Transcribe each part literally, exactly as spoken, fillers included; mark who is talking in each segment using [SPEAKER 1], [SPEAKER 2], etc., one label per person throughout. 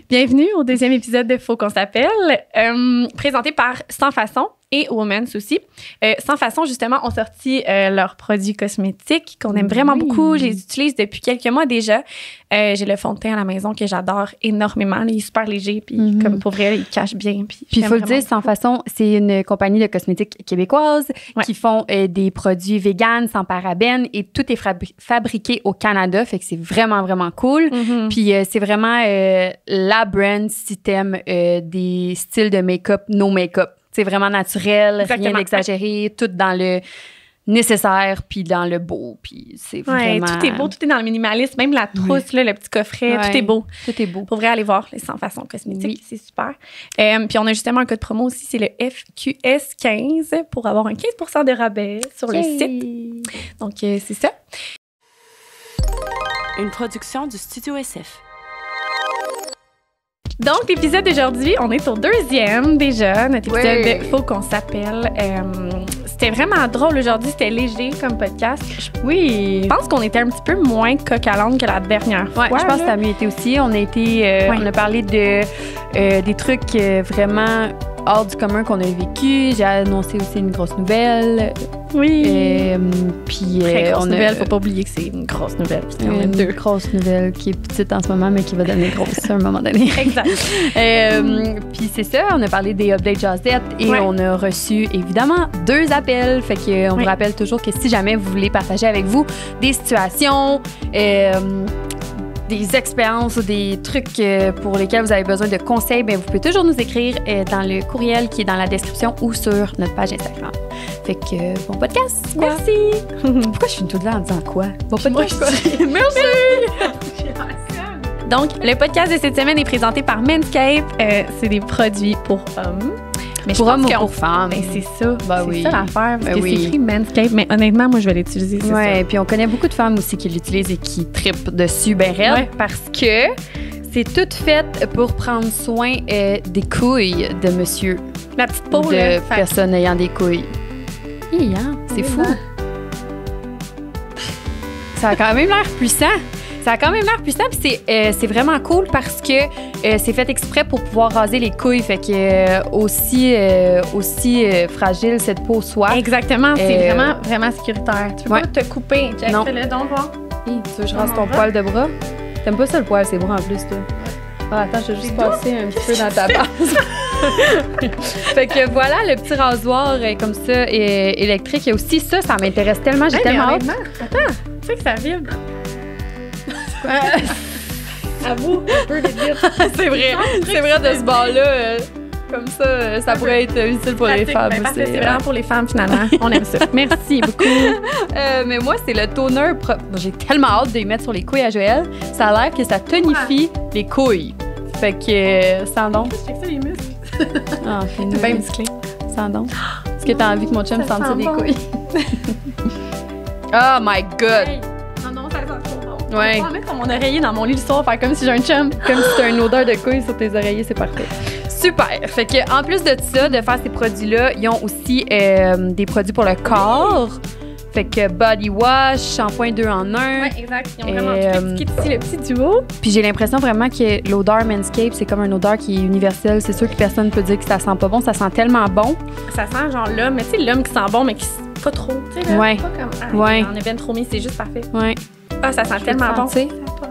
[SPEAKER 1] Bienvenue au deuxième épisode de Faut qu'on s'appelle, euh, présenté par Sans Façon et Women's aussi. Euh, Sans Façon, justement, ont sorti euh, leurs produits cosmétiques qu'on aime vraiment oui. beaucoup. Je les utilise depuis quelques mois déjà. Euh, j'ai le fond de teint à la maison que j'adore énormément. Il est super léger, puis mm-hmm. comme pour vrai, il cache bien. Puis
[SPEAKER 2] il faut le dire, Sans Façon, c'est une compagnie de cosmétiques québécoise ouais. qui font euh, des produits véganes, sans parabènes, et tout est fabri- fabriqué au Canada, fait que c'est vraiment, vraiment cool. Mm-hmm. Puis euh, c'est vraiment euh, la brand si t'aimes euh, des styles de make-up, no make-up. C'est vraiment naturel, Exactement. Rien d'exagéré, tout dans le nécessaire, puis dans le beau, puis c'est
[SPEAKER 1] ouais,
[SPEAKER 2] vraiment...
[SPEAKER 1] tout est beau, tout est dans le minimalisme, même la trousse, oui. là, le petit coffret, ouais. tout est beau.
[SPEAKER 2] Tout est beau.
[SPEAKER 1] Pour vrai, aller voir les Sans Façon cosmétiques, oui. c'est super. Euh, puis on a justement un code promo aussi, c'est le F Q S quinze pour avoir un quinze pour cent de rabais sur Yay. Le site. Donc, euh, c'est ça.
[SPEAKER 3] Une production du Studio S F.
[SPEAKER 1] Donc, l'épisode d'aujourd'hui, on est au deuxième déjà, notre épisode ouais. de Faut qu'on s'appelle. Euh, c'était vraiment drôle aujourd'hui, c'était léger comme podcast.
[SPEAKER 2] Oui.
[SPEAKER 1] Je pense qu'on était un petit peu moins coq à l'âne que la dernière fois.
[SPEAKER 2] Ouais, je pense là. que ça a mieux été aussi. On a été, euh, ouais. on a parlé de euh, des trucs euh, vraiment hors du commun qu'on a vécu. J'ai annoncé aussi une grosse nouvelle.
[SPEAKER 1] Oui.
[SPEAKER 2] Euh, puis
[SPEAKER 1] Très grosse
[SPEAKER 2] on
[SPEAKER 1] nouvelle.
[SPEAKER 2] A,
[SPEAKER 1] faut pas oublier que c'est une grosse nouvelle.
[SPEAKER 2] C'est quand même deux grosse nouvelle qui est petite en ce moment, mais qui va devenir grosse à un moment donné.
[SPEAKER 1] Exact.
[SPEAKER 2] euh, puis c'est ça, on a parlé des updates Jazette et ouais. on a reçu évidemment deux appels. Fait que on oui. vous rappelle toujours que si jamais vous voulez partager avec vous des situations, euh, des expériences ou des trucs euh, pour lesquels vous avez besoin de conseils, bien, vous pouvez toujours nous écrire euh, dans le courriel qui est dans la description ou sur notre page Instagram. Fait que euh, bon podcast.
[SPEAKER 1] Quoi? Merci.
[SPEAKER 2] Pourquoi je suis tout le temps en disant quoi? Bon podcast.
[SPEAKER 1] Merci. Donc, le podcast de cette semaine est présenté par Manscaped. Euh, c'est des produits pour hommes.
[SPEAKER 2] Mais pour hommes ou pour femmes.
[SPEAKER 1] Ben, c'est ça.
[SPEAKER 2] Ben
[SPEAKER 1] c'est
[SPEAKER 2] oui.
[SPEAKER 1] ça l'affaire. Parce
[SPEAKER 2] ben
[SPEAKER 1] que
[SPEAKER 2] oui.
[SPEAKER 1] c'est écrit Manscaped. Mais honnêtement, moi, je vais l'utiliser. C'est
[SPEAKER 2] ouais,
[SPEAKER 1] ça.
[SPEAKER 2] Puis on connaît beaucoup de femmes aussi qui l'utilisent et qui trippent dessus ben raide ouais. parce que c'est tout fait pour prendre soin euh, des couilles de monsieur.
[SPEAKER 1] La petite peau,
[SPEAKER 2] de
[SPEAKER 1] là.
[SPEAKER 2] personnes ayant des couilles. Hi, hein? C'est fou. Ça a quand même l'air puissant. Ça a quand même l'air puissant, puis c'est, euh, c'est vraiment cool parce que euh, c'est fait exprès pour pouvoir raser les couilles. Fait que euh, aussi, euh, aussi euh, fragile cette peau soit.
[SPEAKER 1] Exactement, c'est euh, vraiment, vraiment sécuritaire. Tu peux
[SPEAKER 2] ouais.
[SPEAKER 1] pas te couper. Jack,
[SPEAKER 2] non.
[SPEAKER 1] fais-le donc voir.
[SPEAKER 2] Hey, tu veux que je rase ton poil de bras? T'aimes pas ça, le poil, c'est bras en plus, toi? Ah, attends, je vais juste passer un petit peu dans ta base. Fait que voilà, le petit rasoir euh, comme ça euh, électrique. Il y a aussi ça, ça m'intéresse tellement. J'ai hey, tellement hâte.
[SPEAKER 1] Attends, tu sais que ça vibre. Avoue, un peu de vite.
[SPEAKER 2] C'est vrai, c'est vrai de ce bord-là. Euh, comme ça, euh, ça pourrait être utile pour
[SPEAKER 1] pratique,
[SPEAKER 2] les femmes
[SPEAKER 1] ben,
[SPEAKER 2] aussi.
[SPEAKER 1] C'est vraiment pour les femmes, finalement. On aime ça. Merci beaucoup.
[SPEAKER 2] Euh, mais moi, c'est le toner propre. J'ai tellement hâte de les mettre sur les couilles à Joël. Ça a l'air que ça tonifie ouais. les couilles. Fait que, euh, sans don.
[SPEAKER 1] Je sais que ça, les muscles.
[SPEAKER 2] Ah,
[SPEAKER 1] c'est bien musclé.
[SPEAKER 2] Sans don. Est-ce que t'as envie que mon chum sente ça des bon. couilles? Oh my God!
[SPEAKER 1] Hey. Non, non, ça sent trop bon.
[SPEAKER 2] Ouais.
[SPEAKER 1] Je vais mettre mon oreiller dans mon lit le soir, faire comme si j'ai un chum.
[SPEAKER 2] Comme si t'as une odeur de couilles sur tes oreillers, c'est parfait. Super! Fait que en plus de ça, de faire ces produits-là, ils ont aussi euh, des produits pour le corps. Fait que body wash, shampoing deux en un.
[SPEAKER 1] Oui, exact. Ils ont vraiment euh, tout expliqué ici, le petit duo.
[SPEAKER 2] Puis j'ai l'impression vraiment que l'odeur Manscaped, c'est comme une odeur qui est universelle. C'est sûr que personne ne peut dire que ça sent pas bon. Ça sent tellement bon.
[SPEAKER 1] Ça sent genre l'homme, mais tu sais, l'homme qui sent bon, mais qui pas trop. Tu sais, là.
[SPEAKER 2] Ouais.
[SPEAKER 1] Pas comme. Ah,
[SPEAKER 2] ouais.
[SPEAKER 1] On est bien trop mis, c'est juste parfait.
[SPEAKER 2] Ouais.
[SPEAKER 1] Ah, ça sent Je tellement bon.
[SPEAKER 2] Tu sais.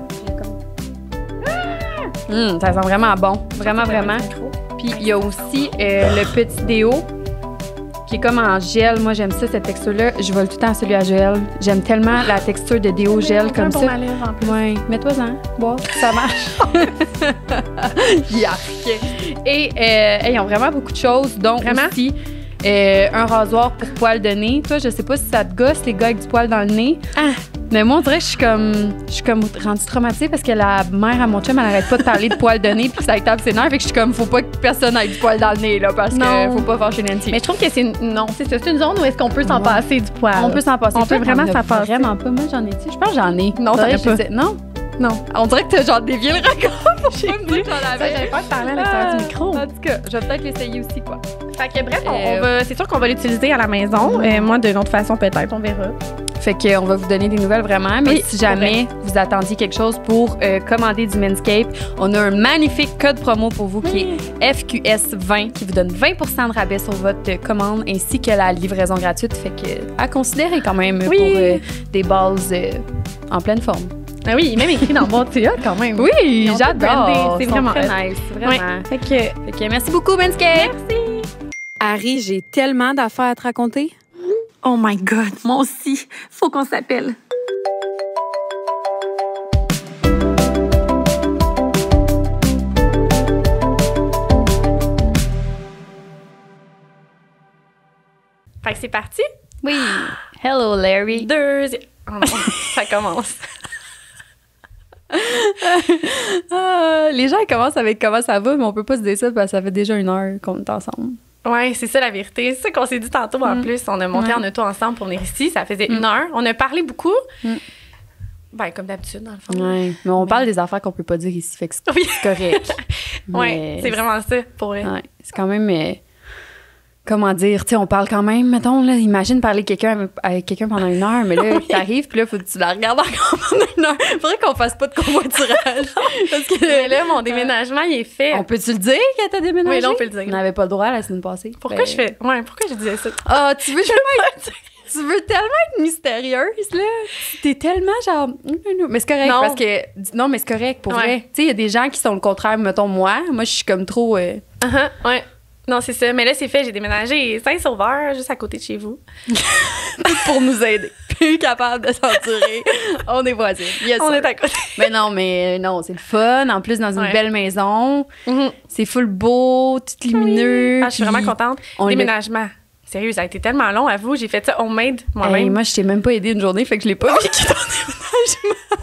[SPEAKER 2] Mmh, ça sent vraiment bon. Vraiment, vraiment. Puis il y a aussi euh, le petit déo qui est comme en gel. Moi, j'aime ça, cette texture-là. Je vole tout le temps celui à gel. J'aime tellement la texture de déo gel comme ça.
[SPEAKER 1] Ma lèvre, en plus.
[SPEAKER 2] Ouais. Mets-toi-en. Bois. Ça marche. Yark. Et euh, ils ont vraiment beaucoup de choses. Donc,
[SPEAKER 1] vraiment?
[SPEAKER 2] aussi, euh, un rasoir pour poils de nez. Toi, je sais pas si ça te gosse, les gars avec du poil dans le nez.
[SPEAKER 1] Ah!
[SPEAKER 2] Mais moi, on dirait que je suis comme, je suis comme rendue traumatisée parce que la mère à mon chum, elle n'arrête pas de parler de poils de nez puis que ça tape ses nerfs. Fait que je suis comme, faut pas que personne ait du poil dans le nez, là, parce non. que faut pas fâcher Nancy.
[SPEAKER 1] Mais je trouve que c'est une, non, c'est ça, c'est une zone où est-ce qu'on peut s'en ouais. passer du poil.
[SPEAKER 2] On peut s'en passer.
[SPEAKER 1] On peut vraiment s'en passer.
[SPEAKER 2] Vraiment pas. Moi, j'en ai-tu? Je pense que j'en ai.
[SPEAKER 1] Non, t'en as pas.
[SPEAKER 2] Non?
[SPEAKER 1] Non.
[SPEAKER 2] On dirait que t'as genre dévié le raconte.
[SPEAKER 1] J'ai plus. J'avais peur de parler à l'extérieur
[SPEAKER 2] ah,
[SPEAKER 1] du micro.
[SPEAKER 2] En tout cas, je vais peut-être l'essayer aussi, quoi.
[SPEAKER 1] Fait que bref, on, on va, c'est sûr qu'on va l'utiliser à la maison. Mm-hmm. Euh, moi, de notre façon, peut-être, on verra.
[SPEAKER 2] Fait qu'on va vous donner des nouvelles vraiment. Mais
[SPEAKER 1] Oui,
[SPEAKER 2] si jamais vous attendiez quelque chose pour euh, commander du Manscaped, on a un magnifique code promo pour vous qui est F Q S vingt qui vous donne vingt pour cent de rabais sur votre commande ainsi que la livraison gratuite. Fait que à considérer quand même
[SPEAKER 1] Oui.
[SPEAKER 2] pour euh, des balles euh, en pleine forme.
[SPEAKER 1] Ah oui, il est même écrit dans le boîte T A quand même.
[SPEAKER 2] Oui,
[SPEAKER 1] Ils ont tout
[SPEAKER 2] j'adore.
[SPEAKER 1] brandé. C'est
[SPEAKER 2] Ils sont
[SPEAKER 1] vraiment
[SPEAKER 2] très
[SPEAKER 1] hot.
[SPEAKER 2] nice, vraiment.
[SPEAKER 1] Ouais. Fait que,
[SPEAKER 2] Fait que merci beaucoup, Manscaped.
[SPEAKER 3] Harry, j'ai tellement d'affaires à te raconter.
[SPEAKER 4] Oh my God, moi aussi. Faut qu'on s'appelle.
[SPEAKER 1] fait que c'est parti.
[SPEAKER 2] Oui. Hello, Larry.
[SPEAKER 1] Deux. Oh non, ça commence.
[SPEAKER 2] Ah, les gens ils commencent avec comment ça va, mais on peut pas se dire ça parce que ça fait déjà une heure qu'on est ensemble.
[SPEAKER 1] Ouais, c'est ça la vérité. C'est ça qu'on s'est dit tantôt en
[SPEAKER 2] Mm.
[SPEAKER 1] plus. On a monté
[SPEAKER 2] Ouais.
[SPEAKER 1] en auto ensemble pour venir ici. Ça faisait
[SPEAKER 2] Mm.
[SPEAKER 1] une heure. On a parlé beaucoup.
[SPEAKER 2] Mm.
[SPEAKER 1] Ben, comme d'habitude, dans le fond.
[SPEAKER 2] Ouais. Mais on parle des affaires qu'on peut pas dire ici, fait que c'est
[SPEAKER 1] Oui.
[SPEAKER 2] correct.
[SPEAKER 1] Ouais,
[SPEAKER 2] Mais
[SPEAKER 1] c'est vraiment ça pour eux.
[SPEAKER 2] Ouais, c'est quand même. euh, comment dire, tu sais, on parle quand même, mettons, là, imagine parler quelqu'un avec quelqu'un pendant une heure, mais là, t'arrives, puis là, faut que tu la regardes encore pendant une heure. Faudrait qu'on fasse pas de covoiturage. Parce que
[SPEAKER 1] Mais là, mon déménagement, il est fait.
[SPEAKER 2] On peut-tu le dire que t'as déménagé?
[SPEAKER 1] Oui, là, on peut le dire.
[SPEAKER 2] On n'avait pas le droit la semaine passée.
[SPEAKER 1] Pourquoi
[SPEAKER 2] Ben-
[SPEAKER 1] je fais. Ouais, pourquoi je disais ça?
[SPEAKER 2] Ah, tu veux tellement être... Tu veux tellement être mystérieuse, là. T'es tellement genre... Mais c'est correct,
[SPEAKER 1] Non.
[SPEAKER 2] parce que... Non, mais c'est correct, pour
[SPEAKER 1] Ouais.
[SPEAKER 2] vrai. Tu sais, il y a des gens qui sont le contraire, mettons moi. Moi, je suis comme trop... euh,
[SPEAKER 1] Uh-huh, ouais. Non, c'est ça. Mais là, c'est fait. J'ai déménagé Saint-Sauveur, juste à côté de chez vous.
[SPEAKER 2] pour nous aider. Plus capable de s'endurer. On est voisins. Yes,
[SPEAKER 1] On
[SPEAKER 2] sir.
[SPEAKER 1] est à côté.
[SPEAKER 2] Mais non, mais non, c'est le fun. En plus, dans une
[SPEAKER 1] Ouais.
[SPEAKER 2] belle maison.
[SPEAKER 1] Mhm.
[SPEAKER 2] C'est full beau, tout lumineux.
[SPEAKER 1] Ah, je suis
[SPEAKER 2] puis
[SPEAKER 1] vraiment contente.
[SPEAKER 2] on l'a-
[SPEAKER 1] Déménagement. Sérieux, ça a été tellement long, à vous. J'ai fait ça homemade moi-même.
[SPEAKER 2] Hey, moi, je t'ai même pas aidé une journée, fait que je l'ai pas vécu ton déménagement.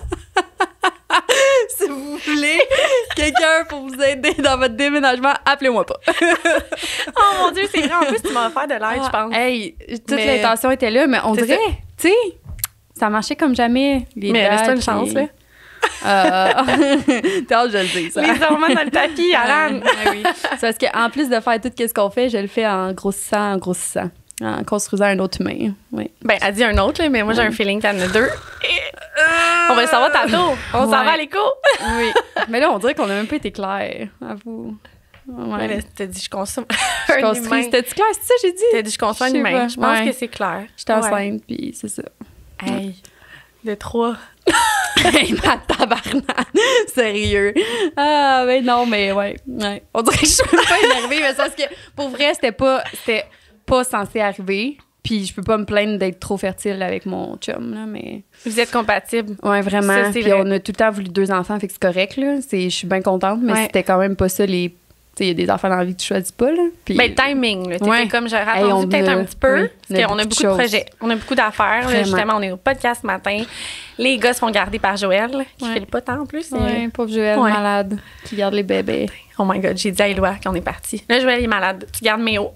[SPEAKER 2] Si vous voulez quelqu'un pour vous aider dans votre déménagement, appelez-moi pas.
[SPEAKER 1] Oh mon Dieu, c'est vrai. En plus, tu m'as offert de l'aide, je pense.
[SPEAKER 2] Hey, toute
[SPEAKER 1] Mais-
[SPEAKER 2] l'intention était là, mais on
[SPEAKER 1] C'est
[SPEAKER 2] dirait, tu sais, ça marchait comme jamais. Les
[SPEAKER 1] Mais
[SPEAKER 2] dates,
[SPEAKER 1] laisse-toi une
[SPEAKER 2] puis-
[SPEAKER 1] chance, là.
[SPEAKER 2] Euh, T'as hâte, je le dis, ça.
[SPEAKER 1] Les hormones dans le tapis, Alan.
[SPEAKER 2] Ouais, ouais, oui. C'est parce qu'en plus de faire tout ce qu'on fait, je le fais en grossissant, en grossissant, en construisant un autre humain. Oui.
[SPEAKER 1] Ben, elle dit un autre, là, mais moi, j'ai un feeling qu'il y en a deux. On va le savoir tantôt. On s'en
[SPEAKER 2] Ouais.
[SPEAKER 1] va à l'écho.
[SPEAKER 2] Oui. Mais là, on dirait qu'on n'a même pas été clair, avoue. Ouais.
[SPEAKER 1] Ouais, là, t'as dit, je consomme
[SPEAKER 2] Je
[SPEAKER 1] un
[SPEAKER 2] construis.
[SPEAKER 1] humain.
[SPEAKER 2] C'était-tu clair? C'est ça que j'ai dit?
[SPEAKER 1] T'as dit, je conçois un
[SPEAKER 2] Je sais
[SPEAKER 1] humain.
[SPEAKER 2] pas.
[SPEAKER 1] Je pense
[SPEAKER 2] Ouais.
[SPEAKER 1] que c'est clair.
[SPEAKER 2] J'étais
[SPEAKER 1] Ouais.
[SPEAKER 2] enceinte, puis c'est ça.
[SPEAKER 1] Hey, de trois.
[SPEAKER 2] Hey, ma tabarnak! Sérieux? Ah, ben non, mais ouais. ouais. On dirait que je suis même pas énervée, mais c'est parce que pour vrai, c'était pas, c'était pas censé arriver. Puis je peux pas me plaindre d'être trop fertile avec mon chum, là, mais...
[SPEAKER 1] Vous êtes compatibles.
[SPEAKER 2] Ouais, vraiment.
[SPEAKER 1] Ça, c'est
[SPEAKER 2] Puis
[SPEAKER 1] vrai.
[SPEAKER 2] on a tout le temps voulu deux enfants, fait que c'est correct, là. C'est, je suis bien contente, mais
[SPEAKER 1] Ouais.
[SPEAKER 2] c'était quand même pas ça les... Tu sais, il y a des enfants dans la vie que tu choisis pas, là. Puis...
[SPEAKER 1] Ben, le timing, là. T'étais
[SPEAKER 2] Ouais.
[SPEAKER 1] comme, j'aurais
[SPEAKER 2] Hey,
[SPEAKER 1] attendu
[SPEAKER 2] on
[SPEAKER 1] peut-être
[SPEAKER 2] a-
[SPEAKER 1] un petit peu.
[SPEAKER 2] oui, on a
[SPEAKER 1] parce qu'on a
[SPEAKER 2] beaucoup de
[SPEAKER 1] beaucoup de
[SPEAKER 2] choses.
[SPEAKER 1] projets. On a beaucoup d'affaires. là.
[SPEAKER 2] Vraiment.
[SPEAKER 1] Justement, on est au podcast ce matin. Les gars se font garder par Joël, qui
[SPEAKER 2] Ouais.
[SPEAKER 1] fait le pas tant en plus.
[SPEAKER 2] Ouais, pauvre Joël,
[SPEAKER 1] Ouais.
[SPEAKER 2] malade, qui garde les bébés.
[SPEAKER 1] Oh my God, j'ai dit à Éloi qu'on est parti. Là, Joël est malade. Tu gardes Méo.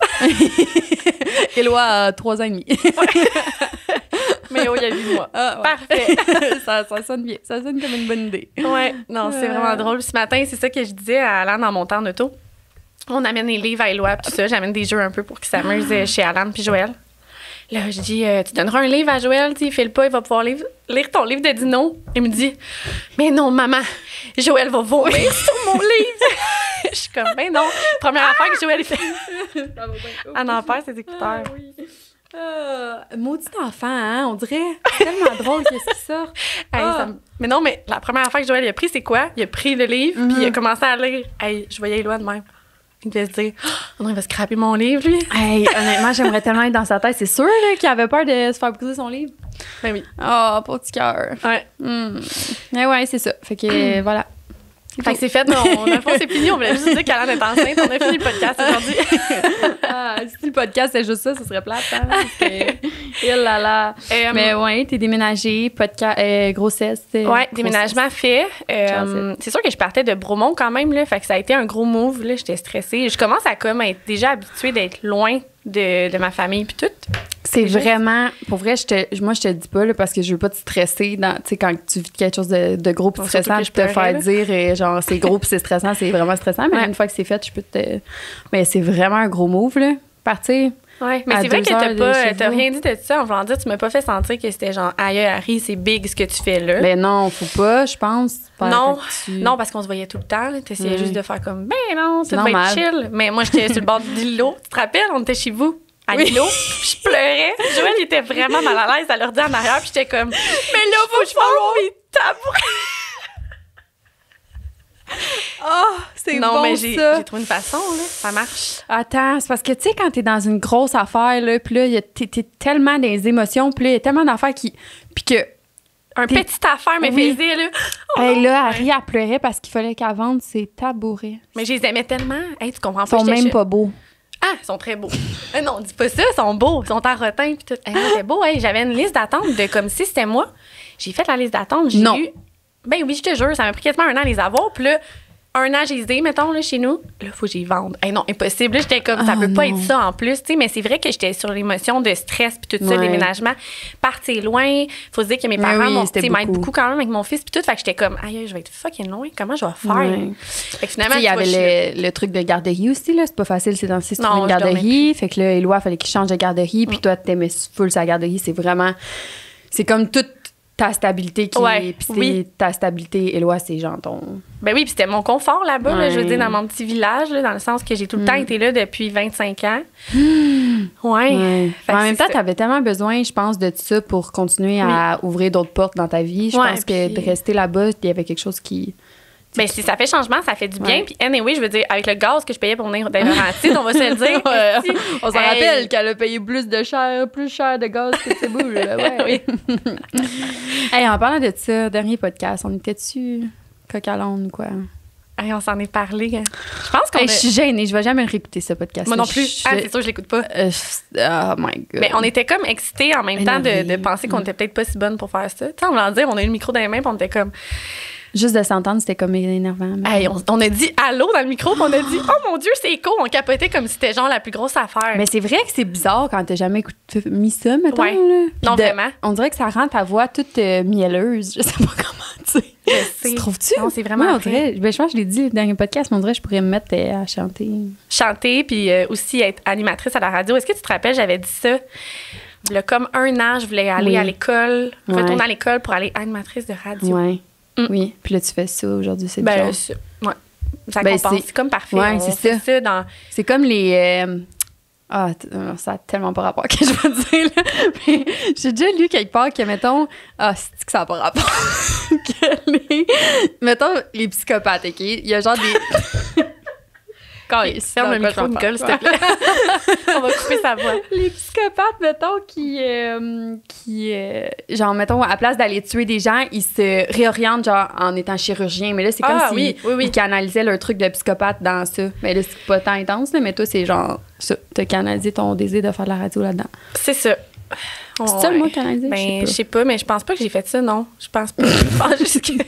[SPEAKER 2] Éloi a trois ans et demi.
[SPEAKER 1] Méo, il y a huit mois.
[SPEAKER 2] Ah, ouais.
[SPEAKER 1] Parfait.
[SPEAKER 2] ça, ça sonne bien. Ça sonne comme une bonne idée.
[SPEAKER 1] Ouais, non, c'est
[SPEAKER 2] Euh.
[SPEAKER 1] vraiment drôle. Ce matin, c'est ça que je disais à Alan dans mon temps en auto. On amène les livres à Éloi, puis tout ça. J'amène des jeux un peu pour qu'il s'amuse euh, chez Alan puis Joël. Là, je dis, euh, tu donneras un livre à Joël, tu sais, il fait le pas, il va pouvoir lire, lire ton livre de Dino. Il me dit, mais non, maman, Joël va vomir sur mon livre. Je suis comme, ben non. Première affaire que Joël il fait. Elle en perd ses écouteurs.
[SPEAKER 2] Ah, maudit enfant, hein? On dirait. C'est tellement drôle qu'est-ce qui sort.
[SPEAKER 1] Hey,
[SPEAKER 2] Ah.
[SPEAKER 1] ça me- Mais non, mais la première affaire que Joël il a pris, c'est quoi? Il a pris le livre, puis il a commencé à lire. Hey, je voyais Éloi de même. Il devait se dire, oh non, il va scraper mon livre, lui.
[SPEAKER 2] Hey, honnêtement, j'aimerais tellement être dans sa tête. C'est sûr là, qu'il avait peur de se faire briser son livre.
[SPEAKER 1] Ben oui.
[SPEAKER 2] Oh, pauvre petit cœur.
[SPEAKER 1] Ouais.
[SPEAKER 2] Hmm. Mais ouais, c'est ça. Fait que euh, voilà.
[SPEAKER 1] Fait que c'est fait, non, dans le fond, c'est fini. On voulait juste dire qu'Alan est enceinte. On a fini le podcast aujourd'hui.
[SPEAKER 2] Ah, si le podcast c'est juste ça, ce serait plate. Hein? Parce que, il là là.
[SPEAKER 1] Euh,
[SPEAKER 2] Mais ouais, t'es déménagé, podcast, euh, grossesse. euh,
[SPEAKER 1] Ouais,
[SPEAKER 2] grossesse.
[SPEAKER 1] déménagement fait. Euh,
[SPEAKER 2] Chanceux.
[SPEAKER 1] c'est sûr que je partais de Bromont quand même, là. Fait que ça a été un gros move, là. J'étais stressée. Je commence à comme être déjà habituée d'être loin de, de ma famille puis tout.
[SPEAKER 2] C'est
[SPEAKER 1] juste-
[SPEAKER 2] vraiment, pour vrai, je te, moi, je te le dis pas là, parce que je veux pas te stresser dans, tu sais, quand tu vis quelque chose de, de gros pis
[SPEAKER 1] Surtout
[SPEAKER 2] stressant,
[SPEAKER 1] que je
[SPEAKER 2] puis te
[SPEAKER 1] pleurais,
[SPEAKER 2] faire
[SPEAKER 1] là.
[SPEAKER 2] dire, euh, genre, c'est gros pis c'est stressant, c'est vraiment stressant, mais
[SPEAKER 1] Ouais.
[SPEAKER 2] une fois que c'est fait, je peux te. Mais c'est vraiment un gros move, là. Partir.
[SPEAKER 1] Ouais, mais
[SPEAKER 2] à
[SPEAKER 1] c'est vrai
[SPEAKER 2] deux
[SPEAKER 1] que t'as
[SPEAKER 2] heures de
[SPEAKER 1] pas,
[SPEAKER 2] chez
[SPEAKER 1] t'as
[SPEAKER 2] vous.
[SPEAKER 1] rien dit de ça en voulant dire, tu m'as pas fait sentir que c'était genre, aïe, Harry, c'est big ce que tu fais là.
[SPEAKER 2] Ben non, faut pas, je pense. Pas
[SPEAKER 1] non,
[SPEAKER 2] tu...
[SPEAKER 1] non, parce qu'on se voyait tout le temps. Tu essayais
[SPEAKER 2] Ouais.
[SPEAKER 1] juste de faire comme, ben non, ça
[SPEAKER 2] C'est
[SPEAKER 1] va être
[SPEAKER 2] normal.
[SPEAKER 1] chill. Mais moi, j'étais sur le bord de l'îlot. Tu te rappelles, on était chez vous, à
[SPEAKER 2] Oui.
[SPEAKER 1] l'îlot. Puis je pleurais. Joël, il était vraiment mal à l'aise à l'ordi en arrière. Puis j'étais comme, mais là, faut que je fasse mes tabourets.
[SPEAKER 2] Oh, c'est
[SPEAKER 1] Non,
[SPEAKER 2] bon,
[SPEAKER 1] mais j'ai
[SPEAKER 2] ça.
[SPEAKER 1] j'ai trouvé une façon, là. Ça marche.
[SPEAKER 2] Attends, c'est parce que, tu sais, quand t'es dans une grosse affaire, là, puis là, y a- t'es t'es tellement dans les émotions, puis là, il y a tellement d'affaires qui... Puis que,
[SPEAKER 1] Un
[SPEAKER 2] T'es-
[SPEAKER 1] petite affaire me
[SPEAKER 2] Oui.
[SPEAKER 1] faisait, là. Oh
[SPEAKER 2] hey,
[SPEAKER 1] non.
[SPEAKER 2] là, Harry, elle pleurait parce qu'il fallait qu'elle vende ses tabourets.
[SPEAKER 1] Mais je les aimais tellement. Hey, tu comprends
[SPEAKER 2] Ils
[SPEAKER 1] pas.
[SPEAKER 2] sont
[SPEAKER 1] j'étais
[SPEAKER 2] même
[SPEAKER 1] chez-
[SPEAKER 2] pas beaux.
[SPEAKER 1] Ah, ils sont très beaux. Euh, non, dis pas ça, ils sont beaux. Ils sont en rotin puis tout. Hey, c'était beau, hey. J'avais une liste d'attente de comme si c'était moi. J'ai fait la liste d'attente. J'ai
[SPEAKER 2] Non.
[SPEAKER 1] eu. Ben oui, je te jure, ça m'a pris quasiment un an à les avoir. Puis là, un an, j'ai les ai, mettons, là, chez nous. Là, faut que j'y vende. Hey, non, impossible. Là, j'étais comme, ça
[SPEAKER 2] Oh,
[SPEAKER 1] peut pas
[SPEAKER 2] non.
[SPEAKER 1] être ça en plus, tu sais. Mais c'est vrai que j'étais sur l'émotion de stress puis tout ça,
[SPEAKER 2] Ouais.
[SPEAKER 1] déménagement. Partir loin. Faut se dire que mes
[SPEAKER 2] Mais
[SPEAKER 1] parents
[SPEAKER 2] oui,
[SPEAKER 1] m'ont-
[SPEAKER 2] c'était
[SPEAKER 1] tu sais, m'aident
[SPEAKER 2] beaucoup.
[SPEAKER 1] beaucoup quand même avec mon fils puis tout. Fait que j'étais comme, aïe, je vais être fucking loin. Comment je vais faire?
[SPEAKER 2] Ouais.
[SPEAKER 1] Fait que
[SPEAKER 2] Tu
[SPEAKER 1] finalement,
[SPEAKER 2] sais, il y
[SPEAKER 1] tu vois, je suis là.
[SPEAKER 2] avait le, le truc de garderie aussi, là. C'est pas facile, c'est dans c'est
[SPEAKER 1] Non,
[SPEAKER 2] trouver une
[SPEAKER 1] je dormais
[SPEAKER 2] garderie. Fait que là, Éloi, il fallait qu'il change de garderie. Puis toi, t'aimais full sa garderie. C'est vraiment... C'est comme toute ta stabilité qui...
[SPEAKER 1] Ouais,
[SPEAKER 2] Puis c'est
[SPEAKER 1] oui.
[SPEAKER 2] ta stabilité, Éloi, c'est genre ton...
[SPEAKER 1] Ben oui, puis c'était mon confort là-bas, là, je veux
[SPEAKER 2] Ouais.
[SPEAKER 1] dire, dans mon petit village, là, dans le sens que j'ai tout le temps été là depuis vingt-cinq ans. Ouais.
[SPEAKER 2] Ouais.
[SPEAKER 1] Fait que
[SPEAKER 2] En même
[SPEAKER 1] c'est
[SPEAKER 2] temps,
[SPEAKER 1] ça.
[SPEAKER 2] t'avais tellement besoin, je pense, de ça pour continuer à ouvrir d'autres portes dans ta vie. Je
[SPEAKER 1] Ouais,
[SPEAKER 2] pense que
[SPEAKER 1] puis-
[SPEAKER 2] de rester là-bas, il y avait quelque chose qui...
[SPEAKER 1] Ben, si ça fait changement, ça fait du bien.
[SPEAKER 2] Ouais.
[SPEAKER 1] Puis, anyway, je veux dire, avec le gaz que je payais pour venir dans Laurentides, on va se le dire.
[SPEAKER 2] Ouais.
[SPEAKER 1] esti.
[SPEAKER 2] On s'en
[SPEAKER 1] Hey.
[SPEAKER 2] rappelle qu'elle a payé plus de cher, plus cher de gaz que ses boules. Ouais. Hey, en parlant de ça, dernier podcast, on était-tu coq à l'âne ou quoi?
[SPEAKER 1] Hey, on s'en est parlé. hein. Je pense qu'on
[SPEAKER 2] Hey,
[SPEAKER 1] a-
[SPEAKER 2] je suis gênée, je vais jamais réécouter ce podcast.
[SPEAKER 1] Moi non plus.
[SPEAKER 2] Je-
[SPEAKER 1] Ah, c'est sûr, je l'écoute pas.
[SPEAKER 2] Euh, je- oh my God.
[SPEAKER 1] Mais on était comme excités en même temps de,
[SPEAKER 2] Énervés.
[SPEAKER 1] de penser qu'on était peut-être pas si bonne pour faire ça. Tu sais, on va dire, on a eu le micro dans les mains, puis on était comme.
[SPEAKER 2] Juste de s'entendre, c'était comme énervant. mais-
[SPEAKER 1] Hey, on, on a dit allô dans le micro, puis on a dit, oh mon Dieu, c'est écho. On capotait comme si c'était genre la plus grosse affaire.
[SPEAKER 2] Mais c'est vrai que c'est bizarre quand t'as jamais écouté, mis ça, mettons.
[SPEAKER 1] Ouais.
[SPEAKER 2] Là. Puis
[SPEAKER 1] Non,
[SPEAKER 2] de-
[SPEAKER 1] vraiment.
[SPEAKER 2] On dirait que ça rend ta voix toute euh, mielleuse. Je sais pas comment, tu sais.
[SPEAKER 1] Je sais.
[SPEAKER 2] Tu trouves-tu?
[SPEAKER 1] Non, c'est vraiment
[SPEAKER 2] Ouais, on
[SPEAKER 1] vrai.
[SPEAKER 2] dirait, ben, je pense que je l'ai dit le dernier podcast, mais on dirait que je pourrais me mettre euh, à chanter.
[SPEAKER 1] Chanter, puis euh, aussi être animatrice à la radio. Est-ce que tu te rappelles, j'avais dit ça? Il y a comme un an, je voulais aller
[SPEAKER 2] Oui.
[SPEAKER 1] à l'école,
[SPEAKER 2] Ouais.
[SPEAKER 1] retourner à l'école pour aller animatrice de radio.
[SPEAKER 2] Ouais.
[SPEAKER 1] Mm.
[SPEAKER 2] Oui. Puis là, tu fais ça aujourd'hui, c'est
[SPEAKER 1] Ben,
[SPEAKER 2] bizarre.
[SPEAKER 1] c'est- ouais. Ça
[SPEAKER 2] Ben,
[SPEAKER 1] compense.
[SPEAKER 2] c'est-
[SPEAKER 1] C'est comme parfait.
[SPEAKER 2] Ouais,
[SPEAKER 1] on
[SPEAKER 2] c'est
[SPEAKER 1] fait
[SPEAKER 2] ça.
[SPEAKER 1] ça dans...
[SPEAKER 2] C'est comme les. euh, Ah, t- euh, ça a tellement pas rapport que je vais te dire. Là. Mais j'ai déjà lu quelque part que, mettons. Ah, c'est que ça a pas rapport. que les. Mettons, les psychopathes, OK? Il y a genre des.
[SPEAKER 1] Okay, ferme le micro, Nicole, s'il te plaît. On va couper sa voix.
[SPEAKER 2] Les psychopathes, mettons, qui, euh, qui euh, genre, mettons, à place d'aller tuer des gens, ils se réorientent, genre, en étant chirurgien. Mais là, c'est comme
[SPEAKER 1] Ah,
[SPEAKER 2] s'ils
[SPEAKER 1] oui, oui, oui.
[SPEAKER 2] ils canalisaient leur truc de psychopathe dans ça. Mais là, c'est pas tant intense, là, mais toi, c'est genre, ça, t'as canalisé ton désir de faire de la radio là-dedans.
[SPEAKER 1] C'est ça.
[SPEAKER 2] C'est ça le mot canalisé?
[SPEAKER 1] Ben,
[SPEAKER 2] Je
[SPEAKER 1] je
[SPEAKER 2] sais
[SPEAKER 1] sais pas, mais je pense pas que j'ai fait ça, non. Je pense pas. Je pense juste que...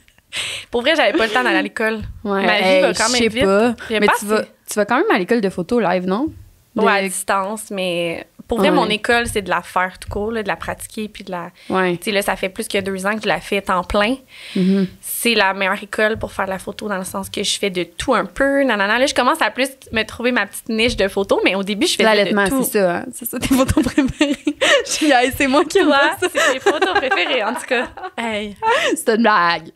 [SPEAKER 1] Pour vrai, j'avais pas le temps d'aller à l'école.
[SPEAKER 2] pas. Ouais,
[SPEAKER 1] Ma vie
[SPEAKER 2] hey,
[SPEAKER 1] va quand
[SPEAKER 2] je
[SPEAKER 1] même
[SPEAKER 2] sais
[SPEAKER 1] vite.
[SPEAKER 2] pas.
[SPEAKER 1] J'ai
[SPEAKER 2] Mais
[SPEAKER 1] pas
[SPEAKER 2] tu vas,
[SPEAKER 1] assez.
[SPEAKER 2] tu vas quand même à l'école de photo live, non? De-
[SPEAKER 1] Ouais, à distance, mais pour vrai,
[SPEAKER 2] Ouais.
[SPEAKER 1] mon école, c'est de la faire tout court, là, de la pratiquer, puis de la...
[SPEAKER 2] Ouais.
[SPEAKER 1] Tu sais, là, ça fait plus que deux ans que je la fais temps plein.
[SPEAKER 2] Mhm.
[SPEAKER 1] C'est la meilleure école pour faire de la photo dans le sens que je fais de tout un peu. Nanana. Là, je commence à plus me trouver ma petite niche de photos, mais au début, je faisais
[SPEAKER 2] L'allaitement,
[SPEAKER 1] de tout.
[SPEAKER 2] c'est ça, hein? C'est ça tes photos préférées. Je suis, hey, c'est moi qui aime
[SPEAKER 1] Toi,
[SPEAKER 2] ça.
[SPEAKER 1] c'est tes photos préférées, en tout cas. Hey,
[SPEAKER 2] C'est une blague.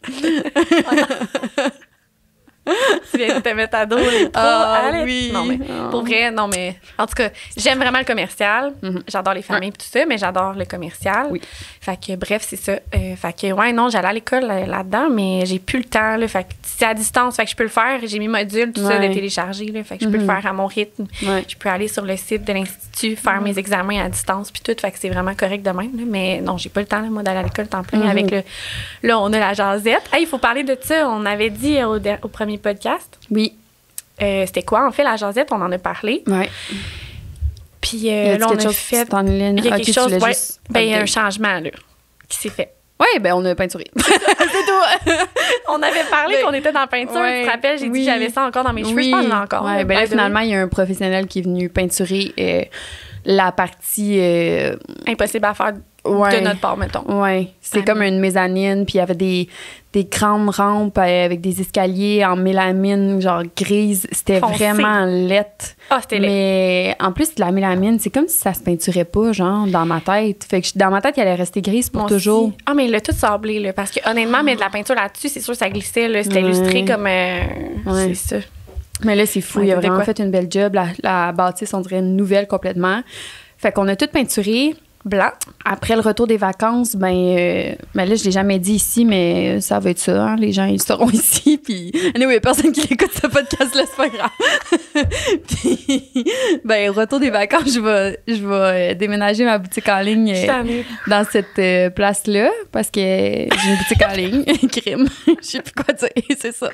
[SPEAKER 1] tu viens de te mettre à dos les pros.
[SPEAKER 2] Ah,
[SPEAKER 1] Allez.
[SPEAKER 2] oui.
[SPEAKER 1] Non, mais
[SPEAKER 2] Ah.
[SPEAKER 1] pour vrai, non, mais en tout cas, j'aime vraiment le commercial.
[SPEAKER 2] Mhm.
[SPEAKER 1] J'adore les familles et tout ça, mais j'adore le commercial.
[SPEAKER 2] Oui.
[SPEAKER 1] Fait que, bref, c'est ça. Euh, fait que, ouais, non, j'allais à l'école euh, là-dedans, mais j'ai plus le temps, là. Fait que c'est à distance, fait que je peux le faire. J'ai mis module, tout ça,
[SPEAKER 2] Ouais.
[SPEAKER 1] de télécharger, là. Fait que je peux
[SPEAKER 2] Mhm.
[SPEAKER 1] le faire à mon rythme.
[SPEAKER 2] Ouais.
[SPEAKER 1] Je peux aller sur le site de l'Institut, faire mes examens à distance, puis tout. Fait que c'est vraiment correct de même, là. Mais non, j'ai pas le temps, là, moi, d'aller à l'école temps plein
[SPEAKER 2] Mhm.
[SPEAKER 1] avec le. Là, on a la jasette. Hey, il faut parler de ça. On avait dit au, der- au premier podcast.
[SPEAKER 2] Oui.
[SPEAKER 1] Euh, c'était quoi, en fait, la jasette? On en a parlé.
[SPEAKER 2] Ouais.
[SPEAKER 1] Puis
[SPEAKER 2] Y
[SPEAKER 1] euh,
[SPEAKER 2] a-tu
[SPEAKER 1] là, on
[SPEAKER 2] quelque
[SPEAKER 1] a
[SPEAKER 2] chose
[SPEAKER 1] fait.
[SPEAKER 2] qui t'en est-
[SPEAKER 1] Il y a
[SPEAKER 2] Ok,
[SPEAKER 1] quelque
[SPEAKER 2] tu
[SPEAKER 1] chose,
[SPEAKER 2] l'as
[SPEAKER 1] ouais.
[SPEAKER 2] juste
[SPEAKER 1] Ben, il y a un
[SPEAKER 2] update.
[SPEAKER 1] changement, là, qui s'est fait.
[SPEAKER 2] Ouais, ben on a peinturé. c'est tout.
[SPEAKER 1] On avait parlé
[SPEAKER 2] Mais-
[SPEAKER 1] qu'on était dans la peinture,
[SPEAKER 2] Ouais,
[SPEAKER 1] tu te rappelles? J'ai
[SPEAKER 2] oui.
[SPEAKER 1] dit que j'avais ça encore dans mes cheveux. Je pense que j'en ai encore.
[SPEAKER 2] Ouais,
[SPEAKER 1] là,
[SPEAKER 2] ben
[SPEAKER 1] by
[SPEAKER 2] là,
[SPEAKER 1] the
[SPEAKER 2] finalement, il y a un professionnel qui est venu peinturer euh, la partie. euh,
[SPEAKER 1] way. Impossible à faire
[SPEAKER 2] Ouais.
[SPEAKER 1] de notre part, mettons.
[SPEAKER 2] Oui, c'est
[SPEAKER 1] Ah,
[SPEAKER 2] comme
[SPEAKER 1] oui.
[SPEAKER 2] une mezzanine, puis il y avait des, des grandes rampes euh, avec des escaliers en mélamine, genre grise. C'était
[SPEAKER 1] Foncé.
[SPEAKER 2] vraiment laid.
[SPEAKER 1] Ah, c'était laid.
[SPEAKER 2] Mais en plus, de la mélamine, c'est comme si ça se peinturait pas, genre, dans ma tête. Fait que je- dans ma tête, il allait rester grise pour
[SPEAKER 1] Moi
[SPEAKER 2] toujours.
[SPEAKER 1] aussi. Ah, mais il a tout sablé, là. Parce que honnêtement, mettre de la peinture là-dessus, c'est sûr que ça glissait, là. C'était
[SPEAKER 2] Ouais.
[SPEAKER 1] illustré comme. euh,
[SPEAKER 2] Ouais.
[SPEAKER 1] C'est ça.
[SPEAKER 2] Mais là, c'est fou.
[SPEAKER 1] Ouais,
[SPEAKER 2] il a
[SPEAKER 1] c'était
[SPEAKER 2] vraiment
[SPEAKER 1] quoi?
[SPEAKER 2] fait une belle job. La, la bâtisse, on dirait une nouvelle complètement. Fait qu'on a tout peinturé.
[SPEAKER 1] Blanc.
[SPEAKER 2] Après le retour des vacances, ben, euh, ben là, je l'ai jamais dit ici, mais ça va être ça. Hein? Les gens, ils seront ici. Puis, anyway, personne qui écoute ce podcast-là, c'est pas grave. Puis, ben, au retour des vacances, je vais, je vais euh, déménager ma boutique en ligne
[SPEAKER 1] Je suis
[SPEAKER 2] euh,
[SPEAKER 1] tannée.
[SPEAKER 2] dans cette euh, place-là parce que j'ai une boutique en ligne. Crime. Je sais plus quoi dire. C'est ça.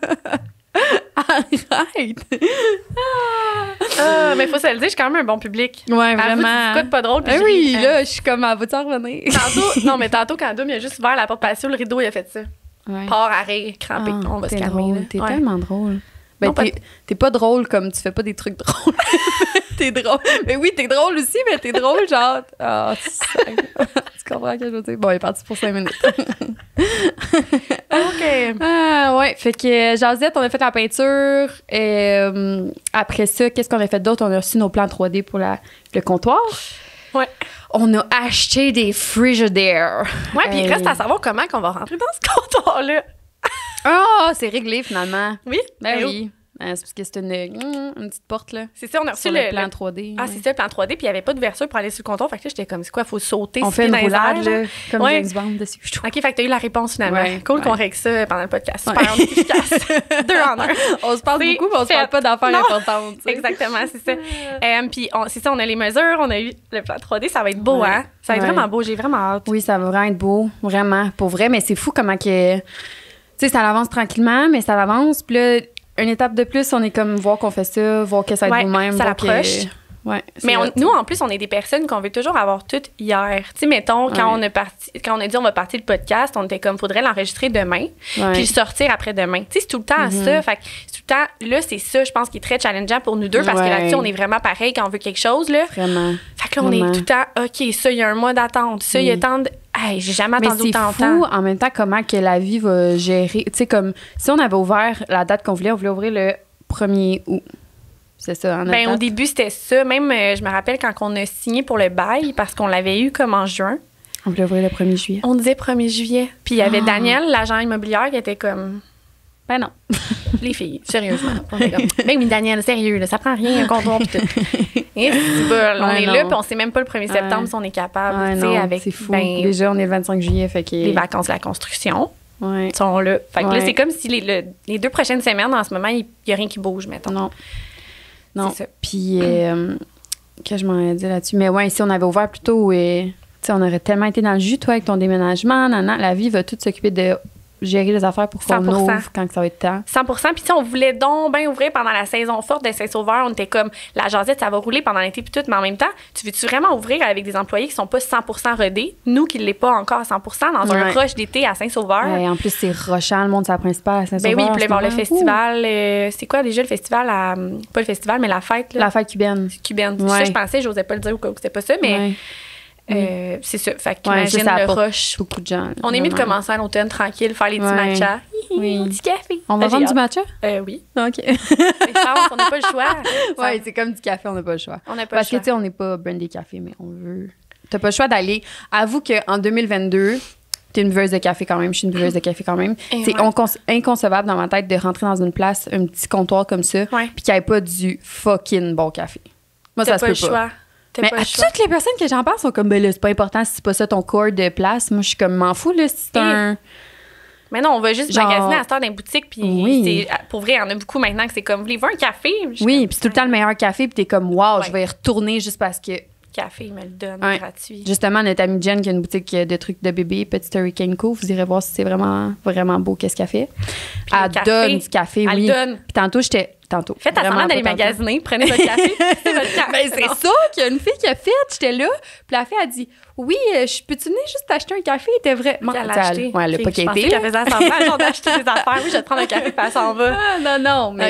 [SPEAKER 2] Arrête!
[SPEAKER 1] Ah, mais faut se le dire, je suis quand même un bon public.
[SPEAKER 2] Ouais,
[SPEAKER 1] Avoue,
[SPEAKER 2] vraiment.
[SPEAKER 1] tu écoutes pas drôle. puis
[SPEAKER 2] Ah
[SPEAKER 1] je
[SPEAKER 2] oui,
[SPEAKER 1] ris.
[SPEAKER 2] là, je suis comme, ah, vas-tu en revenir?
[SPEAKER 1] Tantôt, non, mais tantôt, quand Doom, il a juste ouvert la porte patio, le rideau, il a fait ça.
[SPEAKER 2] Ouais.
[SPEAKER 1] Part à rire, crampé.
[SPEAKER 2] Ah,
[SPEAKER 1] On va se
[SPEAKER 2] t'es
[SPEAKER 1] calmer.
[SPEAKER 2] drôle.
[SPEAKER 1] là.
[SPEAKER 2] T'es
[SPEAKER 1] Ouais.
[SPEAKER 2] tellement drôle. Ben,
[SPEAKER 1] Non, pas
[SPEAKER 2] t'es, t'es pas drôle comme tu fais pas des trucs drôles. T'es drôle. Mais oui, t'es drôle aussi, mais t'es drôle, genre. Ah, tu, tu comprends ce que je veux dire? Bon, il est parti pour cinq minutes.
[SPEAKER 1] OK.
[SPEAKER 2] Ah, ouais. Fait que, Jazette, on a fait la peinture. Et, euh, après ça, qu'est-ce qu'on a fait d'autre? On a reçu nos plans trois D pour la, le comptoir.
[SPEAKER 1] Ouais.
[SPEAKER 2] On a acheté des frigidaires.
[SPEAKER 1] Ouais, puis il
[SPEAKER 2] Euh,
[SPEAKER 1] reste à savoir comment qu'on va rentrer dans ce comptoir-là.
[SPEAKER 2] Ah, c'est réglé finalement.
[SPEAKER 1] Oui?
[SPEAKER 2] Ben
[SPEAKER 1] Ben
[SPEAKER 2] oui. Euh, c'est parce que c'est une, mm, une petite porte, là.
[SPEAKER 1] C'est ça, on a reçu
[SPEAKER 2] Sur
[SPEAKER 1] le,
[SPEAKER 2] le plan
[SPEAKER 1] le-
[SPEAKER 2] trois D.
[SPEAKER 1] Ah,
[SPEAKER 2] ouais.
[SPEAKER 1] c'est ça, le plan trois D, puis il n'y avait pas d'ouverture pour aller sur le comptoir. Fait que là, j'étais comme, c'est quoi, il faut sauter.
[SPEAKER 2] On
[SPEAKER 1] six
[SPEAKER 2] fait
[SPEAKER 1] pieds
[SPEAKER 2] une
[SPEAKER 1] dans les
[SPEAKER 2] roulade,
[SPEAKER 1] airs,
[SPEAKER 2] là, comme
[SPEAKER 1] Ouais.
[SPEAKER 2] James Bond dessus.
[SPEAKER 1] OK, fait que t'as eu la réponse finalement.
[SPEAKER 2] Ouais,
[SPEAKER 1] cool
[SPEAKER 2] ouais.
[SPEAKER 1] qu'on règle ça pendant le podcast. Super,
[SPEAKER 2] Ouais.
[SPEAKER 1] on est efficace. Deux en un.
[SPEAKER 2] On se parle
[SPEAKER 1] C'est
[SPEAKER 2] beaucoup, mais on se parle
[SPEAKER 1] fait.
[SPEAKER 2] pas d'affaires
[SPEAKER 1] Non.
[SPEAKER 2] importantes. tu sais.
[SPEAKER 1] Exactement, c'est ça. Euh, puis on- c'est ça, on a les mesures, on a eu le plan trois D, ça va être beau,
[SPEAKER 2] Ouais.
[SPEAKER 1] hein? Ça va être
[SPEAKER 2] Ouais.
[SPEAKER 1] vraiment beau, j'ai vraiment hâte.
[SPEAKER 2] Oui, ça va vraiment être beau, vraiment, pour vrai. Mais c'est fou comment que... Tu sais, ça avance tranquillement, mais ça avance. Puis là, une étape de plus, on est comme voir qu'on fait ça, voir que ça va
[SPEAKER 1] Ouais,
[SPEAKER 2] être nous-mêmes.
[SPEAKER 1] ça
[SPEAKER 2] voir que-
[SPEAKER 1] l'approche.
[SPEAKER 2] Ouais. c'est
[SPEAKER 1] Mais on-
[SPEAKER 2] hot.
[SPEAKER 1] nous, en plus, on est des personnes qu'on veut toujours avoir toutes hier. Tu sais, mettons, quand,
[SPEAKER 2] Ouais.
[SPEAKER 1] on a parti, quand on a dit on va partir le podcast, on était comme, faudrait l'enregistrer demain,
[SPEAKER 2] Ouais.
[SPEAKER 1] puis le sortir après-demain. Tu sais, c'est tout le temps
[SPEAKER 2] Mhm.
[SPEAKER 1] ça. Fait que c'est tout le temps, là, c'est ça, je pense, qui est très challengeant pour nous deux, parce que
[SPEAKER 2] Ouais.
[SPEAKER 1] là-dessus, on est vraiment pareil quand on veut quelque chose, là.
[SPEAKER 2] Vraiment.
[SPEAKER 1] Fait que là, on
[SPEAKER 2] Vraiment.
[SPEAKER 1] est tout le temps, OK, ça, il y a un mois d'attente. Ça, il y a
[SPEAKER 2] Oui.
[SPEAKER 1] tant de. Hey, j'ai jamais
[SPEAKER 2] Mais
[SPEAKER 1] attendu
[SPEAKER 2] c'est
[SPEAKER 1] autant de
[SPEAKER 2] fou,
[SPEAKER 1] temps.
[SPEAKER 2] en même temps, comment que la vie va gérer. Tu sais, comme si on avait ouvert la date qu'on voulait, on voulait ouvrir le premier août. C'est ça, en
[SPEAKER 1] Ben, au début, c'était ça. Même, euh, je me rappelle quand on a signé pour le bail, parce qu'on l'avait eu comme en juin,
[SPEAKER 2] On voulait ouvrir le premier juillet.
[SPEAKER 1] on disait premier juillet. Puis il y avait
[SPEAKER 2] Ah.
[SPEAKER 1] Daniel, l'agent immobilier, qui était comme.
[SPEAKER 2] Ben non.
[SPEAKER 1] Les filles, sérieusement. On est comme, ben oui, Daniel, sérieux, là, ça prend rien, un comptoir pis tout. Et c'est bol, on
[SPEAKER 2] Ouais,
[SPEAKER 1] est
[SPEAKER 2] non.
[SPEAKER 1] là, puis on sait même pas le premier
[SPEAKER 2] Ouais.
[SPEAKER 1] septembre si on est capable,
[SPEAKER 2] Ouais,
[SPEAKER 1] tu sais,
[SPEAKER 2] non,
[SPEAKER 1] avec
[SPEAKER 2] c'est fou.
[SPEAKER 1] ben,
[SPEAKER 2] Déjà, on est le vingt-cinq juillet, fait que...
[SPEAKER 1] les vacances de la construction
[SPEAKER 2] Ouais.
[SPEAKER 1] sont là. Fait que là,
[SPEAKER 2] Ouais.
[SPEAKER 1] c'est comme si les, le- les deux prochaines semaines, en ce moment, il y a rien qui bouge, mettons.
[SPEAKER 2] Non. Non.
[SPEAKER 1] C'est ça.
[SPEAKER 2] Puis, euh, que je m'en ai dit là-dessus. Mais ouais, si on avait ouvert plus tôt, euh, tu sais, on aurait tellement été dans le jus, toi, avec ton déménagement. Nan, nan. La vie va tout s'occuper de gérer les affaires pour qu'on
[SPEAKER 1] cent pour cent.
[SPEAKER 2] ouvre quand que ça va être temps.
[SPEAKER 1] cent pour cent. Puis, tu sais, on voulait donc bien ouvrir pendant la saison forte de Saint-Sauveur. On était comme, la jasette, ça va rouler pendant l'été, puis tout. Mais en même temps, tu veux-tu vraiment ouvrir avec des employés qui sont pas cent pour cent rodés? Nous, qui ne l'est pas encore à cent pour cent, dans un
[SPEAKER 2] Ouais.
[SPEAKER 1] rush d'été à Saint-Sauveur.
[SPEAKER 2] Ouais, en plus, c'est rochant, le monde, c'est la principale à Saint-Sauveur.
[SPEAKER 1] Ben oui, il
[SPEAKER 2] en
[SPEAKER 1] voulait
[SPEAKER 2] ce
[SPEAKER 1] voir le
[SPEAKER 2] moment.
[SPEAKER 1] festival. euh, c'est quoi déjà le festival? À, pas le festival, mais la fête
[SPEAKER 2] Ouh,
[SPEAKER 1] là,
[SPEAKER 2] la fête cubaine.
[SPEAKER 1] cubaine.
[SPEAKER 2] Ouais.
[SPEAKER 1] Ça, je pensais, j'osais pas le dire au cas où c'était pas ça, mais
[SPEAKER 2] Ouais.
[SPEAKER 1] euh, c'est ça. Fait
[SPEAKER 2] Ouais,
[SPEAKER 1] qu'imagine
[SPEAKER 2] ça, ça
[SPEAKER 1] le
[SPEAKER 2] apporte
[SPEAKER 1] rush.
[SPEAKER 2] Beaucoup de gens.
[SPEAKER 1] On est mieux de
[SPEAKER 2] vraiment.
[SPEAKER 1] commencer à l'automne tranquille, faire les petits
[SPEAKER 2] Ouais.
[SPEAKER 1] matchas.
[SPEAKER 2] Oui.
[SPEAKER 1] Petit café.
[SPEAKER 2] On va
[SPEAKER 1] Ah, j'ai
[SPEAKER 2] vendre du
[SPEAKER 1] hâte.
[SPEAKER 2] matcha?
[SPEAKER 1] Euh, oui.
[SPEAKER 2] OK.
[SPEAKER 1] Les chances, on n'a pas le choix.
[SPEAKER 2] Ouais, c'est comme du café, on n'a pas le choix.
[SPEAKER 1] On n'a pas
[SPEAKER 2] Parce
[SPEAKER 1] le
[SPEAKER 2] que,
[SPEAKER 1] choix.
[SPEAKER 2] tu sais, on n'est pas brandy café, mais on veut. T'as pas le choix d'aller. Avoue qu'en deux mille vingt-deux, t'es une buveuse de café quand même. Je suis une buveuse de café quand même.
[SPEAKER 1] Et
[SPEAKER 2] C'est
[SPEAKER 1] ouais.
[SPEAKER 2] inconce- inconcevable dans ma tête de rentrer dans une place, un petit comptoir comme ça,
[SPEAKER 1] Ouais.
[SPEAKER 2] puis qu'il n'y ait pas du fucking bon café. Moi,
[SPEAKER 1] T'as
[SPEAKER 2] ça se
[SPEAKER 1] pas
[SPEAKER 2] peut
[SPEAKER 1] le
[SPEAKER 2] pas.
[SPEAKER 1] choix. T'as
[SPEAKER 2] Mais
[SPEAKER 1] pas
[SPEAKER 2] à
[SPEAKER 1] le choix.
[SPEAKER 2] toutes les personnes que j'en parle sont comme, ben là, c'est pas important si c'est pas ça ton corps de place. Moi, je suis comme, m'en fous, là, si c'est
[SPEAKER 1] Et-
[SPEAKER 2] un.
[SPEAKER 1] Mais non, on va juste
[SPEAKER 2] Genre-
[SPEAKER 1] magasiner à cette heure dans les boutiques. Puis
[SPEAKER 2] Oui.
[SPEAKER 1] c'est- pour vrai, il y en a beaucoup maintenant que c'est comme, voulez-vous un café? Je suis
[SPEAKER 2] Oui,
[SPEAKER 1] comme,
[SPEAKER 2] puis c'est tout le temps le meilleur café, puis t'es comme, wow,
[SPEAKER 1] Ouais.
[SPEAKER 2] je vais y retourner juste parce que.
[SPEAKER 1] Café, il me le donne
[SPEAKER 2] Ouais.
[SPEAKER 1] gratuit.
[SPEAKER 2] Justement, notre amie Jen qui a une boutique de trucs de bébé, Petite Hurricane Co, vous irez voir si c'est vraiment, vraiment beau qu'est-ce qu'elle fait.
[SPEAKER 1] le
[SPEAKER 2] Elle
[SPEAKER 1] café,
[SPEAKER 2] donne du café,
[SPEAKER 1] elle
[SPEAKER 2] oui.
[SPEAKER 1] le donne.
[SPEAKER 2] Puis tantôt, j'étais... Tantôt.
[SPEAKER 1] Faites à
[SPEAKER 2] vraiment
[SPEAKER 1] semblant d'aller
[SPEAKER 2] pas tantôt.
[SPEAKER 1] magasiner, prenez votre café, c'est votre café.
[SPEAKER 2] Ben, c'est
[SPEAKER 1] Non.
[SPEAKER 2] ça qu'il y a une fille qui a fait. J'étais là, puis la fille a dit oui, euh, je peux-tu venir juste acheter un café? Il était vraiment.
[SPEAKER 1] Puis elle
[SPEAKER 2] Tu
[SPEAKER 1] a
[SPEAKER 2] sais,
[SPEAKER 1] acheté.
[SPEAKER 2] Ouais, elle l'a
[SPEAKER 1] Ok,
[SPEAKER 2] pas
[SPEAKER 1] je pensais
[SPEAKER 2] quitté.
[SPEAKER 1] qu'elle faisait semblant genre d'acheter des affaires. Oui, je vais te prendre un café, puis elle s'en va.
[SPEAKER 2] Ah, non, non, mais.
[SPEAKER 1] OK.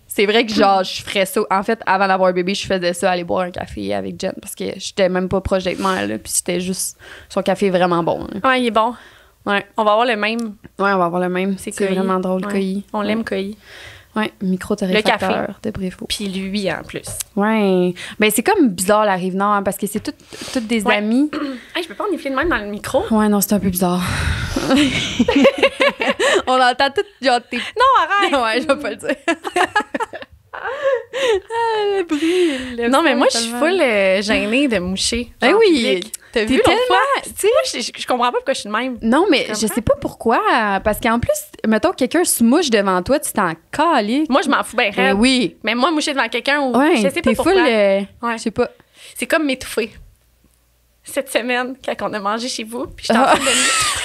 [SPEAKER 2] c'est vrai que genre, je ferais ça. En fait, avant d'avoir un bébé, je faisais ça, aller boire un café avec Jen parce que j'étais même pas proche d'être mère, là. Puis c'était juste. Son café est vraiment bon. Là.
[SPEAKER 1] Ouais, il est bon.
[SPEAKER 2] Ouais.
[SPEAKER 1] On va avoir le même.
[SPEAKER 2] Ouais, on va avoir le même.
[SPEAKER 1] C'est,
[SPEAKER 2] c'est vraiment drôle,
[SPEAKER 1] ouais.
[SPEAKER 2] Coyi.
[SPEAKER 1] On l'aime, Coyi.
[SPEAKER 2] Ouais, micro-torréfacteur
[SPEAKER 1] Le café.
[SPEAKER 2] de Bréfaux.
[SPEAKER 1] Puis lui, en plus.
[SPEAKER 2] Ouais. Ben, c'est comme bizarre, la Rive-Nord, hein, parce que c'est toutes toutes des
[SPEAKER 1] Ouais.
[SPEAKER 2] amis.
[SPEAKER 1] Hey, je peux pas en enfler de même dans le micro.
[SPEAKER 2] Ouais, non, c'est un peu bizarre. On entend tout, genre, tes...
[SPEAKER 1] Non, arrête!
[SPEAKER 2] Ouais, je vais pas le dire. Ah, le bruit. le
[SPEAKER 1] Non, mais
[SPEAKER 2] son,
[SPEAKER 1] moi, je suis
[SPEAKER 2] tellement.
[SPEAKER 1] full euh, gênée de moucher.
[SPEAKER 2] Ben
[SPEAKER 1] genre,
[SPEAKER 2] oui.
[SPEAKER 1] public. T'as
[SPEAKER 2] T'es
[SPEAKER 1] vu l'autre
[SPEAKER 2] tellement-
[SPEAKER 1] fois? Tu sais, moi, je, je, je comprends pas pourquoi je suis de même.
[SPEAKER 2] Non, mais
[SPEAKER 1] Tu
[SPEAKER 2] je
[SPEAKER 1] comprends?
[SPEAKER 2] sais pas pourquoi. Parce qu'en plus, mettons, quelqu'un se mouche devant toi, tu t'en cales.
[SPEAKER 1] Moi, je m'en fous bien
[SPEAKER 2] Ben
[SPEAKER 1] raide.
[SPEAKER 2] oui.
[SPEAKER 1] Mais moi, moucher devant quelqu'un, ou
[SPEAKER 2] Ouais,
[SPEAKER 1] je sais pas
[SPEAKER 2] t'es
[SPEAKER 1] pourquoi.
[SPEAKER 2] full. euh,
[SPEAKER 1] Ouais.
[SPEAKER 2] Je sais pas.
[SPEAKER 1] C'est comme m'étouffer. Cette semaine, quand on a mangé chez vous, puis j'étais en
[SPEAKER 2] Ah.
[SPEAKER 1] train de m'étouffer.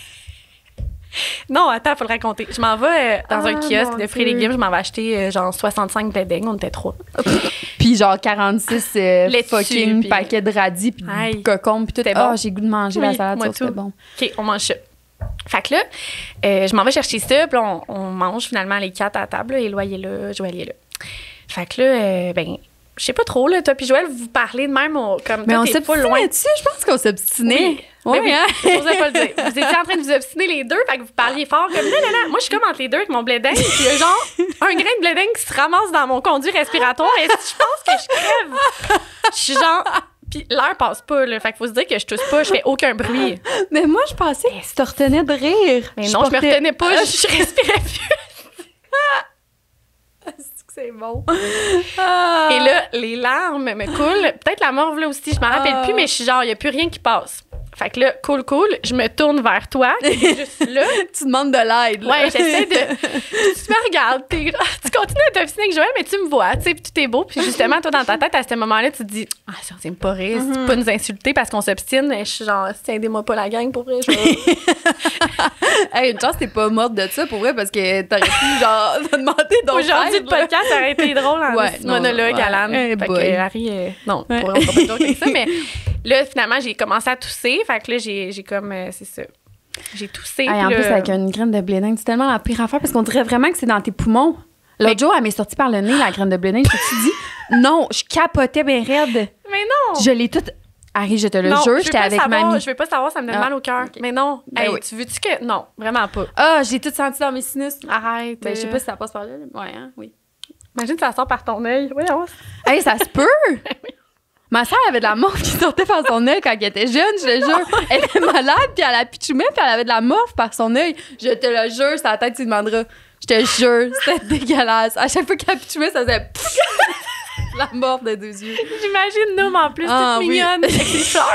[SPEAKER 1] Non, attends, faut le raconter. Je m'en vais euh, dans
[SPEAKER 2] Ah,
[SPEAKER 1] un kiosque
[SPEAKER 2] mon
[SPEAKER 1] de fruits et
[SPEAKER 2] Dieu.
[SPEAKER 1] légumes. Je m'en vais acheter euh, genre soixante-cinq blédings. On était trois.
[SPEAKER 2] Puis genre quarante-six euh,
[SPEAKER 1] Laitue,
[SPEAKER 2] fucking
[SPEAKER 1] puis-
[SPEAKER 2] paquets de radis, puis
[SPEAKER 1] Aïe.
[SPEAKER 2] de cocombes, puis tout.
[SPEAKER 1] C'était
[SPEAKER 2] Ah,
[SPEAKER 1] bon.
[SPEAKER 2] j'ai le goût de manger la
[SPEAKER 1] Oui,
[SPEAKER 2] salade,
[SPEAKER 1] moi
[SPEAKER 2] ça, c'était
[SPEAKER 1] tout.
[SPEAKER 2] bon.
[SPEAKER 1] OK, on mange ça. Fait que là, euh, je m'en vais chercher ça, puis là, on, on mange finalement les quatre à la table. Là, Éloi, il est là, Joël il est là. Fait que là, euh, ben, je sais pas trop, là, toi puis Joël, vous parlez de même, au- comme
[SPEAKER 2] Mais
[SPEAKER 1] toi,
[SPEAKER 2] on
[SPEAKER 1] t'es pas loin.
[SPEAKER 2] s'obstinait-tu? Je pense qu'on s'obstinait.
[SPEAKER 1] Oui.
[SPEAKER 2] Ouais,
[SPEAKER 1] Ben oui,
[SPEAKER 2] hein?
[SPEAKER 1] je n'osais pas le dire. Vous étiez en train de vous obstiner les deux, fait que vous parliez fort comme non, non, non. Moi, je suis comme entre les deux avec mon bléding, puis il y a genre un grain de bléding qui se ramasse dans mon conduit respiratoire, et je pense que je crève. Je suis genre. Puis l'air passe pas, là. Fait qu'il faut se dire que je tousse pas, je fais aucun bruit.
[SPEAKER 2] Mais moi, je pensais que tu te retenais de rire.
[SPEAKER 1] Mais non, je me
[SPEAKER 2] portais-
[SPEAKER 1] retenais pas, je, je respirais plus.
[SPEAKER 2] C'est bon.
[SPEAKER 1] Et là, les larmes me coulent. Peut-être la morve, là aussi, je m'en rappelle
[SPEAKER 2] Ah.
[SPEAKER 1] plus, mais je suis genre, il n'y a plus rien qui passe. Fait que là, cool, cool, je me tourne vers toi, qui est juste là.
[SPEAKER 2] tu demandes de l'aide. là.
[SPEAKER 1] Ouais, j'essaie de. Tu me regardes, t'es- tu continues à t'obstiner avec Joël, mais tu me vois, tu sais, puis tout est beau. Puis justement, toi, dans ta tête, à ce moment-là, tu te dis, ah, ça, c'est pas rire, c'est pas nous insulter parce qu'on s'obstine. Je suis genre, tiens, aidez-moi pas la gang pour vrai. Je vais-
[SPEAKER 2] Hey, une chance, t'es pas morte de ça pour vrai parce que t'aurais pu, genre, te demander d'autres
[SPEAKER 1] Aujourd'hui,
[SPEAKER 2] aides,
[SPEAKER 1] le
[SPEAKER 2] là.
[SPEAKER 1] podcast aurait été drôle en
[SPEAKER 2] Ouais,
[SPEAKER 1] petit
[SPEAKER 2] non,
[SPEAKER 1] monologue
[SPEAKER 2] ouais.
[SPEAKER 1] à l'âne.
[SPEAKER 2] Eh
[SPEAKER 1] Fait
[SPEAKER 2] boy.
[SPEAKER 1] que Harry, euh, non,
[SPEAKER 2] Ouais.
[SPEAKER 1] pour vrai, on fera pas de joke avec ça, mais là, finalement, j'ai commencé à tousser. Fait que là, j'ai, j'ai comme, euh, c'est ça. J'ai toussé.
[SPEAKER 2] Hey, en
[SPEAKER 1] puis
[SPEAKER 2] plus,
[SPEAKER 1] là-
[SPEAKER 2] avec une graine de bléding, c'est tellement la pire affaire parce qu'on dirait vraiment que c'est dans tes poumons. L'autre jour, elle m'est sortie par le nez, la graine de bléding. Je me suis dit, non, je capotais bien raide.
[SPEAKER 1] Mais non!
[SPEAKER 2] Je l'ai toute. Harry, je te le
[SPEAKER 1] non,
[SPEAKER 2] jure,
[SPEAKER 1] je veux
[SPEAKER 2] j'étais
[SPEAKER 1] pas
[SPEAKER 2] avec
[SPEAKER 1] savoir,
[SPEAKER 2] mamie.
[SPEAKER 1] Je veux pas savoir, ça me donne
[SPEAKER 2] Ah,
[SPEAKER 1] mal au cœur.
[SPEAKER 2] ok.
[SPEAKER 1] Mais non.
[SPEAKER 2] Ben
[SPEAKER 1] Hey,
[SPEAKER 2] oui.
[SPEAKER 1] tu veux-tu que. Non, vraiment pas.
[SPEAKER 2] Ah, j'ai tout senti dans mes sinus.
[SPEAKER 1] Arrête.
[SPEAKER 2] Ben, je sais
[SPEAKER 1] euh,
[SPEAKER 2] pas si ça passe par là. là. Ouais, hein, oui.
[SPEAKER 1] Imagine ça sort par ton œil. Oui, on...
[SPEAKER 2] Hey, ça se peut! Ma soeur avait de la morphe qui sortait par son œil quand elle était jeune, je te jure. Elle était malade, puis elle a pitchoumé, puis elle avait de la morphe par son œil. Je te le jure, c'est la tête, tu demanderas. Je te jure, c'était dégueulasse. À chaque fois qu'elle pitchoumait, ça faisait pfff, la morphe de deux yeux.
[SPEAKER 1] J'imagine Noom en plus,
[SPEAKER 2] Ah,
[SPEAKER 1] toute
[SPEAKER 2] oui.
[SPEAKER 1] mignonne, avec ses fleurs.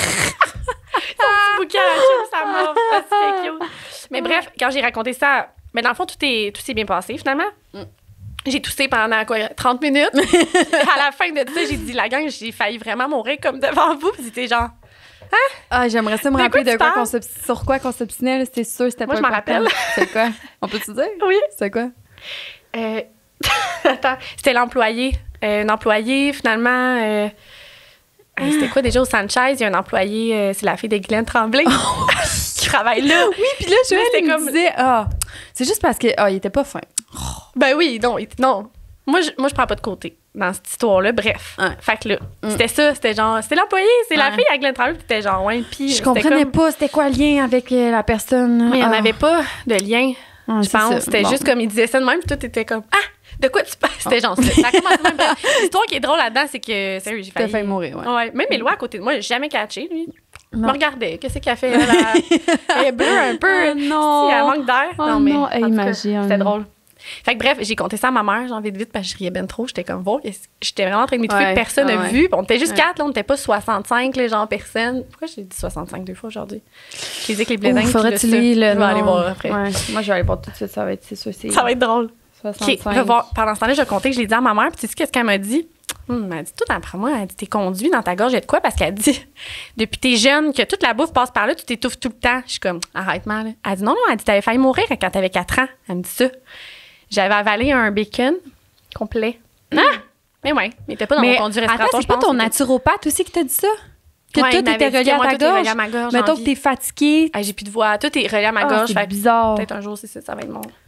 [SPEAKER 1] Son petit bouquet à la chute, ça m'a c'est cute. Mais bref, quand j'ai raconté ça, mais dans le fond, tout, est, tout s'est bien passé finalement.
[SPEAKER 2] Mm.
[SPEAKER 1] J'ai toussé pendant quoi, trente minutes. Puis à la fin de ça, j'ai dit, la gang, j'ai failli vraiment mourir comme devant vous. Puis c'était genre,
[SPEAKER 2] Ah, j'aimerais ça me
[SPEAKER 1] De quoi
[SPEAKER 2] rappeler
[SPEAKER 1] tu
[SPEAKER 2] de quoi
[SPEAKER 1] parles?
[SPEAKER 2] qu'on s'obs- sur quoi qu'on s'obstinait, là, c'était sûr, c'était
[SPEAKER 1] Moi,
[SPEAKER 2] pas
[SPEAKER 1] je m'en
[SPEAKER 2] important.
[SPEAKER 1] rappelle.
[SPEAKER 2] C'est quoi? On peut-tu dire?
[SPEAKER 1] oui.
[SPEAKER 2] C'est quoi?
[SPEAKER 1] Euh, attends, c'était l'employé. Euh, un employé, finalement. euh, hey, c'était quoi déjà au Sanchez? Il y a un employé, euh, c'est la fille de Guylaine Tremblay qui travaille là.
[SPEAKER 2] Oui, puis là, Joël,
[SPEAKER 1] C'était
[SPEAKER 2] il me
[SPEAKER 1] comme-
[SPEAKER 2] disait, ah, c'est juste parce que, ah, il était pas fin.
[SPEAKER 1] Ben oui, non, il- non. Moi, je, moi, je prends pas de côté dans cette histoire-là. Bref.
[SPEAKER 2] Ouais.
[SPEAKER 1] Fait que là,
[SPEAKER 2] Mm.
[SPEAKER 1] c'était ça. C'était genre, c'était l'employé, c'est la
[SPEAKER 2] Ouais.
[SPEAKER 1] fille à Guylaine Tremblay. Puis c'était genre, ouais. Puis
[SPEAKER 2] Je
[SPEAKER 1] c'était
[SPEAKER 2] comprenais
[SPEAKER 1] comme-
[SPEAKER 2] pas, c'était quoi le lien avec euh, la personne.
[SPEAKER 1] Mais il n'y en
[SPEAKER 2] Ah.
[SPEAKER 1] avait pas de lien,
[SPEAKER 2] Ah,
[SPEAKER 1] je
[SPEAKER 2] c'est
[SPEAKER 1] pense.
[SPEAKER 2] ça.
[SPEAKER 1] C'était
[SPEAKER 2] Bon.
[SPEAKER 1] juste comme il disait ça de même, puis tout était comme, ah, de quoi tu parles? C'était genre ça. Ça a commencé de même. Bref, l'histoire qui est drôle là-dedans, c'est que, sérieux, j'ai
[SPEAKER 2] T'as
[SPEAKER 1] failli.
[SPEAKER 2] failli mourir, ouais.
[SPEAKER 1] Ouais. Même Éloi à côté de moi, j'ai jamais catché, lui. Il
[SPEAKER 2] Non.
[SPEAKER 1] me regardait. Qu'est-ce qu'elle fait? Elle, elle, elle est bleue un peu.
[SPEAKER 2] Oh non.
[SPEAKER 1] Si, elle manque d'air.
[SPEAKER 2] Oh
[SPEAKER 1] non, mais.
[SPEAKER 2] non,
[SPEAKER 1] en tout cas,
[SPEAKER 2] imagine.
[SPEAKER 1] C'était drôle. Fait que bref, j'ai compté ça à ma mère, genre vite vite, parce que je riais ben trop. J'étais comme, wow, j'étais vraiment en train de m'étouffer,
[SPEAKER 2] Ouais,
[SPEAKER 1] personne n'a
[SPEAKER 2] ouais, ouais.
[SPEAKER 1] vu. Puis on était juste
[SPEAKER 2] Ouais.
[SPEAKER 1] quatre, là, on n'était pas soixante-cinq, les gens, personne. Pourquoi j'ai dit soixante-cinq deux fois aujourd'hui? J'ai dit que les
[SPEAKER 2] Ouh,
[SPEAKER 1] blédings.
[SPEAKER 2] faudrait
[SPEAKER 1] puis
[SPEAKER 2] que tu
[SPEAKER 1] là,
[SPEAKER 2] lis
[SPEAKER 1] ça,
[SPEAKER 2] le
[SPEAKER 1] Je vais aller
[SPEAKER 2] nom.
[SPEAKER 1] voir après.
[SPEAKER 2] Ouais. Moi, je vais aller voir tout de suite, ça va être, c'est sûr, c'est
[SPEAKER 1] Ça va être drôle.
[SPEAKER 2] soixante-cinq.
[SPEAKER 1] OK, revoir. Pendant ce temps-là, je comptais que je l'ai dit à ma mère, puis tu sais qu'est-ce qu'elle m'a dit? Hum, elle m'a dit, tout après moi, elle dit, t'es conduit dans ta gorge, il y a de quoi? Parce qu'elle dit, depuis t'es jeune, que toute la bouffe passe par là, tu t'étouffes tout le temps. Je suis comme, arrête-moi, là. Elle dit, non, non, elle dit, t'avais failli mourir quand t'avais quatre ans. Elle me dit ça. J'avais avalé un bacon complet. Ah! Mais ouais, il était pas dans
[SPEAKER 2] Mais
[SPEAKER 1] mon conduit
[SPEAKER 2] attends,
[SPEAKER 1] respiratoire,
[SPEAKER 2] c'est
[SPEAKER 1] je
[SPEAKER 2] pas
[SPEAKER 1] pense.
[SPEAKER 2] ton
[SPEAKER 1] c'était-
[SPEAKER 2] naturopathe aussi qui t'a dit ça? Que
[SPEAKER 1] Ouais, il
[SPEAKER 2] tout
[SPEAKER 1] m'avait
[SPEAKER 2] était
[SPEAKER 1] dit
[SPEAKER 2] relié
[SPEAKER 1] que
[SPEAKER 2] à
[SPEAKER 1] moi,
[SPEAKER 2] ta
[SPEAKER 1] tout est relié
[SPEAKER 2] gorge?
[SPEAKER 1] à ma gorge,
[SPEAKER 2] Mettons
[SPEAKER 1] j'ai
[SPEAKER 2] que
[SPEAKER 1] envie.
[SPEAKER 2] t'es fatigué.
[SPEAKER 1] Ah, j'ai plus de voix. Tout est relié à ma
[SPEAKER 2] Ah,
[SPEAKER 1] gorge.
[SPEAKER 2] c'est
[SPEAKER 1] Fait que
[SPEAKER 2] bizarre.
[SPEAKER 1] peut-être un jour, c'est ça, ça va être mon.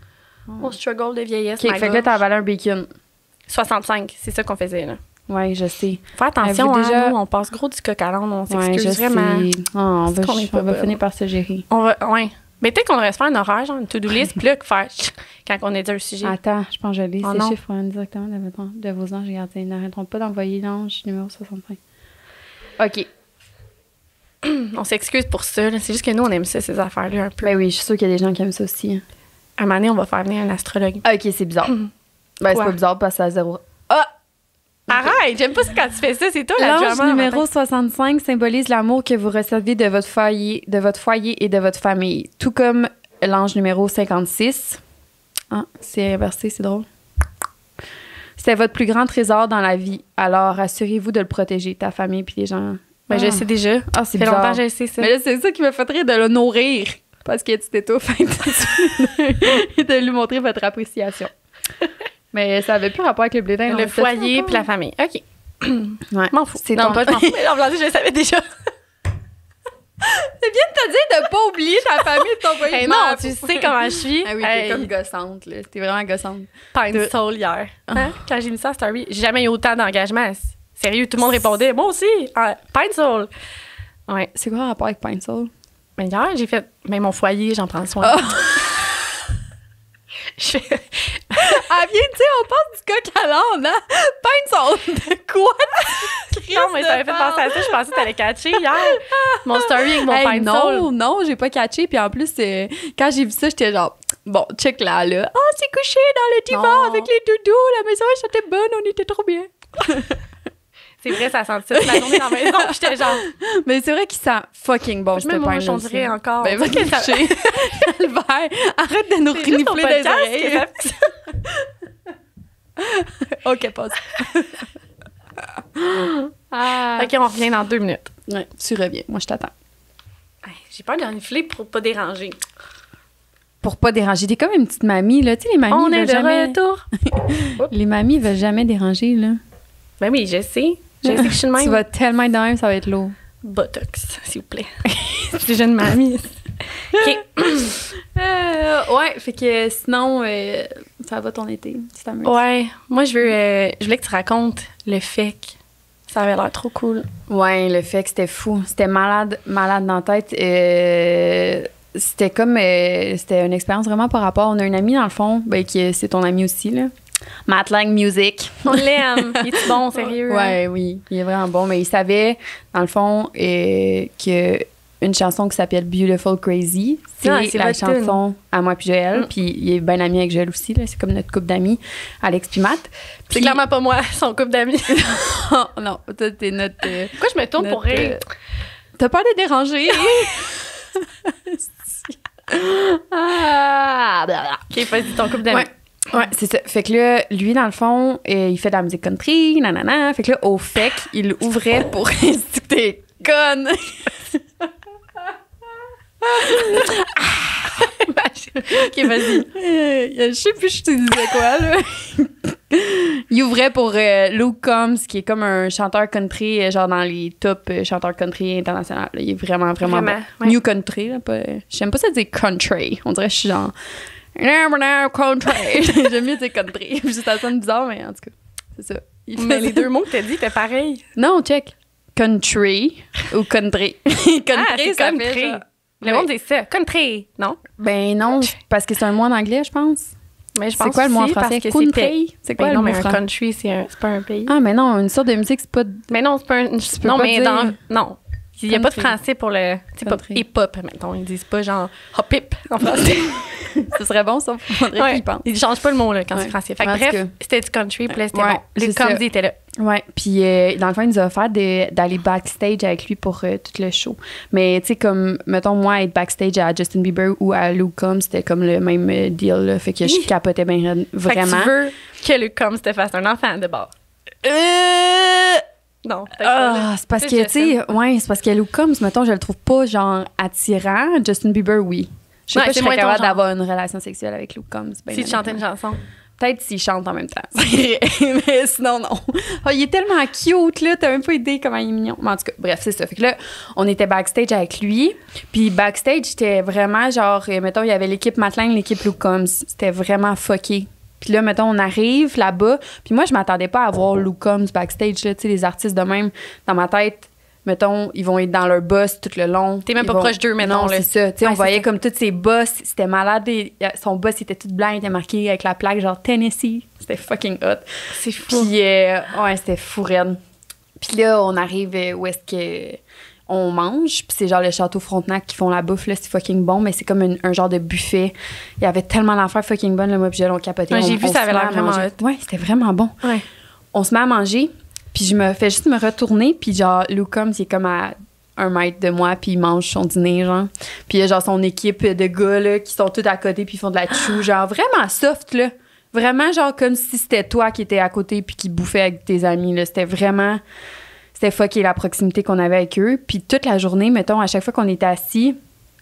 [SPEAKER 1] Mon struggle de vieillesse.
[SPEAKER 2] OK,
[SPEAKER 1] ma
[SPEAKER 2] fait que là,
[SPEAKER 1] gorge.
[SPEAKER 2] t'as avalé un bacon.
[SPEAKER 1] soixante-cinq, c'est ça qu'on faisait, là.
[SPEAKER 2] Ouais, je sais.
[SPEAKER 1] Faut attention,
[SPEAKER 2] Avez-vous
[SPEAKER 1] hein,
[SPEAKER 2] déjà-
[SPEAKER 1] nous, on passe gros du coq à l'âne, on
[SPEAKER 2] Ouais,
[SPEAKER 1] s'excuse
[SPEAKER 2] je
[SPEAKER 1] vraiment.
[SPEAKER 2] sais. Oh, on va,
[SPEAKER 1] qu'on est pas
[SPEAKER 2] on va
[SPEAKER 1] bonne.
[SPEAKER 2] finir par se gérer.
[SPEAKER 1] On va, ouais. Mais peut-être qu'on devrait se faire un horaire, genre une to-do list, puis là, faire quand on est dit un sujet.
[SPEAKER 2] Attends, je pense que je l'ai.
[SPEAKER 1] Oh
[SPEAKER 2] Ces
[SPEAKER 1] non.
[SPEAKER 2] chiffres proviennent directement de, votre- de vos anges gardiens. Ils n'arrêteront pas d'envoyer l'ange numéro soixante-cinq. OK.
[SPEAKER 1] On s'excuse pour ça, là. C'est juste que nous, on aime ça, ces affaires-là, un peu.
[SPEAKER 2] Ben oui, je suis sûre qu'il y a des gens qui aiment ça aussi. hein.
[SPEAKER 1] Un moment donné, on va faire venir un astrologue.
[SPEAKER 2] OK, c'est bizarre. ben, c'est
[SPEAKER 1] Quoi?
[SPEAKER 2] pas bizarre parce que c'est à zéro.
[SPEAKER 1] Arrête! J'aime pas ça quand tu fais ça, c'est toi la
[SPEAKER 2] L'ange
[SPEAKER 1] drama.
[SPEAKER 2] numéro soixante-cinq symbolise l'amour que vous recevez de votre foyer, de votre foyer et de votre famille. Tout comme l'ange numéro cinquante-six. Ah, c'est inversé, c'est drôle. C'est votre plus grand trésor dans la vie. Alors, assurez-vous de le protéger, ta famille puis les gens.
[SPEAKER 1] Ben,
[SPEAKER 2] Ah.
[SPEAKER 1] je sais déjà.
[SPEAKER 2] Ah, c'est
[SPEAKER 1] Ça fait
[SPEAKER 2] bizarre.
[SPEAKER 1] longtemps que je sais ça.
[SPEAKER 2] Mais là, c'est ça qui me fait rire de le nourrir. Parce que tu t'étouffes et de lui montrer votre appréciation. Mais ça avait plus rapport avec le blé d'Inde.
[SPEAKER 1] Le foyer puis la famille. OK.
[SPEAKER 2] Ouais.
[SPEAKER 1] M'en fous.
[SPEAKER 2] C'est
[SPEAKER 1] non,
[SPEAKER 2] ton-
[SPEAKER 1] pas je m'en fous. Mais en blanc, je le savais déjà.
[SPEAKER 2] C'est bien de te dire de pas oublier ta famille et ton foyer.
[SPEAKER 1] Hey, non, tu sais comment je suis.
[SPEAKER 2] Ah oui,
[SPEAKER 1] Hey,
[SPEAKER 2] t'es comme gossante, là. T'es vraiment gossante.
[SPEAKER 1] Pine Soul hier. Hein? Quand j'ai mis ça à Story, j'ai jamais eu autant d'engagement. Sérieux, tout le monde répondait. Moi aussi. Ah, Pine Soul. Ouais.
[SPEAKER 2] C'est quoi le rapport avec Pine Soul?
[SPEAKER 1] Mais hier, j'ai fait. Mais mon foyer, j'en prends soin.
[SPEAKER 2] Ah.
[SPEAKER 1] Je fais.
[SPEAKER 2] Ah, viens, tu sais, on passe du coq à l'âne, hein? Pine Soul, de quoi?
[SPEAKER 1] Non, mais ça m'a fait penser à ça. Je pensais que t'allais catcher hier. Mon story avec mon
[SPEAKER 2] Hey,
[SPEAKER 1] Pine
[SPEAKER 2] non,
[SPEAKER 1] Soul.
[SPEAKER 2] non, j'ai pas catché. Puis en plus, euh, quand j'ai vu ça, j'étais genre, bon, check là, là. Oh, c'est couché dans le divan
[SPEAKER 1] Non.
[SPEAKER 2] avec les doudous. La maison, elle était bonne, on était trop bien.
[SPEAKER 1] C'est vrai, ça sent ça toute la journée dans la maison. Puis j'étais genre.
[SPEAKER 2] Mais c'est vrai qu'il sent fucking bon,
[SPEAKER 1] Je
[SPEAKER 2] ce
[SPEAKER 1] mets mon
[SPEAKER 2] pain-là
[SPEAKER 1] on
[SPEAKER 2] aussi.
[SPEAKER 1] dirait encore.
[SPEAKER 2] Ben, va te
[SPEAKER 1] que ça-
[SPEAKER 2] coucher. Le verre. Arrête de nous
[SPEAKER 1] C'est juste au
[SPEAKER 2] renifler des
[SPEAKER 1] podcast que
[SPEAKER 2] oreilles.
[SPEAKER 1] ça fait ça.
[SPEAKER 2] OK, passe. ah.
[SPEAKER 1] OK, on revient dans deux minutes.
[SPEAKER 2] Ouais, tu reviens. Moi, je t'attends.
[SPEAKER 1] Hey, j'ai peur de renifler pour pas déranger.
[SPEAKER 2] Pour pas déranger. T'es comme une petite mamie, là. Tu sais, les mamies,
[SPEAKER 1] On
[SPEAKER 2] ils
[SPEAKER 1] est
[SPEAKER 2] veulent
[SPEAKER 1] de
[SPEAKER 2] jamais...
[SPEAKER 1] retour.
[SPEAKER 2] Les mamies veulent jamais déranger, là.
[SPEAKER 1] Ben oui, je sais. Je sais que je suis de même.
[SPEAKER 2] Tu vas tellement être dans même, ça va être lourd.
[SPEAKER 1] Botox, s'il vous plaît. C'est déjà une mamie. OK.
[SPEAKER 2] Euh, ouais, fait que sinon, euh, ça va ton été. Tu t'amuses.
[SPEAKER 1] Ouais, moi, je veux, euh, je voulais que tu racontes le F E C. Ça avait l'air trop cool.
[SPEAKER 2] Ouais, le fait que c'était fou. C'était malade, malade dans la tête. Euh, c'était comme... euh, c'était une expérience vraiment par rapport... On a une amie, dans le fond, ben, qui c'est ton amie aussi, là. Matt Lang Music.
[SPEAKER 1] On l'aime. Il est bon, sérieux? hein?
[SPEAKER 2] Ouais, oui. Il est vraiment bon. Mais il savait, dans le fond, euh, que une chanson qui s'appelle Beautiful Crazy, c'est
[SPEAKER 1] Ah, c'est
[SPEAKER 2] la
[SPEAKER 1] votre
[SPEAKER 2] chanson à moi puis Joël.
[SPEAKER 1] Mm.
[SPEAKER 2] Puis il est bien ami avec Joël aussi. Là. C'est comme notre couple d'amis, Alex puis Matt.
[SPEAKER 1] C'est
[SPEAKER 2] Puis-
[SPEAKER 1] clairement pas moi, son couple d'amis.
[SPEAKER 2] Oh, non, toi, t'es notre... euh,
[SPEAKER 1] Pourquoi je me tourne pour
[SPEAKER 2] notre,
[SPEAKER 1] rire?
[SPEAKER 2] euh, T'as peur de déranger? ah, blablabla.
[SPEAKER 1] OK, vas-y, ton couple d'amis.
[SPEAKER 2] Ouais. Ouais, c'est ça. Fait que là, lui, dans le fond, euh, il fait de la musique country, nanana. Fait que là, au F E C, il ouvrait pour... T'es conne!
[SPEAKER 1] OK, vas-y.
[SPEAKER 2] Euh, je sais plus je te disais quoi, là. Il ouvrait pour euh, Luke Combs, qui est comme un chanteur country, euh, genre dans les top euh, chanteurs country internationaux. là. Il est vraiment, vraiment,
[SPEAKER 1] Vraiment,
[SPEAKER 2] bon.
[SPEAKER 1] ouais.
[SPEAKER 2] New country, là. Pas, j'aime pas ça dire country. On dirait que je suis genre... country. J'aime mieux dire country. Puis ça sonne bizarre, mais en tout cas, c'est ça. Il
[SPEAKER 1] Mais
[SPEAKER 2] faisait-
[SPEAKER 1] les deux mots que t'as dit étaient pareils.
[SPEAKER 2] Non, check. Country ou country. country,
[SPEAKER 1] Ah, c'est
[SPEAKER 2] ça
[SPEAKER 1] country.
[SPEAKER 2] fait genre...
[SPEAKER 1] Le monde dit ça. Country, non?
[SPEAKER 2] Ben non, parce que c'est un mot en anglais, je pense.
[SPEAKER 1] Mais je
[SPEAKER 2] C'est
[SPEAKER 1] pense
[SPEAKER 2] quoi le mot en
[SPEAKER 1] aussi
[SPEAKER 2] français?
[SPEAKER 1] parce que
[SPEAKER 2] Country?
[SPEAKER 1] c'était-
[SPEAKER 2] C'est quoi
[SPEAKER 1] Ben
[SPEAKER 2] le
[SPEAKER 1] non,
[SPEAKER 2] mot
[SPEAKER 1] mais un
[SPEAKER 2] français?
[SPEAKER 1] country, c'est un- c'est pas un pays.
[SPEAKER 2] Ah, mais non, une sorte de musique, c'est pas...
[SPEAKER 1] Mais non, c'est pas un.
[SPEAKER 2] peux
[SPEAKER 1] Non,
[SPEAKER 2] pas
[SPEAKER 1] mais
[SPEAKER 2] dire
[SPEAKER 1] dans. Non. Il n'y a pas de
[SPEAKER 2] country.
[SPEAKER 1] français pour le. C'est pas
[SPEAKER 2] Country.
[SPEAKER 1] hip-hop, mettons. Ils disent pas genre hop-hip en français.
[SPEAKER 2] Ce serait bon, ça. Faudrait
[SPEAKER 1] Ouais.
[SPEAKER 2] qu'il y pense.
[SPEAKER 1] Ils changent pas le mot là, quand
[SPEAKER 2] Ouais.
[SPEAKER 1] c'est français. Fait que
[SPEAKER 2] En tout
[SPEAKER 1] bref,
[SPEAKER 2] cas.
[SPEAKER 1] c'était du country, puis là, c'était
[SPEAKER 2] Ouais,
[SPEAKER 1] bon. Le
[SPEAKER 2] c'est ça.
[SPEAKER 1] comedy était là.
[SPEAKER 2] Ouais, puis euh, dans le fond, il nous a offert de- d'aller backstage avec lui pour euh, tout le show. Mais tu sais, comme, mettons, moi, être backstage à Justin Bieber ou à Luke Combs, c'était comme le même euh, deal, là. Fait que je
[SPEAKER 1] Hi.
[SPEAKER 2] capotais bien raide, vraiment.
[SPEAKER 1] Fait que tu veux que le com te fasse un enfant de bord.
[SPEAKER 2] Euh,
[SPEAKER 1] Non, peut-être pas, là.
[SPEAKER 2] Ah, c'est parce
[SPEAKER 1] C'est
[SPEAKER 2] que, tu sais, ouais, c'est parce que Luke Combs, mettons, je le trouve pas, genre, attirant. Justin Bieber, oui. Je sais
[SPEAKER 1] Ouais,
[SPEAKER 2] pas
[SPEAKER 1] c'est
[SPEAKER 2] si je
[SPEAKER 1] moins
[SPEAKER 2] serais
[SPEAKER 1] ton
[SPEAKER 2] capable
[SPEAKER 1] genre.
[SPEAKER 2] d'avoir une relation sexuelle avec Luke Combs. ben
[SPEAKER 1] Si tu chantais une chanson.
[SPEAKER 2] Peut-être s'il chante en même temps. Mais sinon, non. Oh, il est tellement cute, là. T'as même pas idée comment il est mignon. Mais en tout cas, bref, c'est ça. Fait que là, on était backstage avec lui. Puis backstage, c'était vraiment genre, mettons, il y avait l'équipe Matelin, l'équipe Luke Combs. C'était vraiment fucké. Puis là, mettons, on arrive là-bas. Puis moi, je m'attendais pas à voir Luke Combs backstage, là. Tu sais, les artistes de même, dans ma tête, mettons, ils vont être dans leur boss tout le long.
[SPEAKER 1] T'es même
[SPEAKER 2] ils
[SPEAKER 1] pas
[SPEAKER 2] vont...
[SPEAKER 1] proche d'eux, mais non,
[SPEAKER 2] non
[SPEAKER 1] là.
[SPEAKER 2] c'est ça. Tu sais,
[SPEAKER 1] ouais,
[SPEAKER 2] on voyait
[SPEAKER 1] ça.
[SPEAKER 2] comme tous ses boss, c'était malade. Et son boss, il était tout blanc, il était marqué avec la plaque genre Tennessee. C'était fucking hot.
[SPEAKER 1] C'est fou.
[SPEAKER 2] Puis, euh, ouais, c'était fou raide. Puis là, on arrive où est-ce que on mange. Puis c'est genre le Château Frontenac qui font la bouffe, là, c'est fucking bon, mais c'est comme une, un genre de buffet. Il y avait tellement d'affaires fucking bonnes, là, moi, puis j'ai capoté.
[SPEAKER 1] Ouais,
[SPEAKER 2] on,
[SPEAKER 1] j'ai vu,
[SPEAKER 2] on
[SPEAKER 1] ça avait l'air vraiment
[SPEAKER 2] manger.
[SPEAKER 1] hot.
[SPEAKER 2] Ouais, c'était vraiment bon.
[SPEAKER 1] Ouais.
[SPEAKER 2] On se met à manger, puis je me fais juste me retourner, puis genre, Luke Combs, il est comme à un mètre de moi, puis il mange son dîner, genre. Puis il y a genre son équipe de gars, là, qui sont tous à côté, puis ils font de la chou, genre vraiment soft, là. Vraiment, genre, comme si c'était toi qui étais à côté, puis qui bouffait avec tes amis, là. C'était vraiment... C'était fucké la proximité qu'on avait avec eux. Puis toute la journée, mettons, à chaque fois qu'on était assis,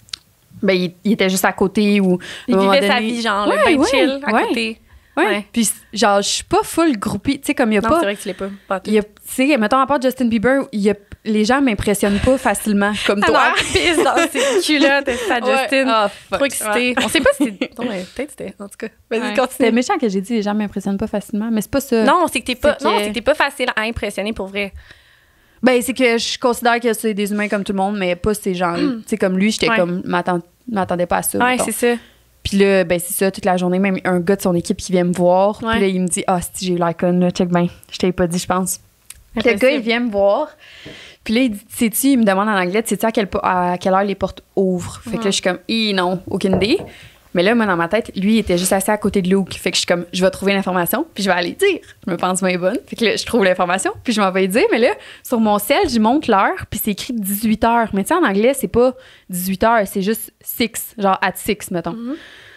[SPEAKER 2] ben, il, il était juste à côté ou...
[SPEAKER 1] Il vivait sa vie, genre,
[SPEAKER 2] ouais,
[SPEAKER 1] le ben
[SPEAKER 2] ouais,
[SPEAKER 1] chill, à
[SPEAKER 2] ouais.
[SPEAKER 1] côté.
[SPEAKER 2] Ouais.
[SPEAKER 1] Ouais.
[SPEAKER 2] Puis, genre, je suis pas full groupie. Tu sais, comme il y a
[SPEAKER 1] Non,
[SPEAKER 2] pas.
[SPEAKER 1] c'est vrai que tu l'es pas. Pas tout.
[SPEAKER 2] Il y a, tu sais, mettons, à part Justin Bieber, il y a, les gens m'impressionnent pas facilement, comme
[SPEAKER 1] Ah
[SPEAKER 2] toi.
[SPEAKER 1] non, elle pisse dans ses culottes, elle fait à Justin.
[SPEAKER 2] Ouais. Ah, fuck.
[SPEAKER 1] Trop excitée. On sait pas si c'était. Non, mais peut-être c'était. En tout cas. Vas-y,
[SPEAKER 2] Ouais.
[SPEAKER 1] continue.
[SPEAKER 2] C'était méchant que j'ai dit, les gens m'impressionnent pas facilement, mais c'est pas ça.
[SPEAKER 1] Non, c'est que t'es pas.
[SPEAKER 2] C'est que-
[SPEAKER 1] Non, c'est que t'es pas facile à impressionner pour vrai.
[SPEAKER 2] Ben, c'est que je considère que c'est des humains comme tout le monde, mais pas ces gens. Tu sais, comme lui, j'étais
[SPEAKER 1] Ouais.
[SPEAKER 2] comme, m'attend- m'attendais pas à ça.
[SPEAKER 1] Ouais,
[SPEAKER 2] mettons.
[SPEAKER 1] c'est ça.
[SPEAKER 2] Puis là, ben c'est ça, toute la journée, même un gars de son équipe qui vient me voir.
[SPEAKER 1] Ouais.
[SPEAKER 2] Puis là, il me dit, ah, si j'ai eu l'icône, là, check bien. Je t'avais pas dit, je pense. Puis le gars, il vient me voir. Puis là, il dit, sais-tu, il me demande en anglais, sais-tu à quelle, po- à quelle heure les portes ouvrent? Fait que là, je suis comme, hi, non, aucune idée. Mais là, moi, dans ma tête, lui, il était juste assis à côté de Luke. Fait que je suis comme, je vais trouver l'information, puis je vais aller dire. Je me pense bien bonne. Fait que là, je trouve l'information, puis je m'en vais dire. Mais là, sur mon cell, je monte l'heure, puis c'est écrit dix-huit heures. Mais tu sais, en anglais, c'est pas dix-huit heures, c'est juste six, genre at six, mettons.
[SPEAKER 1] Mhm.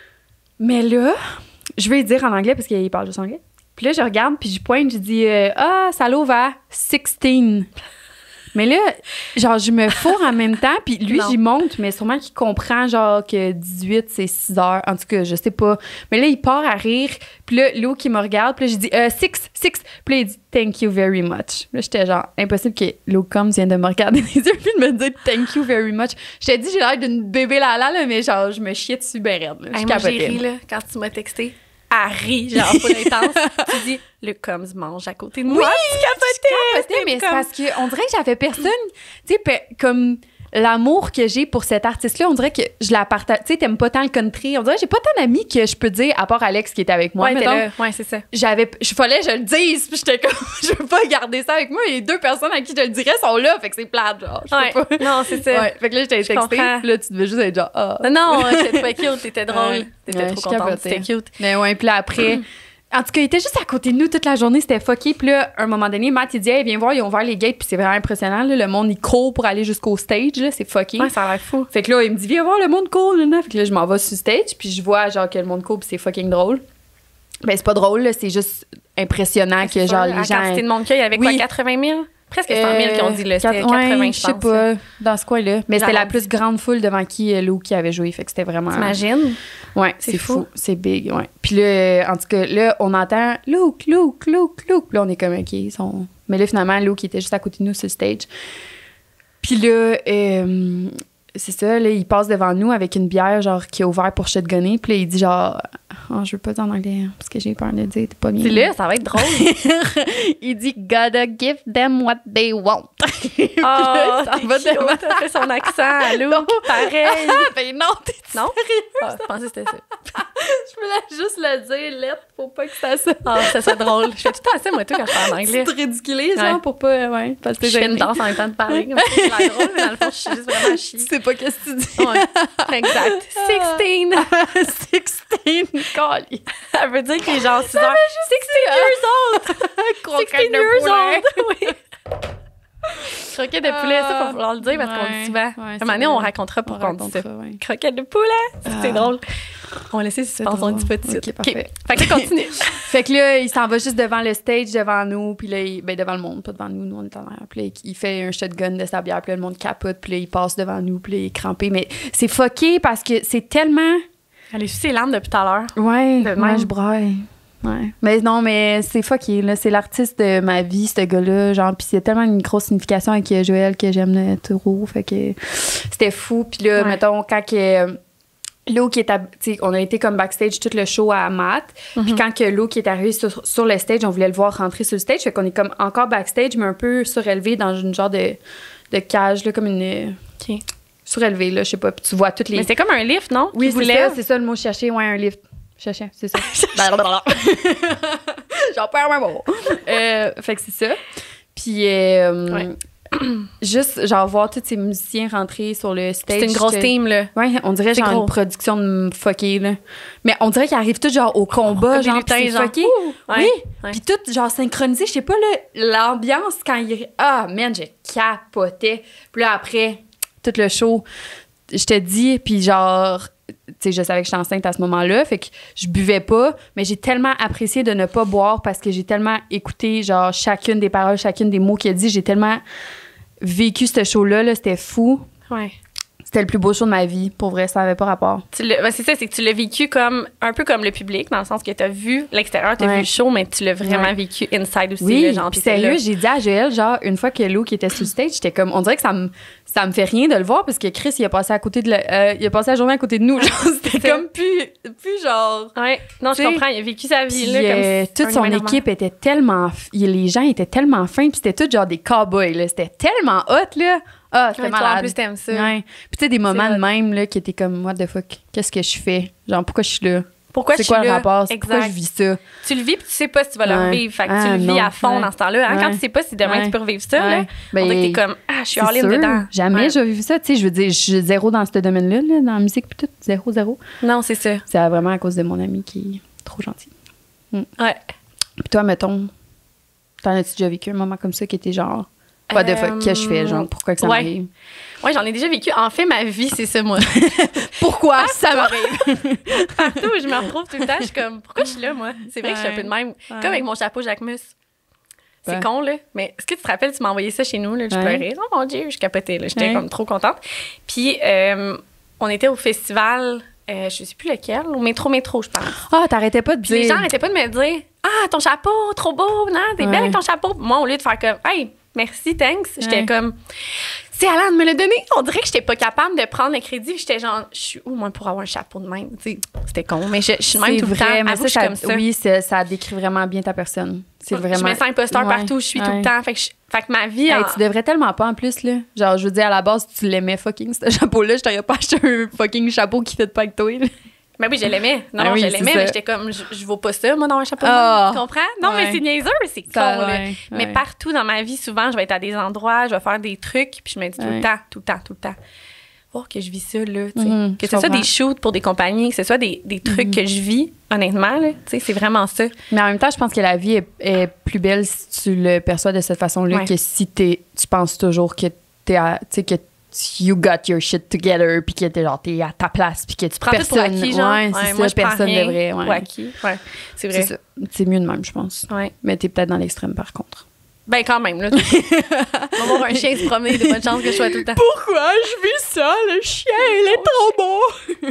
[SPEAKER 2] Mais là, je vais lui dire en anglais parce qu'il parle juste anglais. Puis là, je regarde, puis je pointe, je dis euh, ah, ça l'ouvre à seize. Mais là, genre, je me fourre en même temps, puis lui,
[SPEAKER 1] Non.
[SPEAKER 2] j'y monte, mais sûrement qu'il comprend, genre, que dix-huit, c'est six heures. En tout cas, je sais pas. Mais là, il part à rire, puis là, Lou qui me regarde, puis là, je dis euh, six, six. Puis là, il dit thank you very much. Là, j'étais genre, impossible que Lou Combs vienne de me regarder dans les yeux, puis de me dire thank you very much. Je t'ai dit, j'ai l'air d'une bébé lala, là, mais genre, je me chiais dessus ben raide. Là. Je
[SPEAKER 1] Hey, moi, j'ai
[SPEAKER 2] capotais.
[SPEAKER 1] ri, là, quand tu m'as texté. Elle rit, genre, full intense. Tu dis, le Combs mange à côté de moi.
[SPEAKER 2] Oui,
[SPEAKER 1] tu capotais.
[SPEAKER 2] Capotais, mais c'est
[SPEAKER 1] comme-
[SPEAKER 2] parce que on dirait que j'avais personne, tu sais, pe- comme l'amour que j'ai pour cet artiste-là, on dirait que je la partage. Tu sais, t'aimes pas tant le country. On dirait que j'ai pas tant d'amis que je peux dire, à part Alex qui était avec moi.
[SPEAKER 1] Ouais, t'es
[SPEAKER 2] mettons.
[SPEAKER 1] là. Ouais, c'est ça.
[SPEAKER 2] J'avais, je fallait que je le dise, puis j'étais comme, je veux pas garder ça avec moi. Les deux personnes à qui je le dirais sont là, fait que c'est plate, genre. Je
[SPEAKER 1] Ouais.
[SPEAKER 2] peux pas.
[SPEAKER 1] Non, c'est ça.
[SPEAKER 2] Ouais, fait que là, je t'ai
[SPEAKER 1] Je
[SPEAKER 2] texté,
[SPEAKER 1] comprends.
[SPEAKER 2] puis là, tu devais juste être genre, ah.
[SPEAKER 1] Non, non, t'étais pas cute, t'étais drôle.
[SPEAKER 2] Ouais.
[SPEAKER 1] T'étais
[SPEAKER 2] Ouais,
[SPEAKER 1] trop
[SPEAKER 2] je
[SPEAKER 1] contente,
[SPEAKER 2] capotais.
[SPEAKER 1] c'était cute.
[SPEAKER 2] Mais ouais, puis là, après. En tout cas, il était juste à côté de nous toute la journée, c'était fucké. Puis là, à un moment donné, Matt, il dit, hey, viens voir, ils ont ouvert les gates, puis c'est vraiment impressionnant. Là, le monde, il court pour aller jusqu'au stage, là, c'est fucké.
[SPEAKER 1] Ouais, ça a l'air fou.
[SPEAKER 2] Fait que là, il me dit, viens voir, le monde court. Là, là. Fait que là, je m'en vais sur stage, puis je vois, genre, que le monde court, puis c'est fucking drôle. Ben, c'est pas drôle, là, c'est juste impressionnant que, genre, les
[SPEAKER 1] la
[SPEAKER 2] gens.
[SPEAKER 1] quantité de monde qu'il y avait
[SPEAKER 2] Oui.
[SPEAKER 1] quoi, quatre-vingt mille? Presque cent mille qui ont dit, là. C'était
[SPEAKER 2] quatre-
[SPEAKER 1] quatre-vingts,
[SPEAKER 2] ouais,
[SPEAKER 1] je
[SPEAKER 2] je sais
[SPEAKER 1] pense.
[SPEAKER 2] pas, dans ce coin-là. Mais c'était la
[SPEAKER 1] J'arrondis.
[SPEAKER 2] plus grande foule devant qui euh, Lou qui avait joué, fait que c'était vraiment.
[SPEAKER 1] T'imagines?
[SPEAKER 2] Ouais,
[SPEAKER 1] C'est
[SPEAKER 2] c'est
[SPEAKER 1] fou.
[SPEAKER 2] fou. C'est big, ouais. Puis là, euh, en tout cas, là, on entend Luke, Luke, Luke, Luke. Puis là, on est comme, OK, ils sont. Mais là, finalement, Luke, il était juste à côté de nous sur le stage. Puis là, euh, c'est ça, là, il passe devant nous avec une bière, genre, qui est ouverte pour shotgunner. Puis là, il dit, genre, oh, je veux pas dire en anglais, hein, parce que j'ai peur de le dire, t'es pas bien.
[SPEAKER 1] Puis là, ça va être drôle.
[SPEAKER 2] il dit, gotta give them what they want. Puis
[SPEAKER 1] Oh,
[SPEAKER 2] là, ça
[SPEAKER 1] t'es
[SPEAKER 2] va
[SPEAKER 1] cute,
[SPEAKER 2] devant-
[SPEAKER 1] t'as fait son accent à Luke,
[SPEAKER 2] Non.
[SPEAKER 1] pareil.
[SPEAKER 2] ben non, t'es
[SPEAKER 1] Non? Ah, je pensais que c'était ça.
[SPEAKER 2] Je voulais juste le dire, lettre, faut pas que ça se.
[SPEAKER 1] Ah, ça serait drôle. Je fais tout le temps ça, moi, tout, quand je parle en anglais.
[SPEAKER 2] Tu te ridiculises, genre,
[SPEAKER 1] Ouais.
[SPEAKER 2] pour pas. Ouais, parce que
[SPEAKER 1] Je fais une danse en même temps de parler. Comme ça, c'est l'air drôle, mais dans le fond, je suis juste vraiment à chier.
[SPEAKER 2] Tu sais pas qu'est-ce que tu dis.
[SPEAKER 1] Ouais, exact. sixteen.
[SPEAKER 2] sixteen, cali.
[SPEAKER 1] Ça veut dire qu'il est genre six heures. sixteen years old. sixteen years old. Oui. Croquette de poulet, ça, faut falloir le dire parce qu'on le dit souvent.
[SPEAKER 2] Ouais,
[SPEAKER 1] À un
[SPEAKER 2] c'est
[SPEAKER 1] moment donné,
[SPEAKER 2] vrai.
[SPEAKER 1] on racontera pour qu'on dise ça.
[SPEAKER 2] racontera, ouais.
[SPEAKER 1] Croquette de poulet. Ça, C'est
[SPEAKER 2] Ah.
[SPEAKER 1] drôle. On va laisser suspense, on dit pas de suite.
[SPEAKER 2] Ok, parfait.
[SPEAKER 1] Fait que là, continue.
[SPEAKER 2] Fait que là, il s'en va juste devant le stage, devant nous, puis là, il- ben devant le monde, pas devant nous, nous on est en arrière. Puis là, il fait un shotgun de sa bière, puis là, le monde capote, puis là, il passe devant nous, puis là, il est crampé. Mais c'est fucké parce que c'est tellement.
[SPEAKER 1] Elle est sur ses larmes depuis tout à l'heure.
[SPEAKER 2] Ouais,
[SPEAKER 1] De
[SPEAKER 2] moi,
[SPEAKER 1] même.
[SPEAKER 2] je braille. Ouais. Mais non, mais c'est fucké, là. C'est l'artiste de ma vie, ce gars-là. Genre, puis c'est tellement une grosse signification avec Joël que j'aime le taureau. Fait que c'était fou. Puis là, ouais. mettons, quand que Lou qui est à, on a été comme backstage tout le show à Matt. Mm-hmm. Puis quand que Lou qui est arrivé sur, sur le stage, on voulait le voir rentrer sur le stage. Fait qu'on est comme encore backstage, mais un peu surélevé dans une genre de, de cage, là, comme une. OK. Surélevé, là, je sais pas. Puis tu vois toutes les.
[SPEAKER 1] Mais c'est comme un lift, non?
[SPEAKER 2] Oui, c'est ça, c'est ça le mot chercher. Ouais, un lift. Chercher, c'est ça. J'en perds ma mot. Euh, fait que c'est ça. Puis, euh, ouais. juste, genre, voir tous ces musiciens rentrer sur le stage.
[SPEAKER 1] C'est une grosse team, là.
[SPEAKER 2] Ouais, on dirait genre gros. Une production de fucké, là. Mais on dirait qu'ils arrivent tous, genre, au combat, oh, genre, pis c'est fucké. Ouais. Oui. Ouais. Puis tout, genre, synchronisé. Je sais pas, là, l'ambiance quand ils. Ah, man, je capotais. Puis là, après, tout le show, je te dis, puis genre. Tu sais, je savais que j'étais enceinte à ce moment-là, fait que je buvais pas, mais j'ai tellement apprécié de ne pas boire parce que j'ai tellement écouté, genre, chacune des paroles, chacune des mots qu'il a dit. J'ai tellement vécu ce show-là, là, c'était fou.
[SPEAKER 1] Ouais.
[SPEAKER 2] C'était le plus beau show de ma vie. Pour vrai, ça avait pas rapport.
[SPEAKER 1] Tu ben c'est ça, c'est que tu l'as vécu comme un peu comme le public, dans le sens que t'as vu l'extérieur, t'as ouais. vu le show, mais tu l'as vraiment ouais. vécu inside aussi.
[SPEAKER 2] Oui,
[SPEAKER 1] là, genre,
[SPEAKER 2] puis sérieux, là. J'ai dit à Joël, genre, une fois que Lou qui était sur le stage, j'étais comme, on dirait que ça me ça me fait rien de le voir parce que Chris, il a passé à côté de la, euh, il a passé la journée à côté de nous. Genre, c'était comme plus, plus genre.
[SPEAKER 1] Ouais, non, je comprends, il a vécu sa vie.
[SPEAKER 2] Puis,
[SPEAKER 1] là, comme
[SPEAKER 2] euh, toute son équipe était tellement. Les gens étaient tellement fins, puis c'était tout genre des cowboys, là. C'était tellement hot, là. Ah, c'était ouais, malade.
[SPEAKER 1] Toi, en plus, t'aimes ça.
[SPEAKER 2] Ouais. Puis, tu sais, des moments de même, là, qui étaient comme, what the fuck, qu'est-ce que je fais? Genre, pourquoi je suis là?
[SPEAKER 1] Pourquoi
[SPEAKER 2] c'est
[SPEAKER 1] je
[SPEAKER 2] quoi
[SPEAKER 1] suis
[SPEAKER 2] le
[SPEAKER 1] là?
[SPEAKER 2] rapport?
[SPEAKER 1] Exact.
[SPEAKER 2] Pourquoi je vis ça?
[SPEAKER 1] Tu le vis puis tu sais pas si tu vas ouais. le revivre. Fait que ah, tu le vis non. à fond ouais. dans ce temps-là. Hein? Ouais. Quand tu sais pas si demain ouais. tu peux revivre ça, ouais. là, ben, on dirait que t'es comme, ah, je suis all in dedans.
[SPEAKER 2] Jamais ouais. je vais vivre ça. Tu sais, je veux dire, je suis zéro dans ce domaine-là, là, dans la musique puis tout. Zéro, zéro.
[SPEAKER 1] Non, c'est ça.
[SPEAKER 2] C'est vraiment à cause de mon ami qui est trop gentil. Mm.
[SPEAKER 1] Ouais.
[SPEAKER 2] Puis toi, mettons, t'en as-tu déjà vécu un moment comme ça qui était genre, what the fuck, qu'est-ce que je fais? Genre, pourquoi que ça
[SPEAKER 1] ouais.
[SPEAKER 2] m'arrive?
[SPEAKER 1] Oui, j'en ai déjà vécu. En fait, ma vie, c'est ça, moi.
[SPEAKER 2] Pourquoi Partout. Ça m'arrive?
[SPEAKER 1] Partout où je me retrouve tout le temps, je suis comme, pourquoi je suis là, moi? C'est vrai ouais. que je suis un peu de même. Ouais. Comme avec mon chapeau Jacquemus. C'est ouais. con, là. Mais est-ce que tu te rappelles, tu m'as envoyé ça chez nous, là? Je ouais. pleurais. Oh mon Dieu, je capotais, là. J'étais ouais. comme trop contente. Puis, euh, on était au festival, euh, je sais plus lequel, au métro métro, je pense.
[SPEAKER 2] Ah, oh, t'arrêtais pas de
[SPEAKER 1] Puis
[SPEAKER 2] dire.
[SPEAKER 1] les gens arrêtaient pas de me dire, ah, ton chapeau, trop beau, non? T'es ouais. belle avec ton chapeau. Moi, au lieu de faire comme, hey, merci, thanks, j'étais ouais. comme, c'est Alan de me le donner. On dirait que j'étais pas capable de prendre le crédit. J'étais genre, je suis où, moi, pour avoir un chapeau de même? T'sais, c'était con, mais je, je suis même tout vrai, le temps. Avoue, ça, ça, comme ça.
[SPEAKER 2] Oui, ça décrit vraiment bien ta personne. C'est vraiment.
[SPEAKER 1] Je me sens imposteur ouais, partout où je suis ouais. tout le temps. Fait que, je, fait que ma vie.
[SPEAKER 2] Hey,
[SPEAKER 1] en...
[SPEAKER 2] Tu devrais tellement pas en plus, là. Genre, je veux dire, à la base, tu l'aimais fucking, ce chapeau-là. Je t'aurais pas acheté un fucking chapeau qui fait pas avec toi, là.
[SPEAKER 1] Ben oui, je l'aimais. Non, ah oui, je l'aimais, mais j'étais comme, je, je vaux pas ça, moi, dans un chapeau.
[SPEAKER 2] Oh,
[SPEAKER 1] tu comprends? Non, ouais. mais c'est niaiseux, c'est con, ça, là. Ouais, mais ouais. partout dans ma vie, souvent, je vais être à des endroits, je vais faire des trucs, puis je me dis tout ouais. le temps, tout le temps, tout le temps. Voir que je vis ça, là, tu sais. Mm, que ce soit des shoots pour des compagnies, que ce soit des, des trucs mm. que je vis, honnêtement, là, tu sais, c'est vraiment ça.
[SPEAKER 2] Mais en même temps, je pense que la vie est, est plus belle si tu le perçois de cette façon-là ouais. que si t'es, tu penses toujours que t'es à, tu sais, que you got your shit together, puis que t'es, genre, t'es à ta place, puis que tu
[SPEAKER 1] prends
[SPEAKER 2] personne,
[SPEAKER 1] tout pour acquis, genre.
[SPEAKER 2] Ouais, c'est
[SPEAKER 1] ouais,
[SPEAKER 2] ça, personne
[SPEAKER 1] rien
[SPEAKER 2] devrait. Ouais.
[SPEAKER 1] Pour acquis, ouais, c'est vrai.
[SPEAKER 2] C'est ça. C'est mieux de même, je pense.
[SPEAKER 1] Ouais.
[SPEAKER 2] Mais t'es peut-être dans l'extrême, par contre.
[SPEAKER 1] Ben, quand même, là. On va voir un chien se promener, de bonnes chances que je sois tout le temps.
[SPEAKER 2] Pourquoi je vis ça? Le chien, il est trop beau!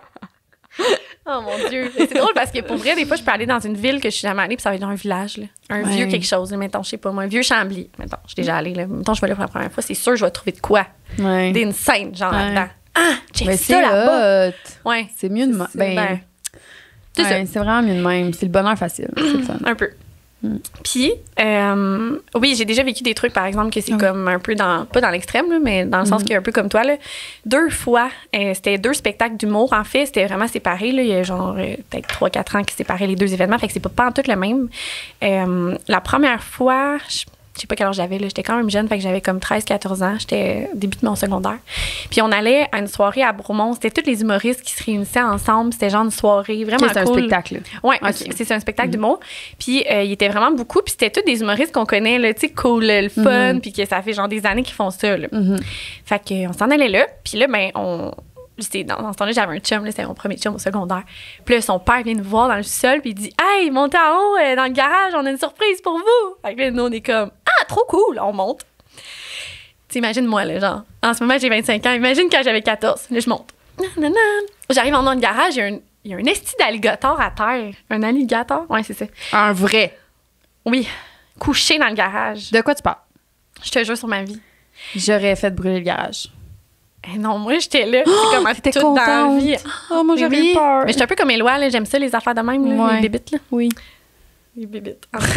[SPEAKER 1] Oh mon Dieu. C'est drôle parce que pour vrai, des fois, je peux aller dans une ville que je suis jamais allée, puis ça va être dans un village, là. Un ouais. vieux quelque chose, là, mettons, je sais pas moi, un vieux Chambly. Mettons, je suis déjà allée, là. Mettons, je vais là pour la première fois, c'est sûr, je vais trouver de quoi. Ouais. D'une scène, genre ouais. là-dedans. Ah, check
[SPEAKER 2] mais
[SPEAKER 1] ça là-bas.
[SPEAKER 2] Ouais. C'est mieux de même. Ben, ben c'est, ouais, c'est vraiment mieux de même. C'est le bonheur facile. C'est le fun.
[SPEAKER 1] Un peu. Mm. Puis, euh, oui, j'ai déjà vécu des trucs, par exemple, que c'est okay. comme un peu dans, pas dans l'extrême, là, mais dans le sens mm. qu'un peu comme toi, là. Deux fois, euh, c'était deux spectacles d'humour. En fait, c'était vraiment séparé, là. Il y a genre euh, peut-être trois quatre ans qui séparaient les deux événements, fait que c'est pas, pas en tout le même. Euh, la première fois, je je sais pas quel âge j'avais, là. J'étais quand même jeune, fait que j'avais comme treize quatorze ans. J'étais au début de mon secondaire. Puis on allait à une soirée à Bromont. C'était tous les humoristes qui se réunissaient ensemble. C'était genre une soirée vraiment okay,
[SPEAKER 2] cool.
[SPEAKER 1] C'est
[SPEAKER 2] un spectacle.
[SPEAKER 1] Oui, okay. c'est, c'est un spectacle mm-hmm. d'humour. Puis euh, il était vraiment beaucoup. Puis c'était tous des humoristes qu'on connaît, là, tu sais, cool, le fun. Mm-hmm. Puis que ça fait genre des années qu'ils font ça, là. Mm-hmm. Fait qu'on s'en allait là. Puis là, ben, on... Dans, dans ce temps-là, j'avais un chum, là, c'était mon premier chum au secondaire. Puis là, son père vient nous voir dans le sol, puis il dit « Hey, montez en haut, euh, dans le garage, on a une surprise pour vous! » Fait que là, nous, on est comme « Ah, trop cool! » On monte. Tu imagines moi, là, genre, en ce moment, j'ai vingt-cinq ans. Imagine quand j'avais quatorze. Là, je monte. Nanana. J'arrive en dans le garage, il y a un, il y a un esti d'alligator à terre. Un alligator? Oui, c'est ça.
[SPEAKER 2] Un vrai.
[SPEAKER 1] Oui, couché dans le garage.
[SPEAKER 2] De quoi tu parles?
[SPEAKER 1] Je te jure sur ma vie.
[SPEAKER 2] J'aurais fait brûler le garage.
[SPEAKER 1] Eh non, moi, j'étais là. C'est comme
[SPEAKER 2] t'étais
[SPEAKER 1] toute
[SPEAKER 2] contente.
[SPEAKER 1] dans la vie.
[SPEAKER 2] Oh, moi,
[SPEAKER 1] Mais
[SPEAKER 2] j'aurais
[SPEAKER 1] oui.
[SPEAKER 2] eu peur.
[SPEAKER 1] Mais j'étais un peu comme Éloi, là. J'aime ça, les affaires de même, là,
[SPEAKER 2] Ouais.
[SPEAKER 1] les bébites, là.
[SPEAKER 2] Oui.
[SPEAKER 1] Les bébites. En tout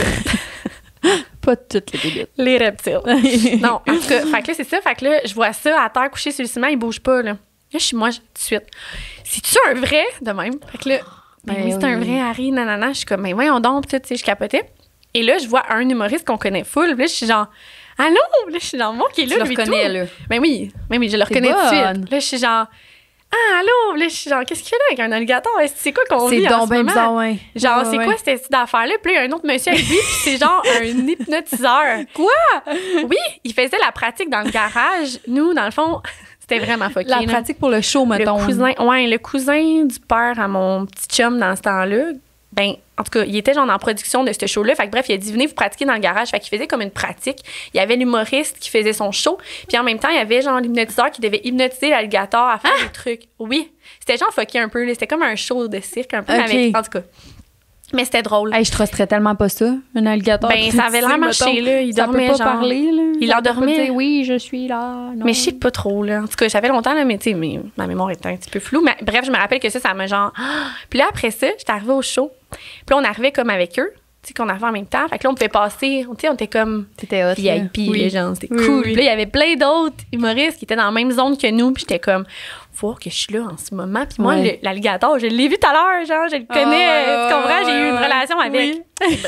[SPEAKER 1] cas,
[SPEAKER 2] Pas toutes les bébites.
[SPEAKER 1] les reptiles. Non, en tout cas, fait que là, c'est ça. Fait que là, je vois ça à terre, couché sur le ciment, il bouge pas, là. Là, je suis moi, je- tout de suite. C'est-tu un vrai? De même. Fait que là, ben
[SPEAKER 2] Ben
[SPEAKER 1] oui, c'est un
[SPEAKER 2] oui.
[SPEAKER 1] vrai, Harry, nanana. Je suis comme, mais voyons donc, pis tout, tu sais, je capotais. Et là, je vois un humoriste qu'on connaît full. Puis là, je suis genre, allô? Là, je suis genre, moi qui est là,
[SPEAKER 2] Tu le
[SPEAKER 1] lui,
[SPEAKER 2] reconnais,
[SPEAKER 1] tout.
[SPEAKER 2] là.
[SPEAKER 1] Ben oui, ben oui, je le
[SPEAKER 2] T'es
[SPEAKER 1] reconnais tout de
[SPEAKER 2] bonne.
[SPEAKER 1] suite. Là, je suis genre, ah, allô? Là, je suis genre, qu'est-ce qu'il y a là avec un alligator? Est-ce que c'est quoi qu'on
[SPEAKER 2] C'est
[SPEAKER 1] vit en
[SPEAKER 2] donc
[SPEAKER 1] ce
[SPEAKER 2] bien
[SPEAKER 1] moment?
[SPEAKER 2] bizarre, ouais.
[SPEAKER 1] Genre,
[SPEAKER 2] Ouais,
[SPEAKER 1] c'est
[SPEAKER 2] ouais.
[SPEAKER 1] quoi cette petite affaire-là? Puis là, il y a un autre monsieur avec lui, puis c'est genre un hypnotiseur. Quoi? Oui, il faisait la pratique dans le garage. Nous, dans le fond, c'était vraiment fucké.
[SPEAKER 2] La
[SPEAKER 1] là.
[SPEAKER 2] pratique pour le show, mettons.
[SPEAKER 1] Le cousin, ouais, le cousin du père à mon petit chum dans ce temps-là, ben, en tout cas, il était genre en production de ce show-là. Fait que bref, il a dit, venez vous pratiquer dans le garage. Fait qu'il faisait comme une pratique. Il y avait l'humoriste qui faisait son show. Puis en même temps, il y avait genre l'hypnotiseur qui devait hypnotiser l'alligator à faire des trucs. Oui. C'était genre fucké un peu, là. C'était comme un show de cirque un peu, mais
[SPEAKER 2] Ok.
[SPEAKER 1] avec, en tout cas. Mais c'était drôle.
[SPEAKER 2] Hey, je trusterais tellement pas ça, un alligator.
[SPEAKER 1] Ben, ça avait l'air marché, là. Il
[SPEAKER 2] ça
[SPEAKER 1] dormait,
[SPEAKER 2] peut pas
[SPEAKER 1] genre.
[SPEAKER 2] parler, là.
[SPEAKER 1] Il
[SPEAKER 2] Ça
[SPEAKER 1] en
[SPEAKER 2] peut pas
[SPEAKER 1] dormait.
[SPEAKER 2] dire, oui, je suis là. Non.
[SPEAKER 1] Mais je sais pas trop, là. En tout cas, ça fait longtemps, là, mais tu sais, mais ma mémoire est un petit peu floue. Mais bref, je me rappelle que ça, ça m'a genre. Puis là, après ça, j'étais arrivée au show. Puis là, on arrivait comme avec eux. Tu sais, qu'on arrivait en même temps. Fait que là, on pouvait passer. Tu sais, on était comme
[SPEAKER 2] T'étais hot.
[SPEAKER 1] V I P,
[SPEAKER 2] là. Oui.
[SPEAKER 1] les gens. C'était
[SPEAKER 2] Oui,
[SPEAKER 1] cool.
[SPEAKER 2] oui.
[SPEAKER 1] Puis là, il y avait plein d'autres humoristes qui étaient dans la même zone que nous. Puis j'étais comme, faut voir que je suis là en ce moment. Puis moi,
[SPEAKER 2] Ouais.
[SPEAKER 1] le- l'alligator, je l'ai vu tout à l'heure, genre, je le connais.
[SPEAKER 2] ouais,
[SPEAKER 1] tu comprends?
[SPEAKER 2] ouais,
[SPEAKER 1] J'ai eu une
[SPEAKER 2] ouais.
[SPEAKER 1] relation avec.
[SPEAKER 2] Oui.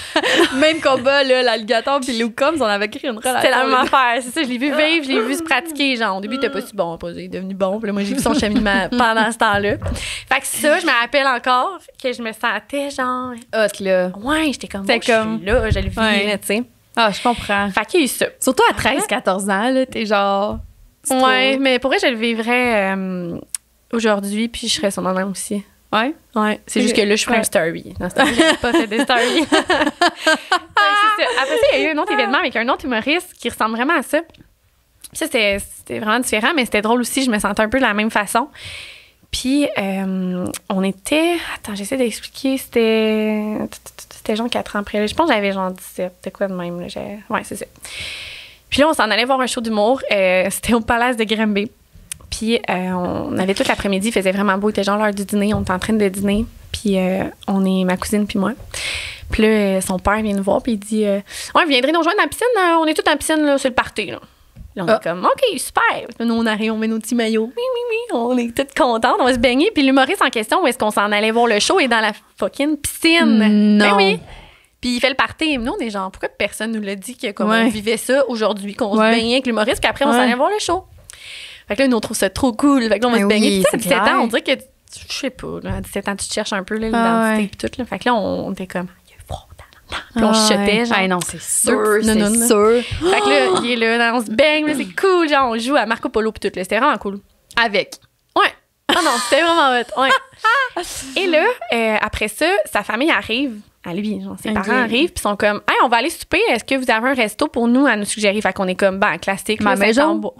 [SPEAKER 2] Même combat, là, l'alligator puis Lou Combs, on avait créé une relation.
[SPEAKER 1] C'était la même
[SPEAKER 2] là.
[SPEAKER 1] affaire. C'est ça, je l'ai vu vivre, je l'ai vu se pratiquer. Genre, au début, il était pas si bon. Pas, il est devenu bon. Puis là, moi, j'ai vu son cheminement pendant ce temps-là. Fait que ça, je me rappelle encore que je me sentais genre.
[SPEAKER 2] Hot, là.
[SPEAKER 1] Ouais, j'étais comme.
[SPEAKER 2] C'était
[SPEAKER 1] Bon, je
[SPEAKER 2] comme-
[SPEAKER 1] suis là, je le vis,
[SPEAKER 2] Ouais.
[SPEAKER 1] là, tu sais.
[SPEAKER 2] Ah, je comprends.
[SPEAKER 1] Fait qu'il y a eu ça.
[SPEAKER 2] Surtout à treize quatorze ans, là, t'es genre... c'est
[SPEAKER 1] Ouais,
[SPEAKER 2] trop-
[SPEAKER 1] mais pour vrai, je le vivrais euh, aujourd'hui, puis je serais sûrement même aussi.
[SPEAKER 2] Ouais?
[SPEAKER 1] Ouais, c'est
[SPEAKER 2] Ok.
[SPEAKER 1] juste que là, je ferais
[SPEAKER 2] Ouais.
[SPEAKER 1] un story. Dans ce temps-là, j'ai pas fait de story. Fait que c'est ça. Après ça, il y a eu un autre événement avec un autre humoriste qui ressemble vraiment à ça. Ça, c'était, c'était vraiment différent, mais c'était drôle aussi. Je me sentais un peu de la même façon. Puis, euh, on était... Attends, j'essaie d'expliquer. C'était... C'était genre quatre ans après. là. Je pense que j'avais genre dix-sept. C'était quoi de même? Là? J'ai- Ouais, c'est ça. Puis là, on s'en allait voir un show d'humour. Euh, c'était au Palace de Granby. Puis euh, on avait tout l'après-midi, il faisait vraiment beau, il était genre l'heure du dîner, on était en train de dîner. Puis euh, on est ma cousine puis moi. Puis là, euh, son père vient nous voir puis il dit euh, ouais, viendrez nous rejoindre dans la piscine, euh, on est tous dans la piscine, là, c'est le party. Là, là on
[SPEAKER 2] Ah.
[SPEAKER 1] est comme OK, super. Puis nous, on arrive, on met nos petits maillots. Oui, oui, oui, on est toutes contentes, on va se baigner. Puis l'humoriste en question, où est-ce qu'on s'en allait voir le show, est dans la fucking piscine.
[SPEAKER 2] Non.
[SPEAKER 1] Ben oui. Puis il fait le party. Nous, on est genre, pourquoi personne nous l'a dit que comme
[SPEAKER 2] Ouais.
[SPEAKER 1] on vivait ça aujourd'hui, qu'on
[SPEAKER 2] Ouais.
[SPEAKER 1] se baignait avec l'humoriste, puis après, on s'en
[SPEAKER 2] Ouais.
[SPEAKER 1] allait voir le show. Fait que là, nous, on trouve ça trop cool. Fait que là, on va
[SPEAKER 2] Ben
[SPEAKER 1] se baigner.
[SPEAKER 2] oui,
[SPEAKER 1] Puis tu sais, à
[SPEAKER 2] c'est
[SPEAKER 1] dix-sept
[SPEAKER 2] clair.
[SPEAKER 1] ans, on dirait que, tu- je sais pas, là, à dix-sept ans, tu te cherches un peu là,
[SPEAKER 2] Ah
[SPEAKER 1] l'identité
[SPEAKER 2] ouais.
[SPEAKER 1] puis tout. Là. Fait que là, on, on était comme, il est froid dans la Puis on
[SPEAKER 2] Ah,
[SPEAKER 1] chuchotait,
[SPEAKER 2] ouais.
[SPEAKER 1] genre.
[SPEAKER 2] Ah non, c'est sûr,
[SPEAKER 1] Deux
[SPEAKER 2] c'est
[SPEAKER 1] nounounes, là.
[SPEAKER 2] sûr.
[SPEAKER 1] Fait que là, il est là, là, on se baigne, là, c'est cool. Genre, on joue à Marco Polo puis tout. là. C'était vraiment cool.
[SPEAKER 2] Avec.
[SPEAKER 1] Ouais. Ah non, c'était vraiment hot. Ouais. Et là, euh, après ça, sa famille arrive à lui. Genre, ses
[SPEAKER 2] Ok.
[SPEAKER 1] parents arrivent puis sont comme, hey, on va aller souper. Est-ce que vous avez un resto pour nous à nous suggérer? Fait qu'on est comme, ben, classique.
[SPEAKER 2] Ma
[SPEAKER 1] là,
[SPEAKER 2] maison.
[SPEAKER 1] Saint-Ambour.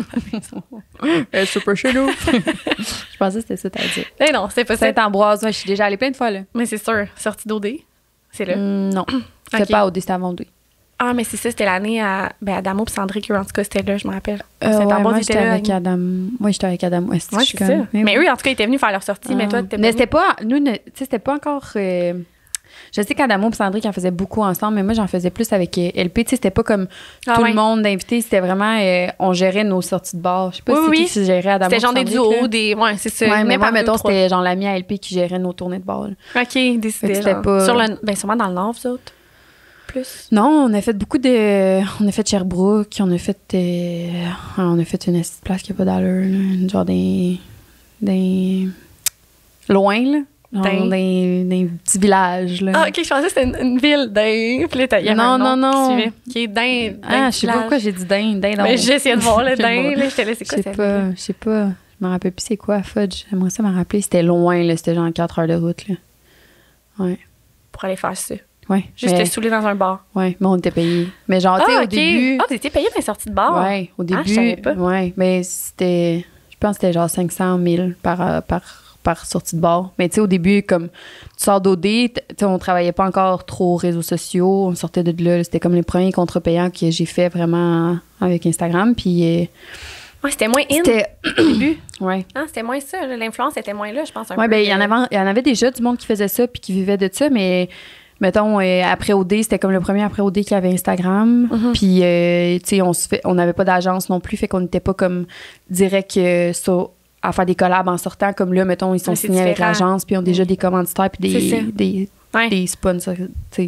[SPEAKER 2] Euh, super chez nous. Je pensais que c'était ça, t'as dit.
[SPEAKER 1] Eh non, c'est pas ça.
[SPEAKER 2] Saint-Ambroise, ouais, je suis déjà allée plein de fois, là.
[SPEAKER 1] Mais c'est sûr, sortie d'O D. C'est là.
[SPEAKER 2] Mm, non. C'était
[SPEAKER 1] Ok.
[SPEAKER 2] pas au D, c'était à Vendée.
[SPEAKER 1] Ah, mais c'est ça, c'était l'année à. Ben, Adamo puis Sandrick, eux, en tout cas, c'était là, je me rappelle.
[SPEAKER 2] Euh, ouais,
[SPEAKER 1] Saint-Ambroise,
[SPEAKER 2] moi,
[SPEAKER 1] ils étaient
[SPEAKER 2] j'étais
[SPEAKER 1] là.
[SPEAKER 2] avec Adam. Moi, j'étais avec Adam West.
[SPEAKER 1] Ouais,
[SPEAKER 2] je suis
[SPEAKER 1] c'est ça.
[SPEAKER 2] comme-
[SPEAKER 1] Mais,
[SPEAKER 2] oui.
[SPEAKER 1] eux, en tout cas, ils étaient venus faire leur sortie, mais
[SPEAKER 2] Ah.
[SPEAKER 1] toi, t'étais
[SPEAKER 2] Mais
[SPEAKER 1] pas
[SPEAKER 2] c'était pas. Nous, ne- tu sais, c'était pas encore. euh, je sais qu'Adamo et Sandrick en faisaient beaucoup ensemble, mais moi, j'en faisais plus avec euh, L P. Tu sais, c'était pas comme
[SPEAKER 1] Ah
[SPEAKER 2] tout
[SPEAKER 1] ouais.
[SPEAKER 2] le monde d'invités. C'était vraiment. euh, on gérait nos sorties de bar. Je sais pas
[SPEAKER 1] Oui,
[SPEAKER 2] si c'est
[SPEAKER 1] oui.
[SPEAKER 2] qui qui gérait Adamo.
[SPEAKER 1] C'était genre
[SPEAKER 2] et
[SPEAKER 1] des
[SPEAKER 2] Sandrick,
[SPEAKER 1] duos,
[SPEAKER 2] là.
[SPEAKER 1] des. Ouais, c'est ça.
[SPEAKER 2] Ouais,
[SPEAKER 1] Ils
[SPEAKER 2] mais
[SPEAKER 1] venaient
[SPEAKER 2] moi,
[SPEAKER 1] par deux,
[SPEAKER 2] mettons,
[SPEAKER 1] trois.
[SPEAKER 2] c'était genre l'ami à L P qui gérait nos tournées de bar. là.
[SPEAKER 1] OK,
[SPEAKER 2] Fait
[SPEAKER 1] décidé.
[SPEAKER 2] que c'était
[SPEAKER 1] genre.
[SPEAKER 2] pas-
[SPEAKER 1] Sur le. Ben, sûrement dans le Nord, vous autres. Plus.
[SPEAKER 2] Non, on a fait beaucoup de. On a fait Sherbrooke, on a fait. euh, On a fait une petite place qui a pas d'allure, là, une genre des. des. loin, là. Genre
[SPEAKER 1] D'un-
[SPEAKER 2] des, des petits villages, là.
[SPEAKER 1] Ah, OK, je pensais que c'était une, une ville d'un. Puis là, t'as- il y avait
[SPEAKER 2] Non,
[SPEAKER 1] un nom
[SPEAKER 2] non, non.
[SPEAKER 1] qui suivait. Qui est d'un.
[SPEAKER 2] Ah, je sais pas pourquoi j'ai dit dinde. Dinde,
[SPEAKER 1] Mais j'ai essayé de voir le
[SPEAKER 2] Je sais
[SPEAKER 1] din.
[SPEAKER 2] pas.
[SPEAKER 1] Là, j'étais là, c'est
[SPEAKER 2] Je
[SPEAKER 1] quoi
[SPEAKER 2] sais
[SPEAKER 1] ça?
[SPEAKER 2] pas, je sais pas. Je me rappelle plus c'est quoi, Fudge. J'aimerais ça me rappeler. C'était loin, là. C'était genre quatre heures de route, là. Ouais.
[SPEAKER 1] Pour aller faire ça.
[SPEAKER 2] Ouais.
[SPEAKER 1] Juste
[SPEAKER 2] mais,
[SPEAKER 1] te saouler dans un bar.
[SPEAKER 2] ouais, mais on était payés. Mais genre, tu sais,
[SPEAKER 1] Ah,
[SPEAKER 2] au
[SPEAKER 1] OK.
[SPEAKER 2] début.
[SPEAKER 1] Ah, vous étiez payé dans les sorties de bar?
[SPEAKER 2] Ouais, au
[SPEAKER 1] Ah,
[SPEAKER 2] début.
[SPEAKER 1] je savais pas.
[SPEAKER 2] Ouais, mais c'était. Je pense que c'était genre cinq cent mille par, euh, par par sortie de bar. Mais tu sais, au début, comme tu sors d'O D, tu sais, on travaillait pas encore trop aux réseaux sociaux. On sortait de là. C'était comme les premiers contrats payants que j'ai fait vraiment avec Instagram. Puis. Euh,
[SPEAKER 1] ouais, c'était moins in
[SPEAKER 2] c'était
[SPEAKER 1] au début.
[SPEAKER 2] Ouais.
[SPEAKER 1] Hein, c'était moins ça. L'influence était moins là, je pense. Un
[SPEAKER 2] ouais,
[SPEAKER 1] peu
[SPEAKER 2] ben il y en avait, il y en avait déjà du monde qui faisait ça puis qui vivait de ça, mais mettons, euh, après O D, c'était comme le premier après O D qui avait Instagram. Mm-hmm. Puis, euh, tu sais, on se fait, on n'avait pas d'agence non plus, fait qu'on n'était pas comme direct euh, sur, à faire des collabs en sortant. Comme là, mettons, ils sont
[SPEAKER 1] ouais,
[SPEAKER 2] signés avec l'agence, puis ils ont déjà
[SPEAKER 1] mm.
[SPEAKER 2] des commanditaires, puis des, des,
[SPEAKER 1] ouais.
[SPEAKER 2] des sponsors, tu sais.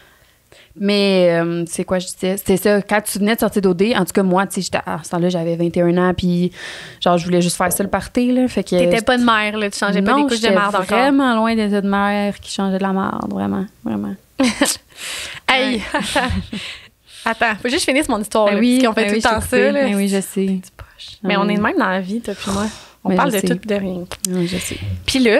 [SPEAKER 2] Mais, euh, c'est quoi je disais? C'était ça, quand tu venais de sortir d'O D, en tout cas, moi, tu sais, à ce temps-là, j'avais vingt et un ans, puis genre, je voulais juste faire ça le party, là. Fait que.
[SPEAKER 1] T'étais pas de mère, là, tu changeais
[SPEAKER 2] non,
[SPEAKER 1] pas des couches de merde encore.
[SPEAKER 2] Vraiment loin d'être de mère qui changeait de la merde, vraiment, vraiment.
[SPEAKER 1] Hey! Attends, faut juste que je finisse mon histoire,
[SPEAKER 2] ben
[SPEAKER 1] là,
[SPEAKER 2] oui,
[SPEAKER 1] parce qu'on fait
[SPEAKER 2] ben
[SPEAKER 1] tout
[SPEAKER 2] oui,
[SPEAKER 1] le temps ça, là.
[SPEAKER 2] Ben oui, je sais.
[SPEAKER 1] Mais on est de même dans la vie, toi puis moi. On
[SPEAKER 2] ben
[SPEAKER 1] parle de
[SPEAKER 2] sais.
[SPEAKER 1] tout et de rien.
[SPEAKER 2] Oui, je sais.
[SPEAKER 1] Puis là,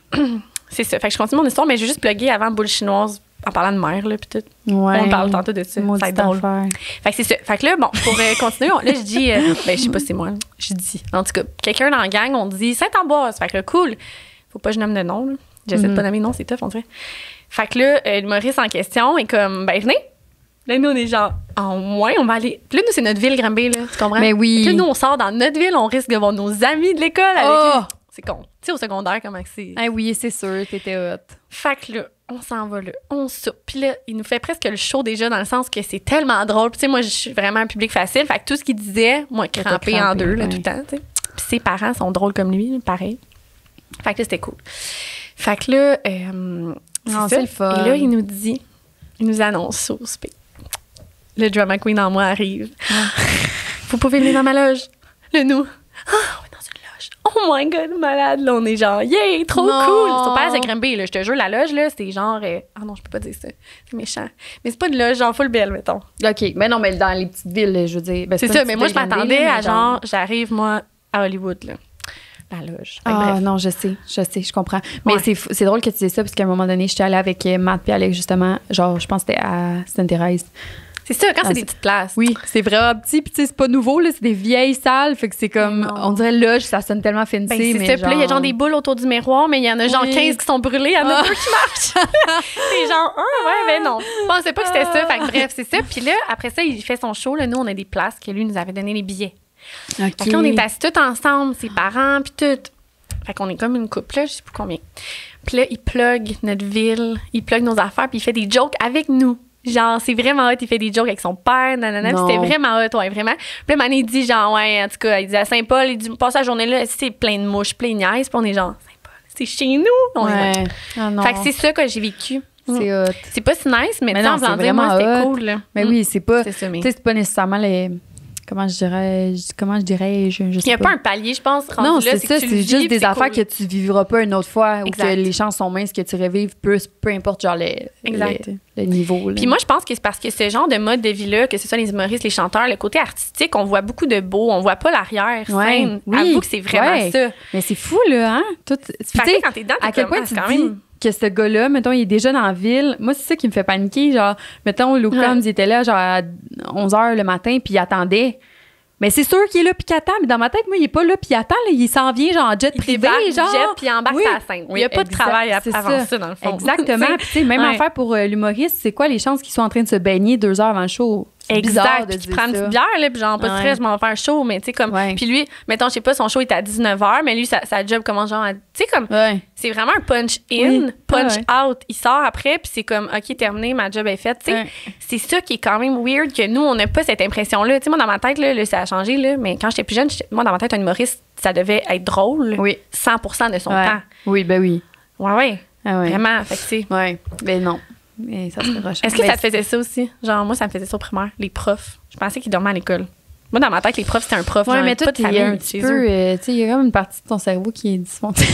[SPEAKER 1] c'est ça. Fait que je continue mon histoire, mais je vais juste plugger avant Boule chinoise en parlant de mère, là, puis tout.
[SPEAKER 2] Ouais.
[SPEAKER 1] On parle tantôt de ça. Ça va être drôle.
[SPEAKER 2] Affaire.
[SPEAKER 1] Fait que c'est ça. Fait que là, bon, pour euh, continuer, on, là, je dis, euh, ben, je sais pas si c'est moi, là. Je dis, en tout cas, quelqu'un dans la gang, on dit Saint-Ambroise. Fait que là, cool. Faut pas que je nomme de nom, là. J'essaie mm-hmm. de pas nommer de nom, c'est tough, on dirait. Fait que là, euh, l'humoriste en question est comme, ben, venez. Là, nous, on est genre, en moins, on va aller. Puis là, nous, c'est notre ville, Granby, là. Tu comprends?
[SPEAKER 2] Mais oui.
[SPEAKER 1] Puis là, nous, on sort dans notre ville, on risque de voir nos amis de l'école avec
[SPEAKER 2] oh!
[SPEAKER 1] eux. C'est con. Tu sais, au secondaire, comment c'est.
[SPEAKER 2] Ah oui, c'est sûr, t'étais hot.
[SPEAKER 1] Fait que là, on s'en va là, on soupe. Puis là, il nous fait presque le show déjà dans le sens que c'est tellement drôle. Puis tu sais, moi, je suis vraiment un public facile. Fait que tout ce qu'il disait, moi, crampé, crampé en deux, là, ouais. tout le temps, tu sais. Puis ses parents sont drôles comme lui, pareil. Fait que là, c'était cool. Fait que là, euh, c'est,
[SPEAKER 2] non,
[SPEAKER 1] ça.
[SPEAKER 2] c'est le fun.
[SPEAKER 1] Et là, il nous dit, il nous annonce ça au spé. Le drama queen en moi arrive. Ah. Vous pouvez venir dans ma loge. Le nous. Ah, on est dans une loge. Oh my God, malade. Là, on est genre, yeah, trop
[SPEAKER 2] non.
[SPEAKER 1] cool. C'est au Palace de Granby, là. Je te jure, la loge, là, c'est genre. Euh... Ah non, je peux pas dire ça. C'est méchant. Mais c'est pas une loge, genre full belle, mettons.
[SPEAKER 2] OK. Mais non, mais dans les petites villes, je veux dire. Ben,
[SPEAKER 1] c'est
[SPEAKER 2] c'est
[SPEAKER 1] ça, mais moi, je m'attendais à genre,
[SPEAKER 2] genre,
[SPEAKER 1] j'arrive, moi, à Hollywood, là. La loge.
[SPEAKER 2] Ah
[SPEAKER 1] bref.
[SPEAKER 2] non, je sais, je sais, je comprends. Mais
[SPEAKER 1] ouais.
[SPEAKER 2] c'est, c'est drôle que tu dises ça, parce qu'à un moment donné, j'étais allée avec Matt et Alex, justement. Genre, je pense que c'était à Sainte-Thérèse.
[SPEAKER 1] C'est ça, quand
[SPEAKER 2] ah,
[SPEAKER 1] c'est des petites places.
[SPEAKER 2] Oui, c'est vraiment petit. Puis, tu sais, c'est pas nouveau, là. C'est des vieilles salles. Fait que c'est comme. On dirait loge, ça sonne tellement fancy.
[SPEAKER 1] Ben, c'est
[SPEAKER 2] mais
[SPEAKER 1] ça.
[SPEAKER 2] genre...
[SPEAKER 1] Puis là, il y a genre des boules autour du miroir, mais il y en a genre
[SPEAKER 2] oui.
[SPEAKER 1] quinze qui sont brûlées. Il y en a ah. deux qui marchent. C'est genre, un, ouais, ben non. Je pensais pas que c'était ça. Fait que bref, c'est ça. Puis là, après ça, il fait son show. Là, nous, on a des places que lui nous avait donné les billets.
[SPEAKER 2] Okay.
[SPEAKER 1] Fait que là, on est assis tous ensemble, ses parents, puis tout. Fait qu'on est comme une couple, là, je sais plus combien. Puis là, il plug notre ville, il plug nos affaires, puis il fait des jokes avec nous. Genre, c'est vraiment hot, il fait des jokes avec son père, nanana, puis c'était vraiment hot, ouais, vraiment. Puis là, Mané, il dit, genre, ouais, en tout cas, il dit à Saint-Paul, il dit, passe la journée là, c'est plein de mouches, plein de niaises, puis on est genre, Saint-Paul, c'est chez nous. On
[SPEAKER 2] ouais.
[SPEAKER 1] est
[SPEAKER 2] ah, non.
[SPEAKER 1] Fait que c'est ça que j'ai vécu.
[SPEAKER 2] C'est hot.
[SPEAKER 1] C'est pas si nice, mais, mais non,
[SPEAKER 2] c'est
[SPEAKER 1] vraiment moi, c'était cool, là.
[SPEAKER 2] Mais mm. oui, c'est pas,
[SPEAKER 1] c'est ça, mais...
[SPEAKER 2] c'est pas nécessairement les... Comment je dirais, comment je dirais, je, je sais
[SPEAKER 1] Il n'y a
[SPEAKER 2] pas.
[SPEAKER 1] pas un palier, je pense, rendu
[SPEAKER 2] non,
[SPEAKER 1] là,
[SPEAKER 2] c'est,
[SPEAKER 1] c'est
[SPEAKER 2] ça,
[SPEAKER 1] que tu
[SPEAKER 2] c'est
[SPEAKER 1] le
[SPEAKER 2] juste
[SPEAKER 1] vis,
[SPEAKER 2] des
[SPEAKER 1] c'est
[SPEAKER 2] affaires
[SPEAKER 1] cool.
[SPEAKER 2] que tu vivras pas une autre fois
[SPEAKER 1] exact.
[SPEAKER 2] Ou que les chances sont minces que tu revives, peu, peu importe genre les,
[SPEAKER 1] exact.
[SPEAKER 2] les, le niveau. Là.
[SPEAKER 1] Puis moi, je pense que c'est parce que ce genre de mode de vie-là, que ce soit les humoristes, les chanteurs, le côté artistique, on voit beaucoup de beau, on voit pas l'arrière-scène.
[SPEAKER 2] Ouais, oui,
[SPEAKER 1] avoue que c'est vraiment
[SPEAKER 2] ouais.
[SPEAKER 1] ça.
[SPEAKER 2] Mais c'est fou, là, hein? Tout,
[SPEAKER 1] fait que quand t'es dedans, t'es
[SPEAKER 2] à quel
[SPEAKER 1] comme,
[SPEAKER 2] point
[SPEAKER 1] ah,
[SPEAKER 2] tu
[SPEAKER 1] quand
[SPEAKER 2] dis
[SPEAKER 1] même...
[SPEAKER 2] que ce gars-là, mettons, il est déjà dans la ville. Moi, c'est ça qui me fait paniquer. Genre, mettons, Luke
[SPEAKER 1] ouais.
[SPEAKER 2] Combs, il était là, genre, à onze heures le matin, puis il attendait. Mais c'est sûr qu'il est là puis qu'il attend. Mais dans ma tête, moi, il est pas là puis il attend. Là. Il s'en vient, genre, en jet
[SPEAKER 1] il
[SPEAKER 2] privé, genre.
[SPEAKER 1] jet puis il embarque
[SPEAKER 2] oui.
[SPEAKER 1] à la scène.
[SPEAKER 2] Oui,
[SPEAKER 1] il n'y a pas
[SPEAKER 2] exact.
[SPEAKER 1] de travail à,
[SPEAKER 2] c'est
[SPEAKER 1] avant
[SPEAKER 2] ça.
[SPEAKER 1] ça, dans le fond.
[SPEAKER 2] Exactement. Puis, tu sais, même ouais. affaire pour euh, l'humoriste, c'est quoi les chances qu'ils soient en train de se baigner deux heures avant le show? C'est
[SPEAKER 1] exact.
[SPEAKER 2] Puis
[SPEAKER 1] tu prends une petite bière, là, puis genre, pas de stress, ouais. je m'en vais faire un show. Mais tu sais, comme.
[SPEAKER 2] Ouais.
[SPEAKER 1] Puis lui, mettons, je sais pas, son show est à dix-neuf heures, mais lui, sa, sa job commence genre à. Tu sais, comme.
[SPEAKER 2] Ouais.
[SPEAKER 1] C'est vraiment un punch in,
[SPEAKER 2] oui.
[SPEAKER 1] punch
[SPEAKER 2] ah, ouais.
[SPEAKER 1] out. Il sort après, puis c'est comme, OK, terminé, ma job est faite. Tu sais, ouais. c'est ça qui est quand même weird que nous, on n'a pas cette impression-là. Tu sais, moi, dans ma tête, là, là, ça a changé, là, mais quand j'étais plus jeune, j'étais, moi, dans ma tête, un humoriste, ça devait être drôle.
[SPEAKER 2] Oui.
[SPEAKER 1] cent pour cent de son
[SPEAKER 2] ouais.
[SPEAKER 1] temps.
[SPEAKER 2] Oui, ben oui.
[SPEAKER 1] Ouais, ouais.
[SPEAKER 2] Ah ouais.
[SPEAKER 1] Vraiment. Fait que, tu sais.
[SPEAKER 2] Ouais. Ben non. Mais ça serait rochant.
[SPEAKER 1] Est-ce que
[SPEAKER 2] ben,
[SPEAKER 1] ça te faisait ça aussi? Genre, moi, ça me faisait ça au primaire. Les profs. Je pensais qu'ils dormaient à l'école. Moi, dans ma tête, les profs, c'était un prof.
[SPEAKER 2] Ouais,
[SPEAKER 1] genre,
[SPEAKER 2] mais toi,
[SPEAKER 1] pas de famille,
[SPEAKER 2] un petit peu. Euh, tu sais, il y a comme une partie de ton cerveau qui est dysfonctionnelle.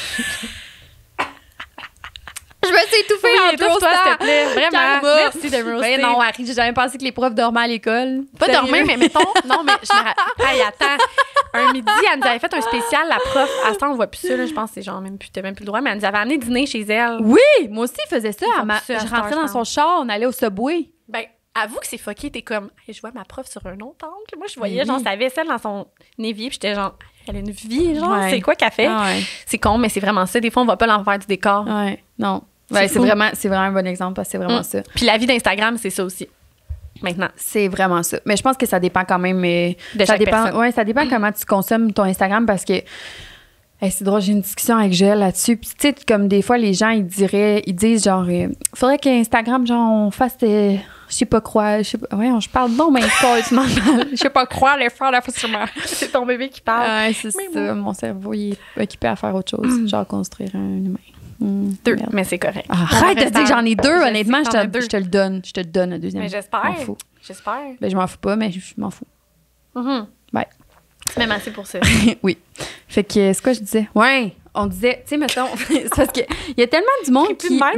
[SPEAKER 2] Je me suis étouffée
[SPEAKER 1] oui,
[SPEAKER 2] en trop,
[SPEAKER 1] toi, s'il te plaît. Vraiment.
[SPEAKER 2] Calma.
[SPEAKER 1] Merci de me roaster.
[SPEAKER 2] Ben non, Harry, j'ai jamais pensé que les profs dormaient à l'école.
[SPEAKER 1] Pas dormir, mais mettons... Non, mais je me rappelle... Hey, attends. Un midi, elle nous avait fait un spécial, la prof. À ce temps, on voit plus ça, là. Je pense que c'est genre même plus... T'as même plus le droit, mais elle nous avait amené dîner chez elle.
[SPEAKER 2] Oui! Moi aussi, je faisais ça. Ma...
[SPEAKER 1] ça
[SPEAKER 2] je rentrais dans son char, on allait au Subway.
[SPEAKER 1] Ben, avoue que c'est fucké. T'es comme... Hey, je vois ma prof sur un autre angle. Moi, je voyais, oui. genre, sa vaisselle dans son évier, puis j'étais genre... elle a une vie, genre,
[SPEAKER 2] Ouais.
[SPEAKER 1] c'est quoi qu'elle fait?
[SPEAKER 2] Ah ouais.
[SPEAKER 1] C'est con, mais c'est vraiment ça. Des fois, on va pas l'envers du décor.
[SPEAKER 2] Ouais, non.
[SPEAKER 1] C'est
[SPEAKER 2] Ouais, c'est
[SPEAKER 1] fou.
[SPEAKER 2] vraiment, c'est vraiment un bon exemple parce que c'est vraiment
[SPEAKER 1] Mm.
[SPEAKER 2] ça.
[SPEAKER 1] Puis la vie d'Instagram, c'est ça aussi. Maintenant.
[SPEAKER 2] C'est vraiment ça. Mais je pense que ça dépend quand même. euh,
[SPEAKER 1] De
[SPEAKER 2] ça
[SPEAKER 1] chaque
[SPEAKER 2] dépend,
[SPEAKER 1] personne.
[SPEAKER 2] ouais, ça dépend comment tu consommes ton Instagram parce que hey, c'est drôle, j'ai une discussion avec Joël là-dessus. Puis tu sais, comme des fois les gens ils diraient, ils disent genre, euh, faudrait qu'Instagram genre on fasse, euh, je sais pas quoi, je sais pas, ouais, je parle non mais je sais pas quoi les faire la facilement.
[SPEAKER 1] C'est ton bébé qui parle.
[SPEAKER 2] Ouais, c'est
[SPEAKER 1] Mais
[SPEAKER 2] ça. Mon cerveau il est occupé à faire autre chose, genre construire un humain. Mm,
[SPEAKER 1] Deux,
[SPEAKER 2] merde.
[SPEAKER 1] mais c'est correct.
[SPEAKER 2] Ah,
[SPEAKER 1] On
[SPEAKER 2] arrête
[SPEAKER 1] va
[SPEAKER 2] de dire que
[SPEAKER 1] rester
[SPEAKER 2] j'en ai deux,
[SPEAKER 1] Je sais
[SPEAKER 2] honnêtement,
[SPEAKER 1] que
[SPEAKER 2] je
[SPEAKER 1] t'en as
[SPEAKER 2] te,
[SPEAKER 1] deux.
[SPEAKER 2] je te le donne. Je te le donne, le deuxième.
[SPEAKER 1] Mais
[SPEAKER 2] Je m'en
[SPEAKER 1] j'espère.
[SPEAKER 2] fous.
[SPEAKER 1] J'espère.
[SPEAKER 2] Ben, je m'en fous pas, mais je m'en fous.
[SPEAKER 1] Mhm.
[SPEAKER 2] Ouais.
[SPEAKER 1] C'est même assez pour ça.
[SPEAKER 2] Oui. Fait que, c'est quoi je disais? Ouais, on disait, tu sais, mettons, c'est parce qu'il y a tellement du monde
[SPEAKER 1] Plus
[SPEAKER 2] qui...
[SPEAKER 1] de même.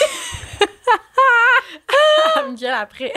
[SPEAKER 1] Elle me gueule après.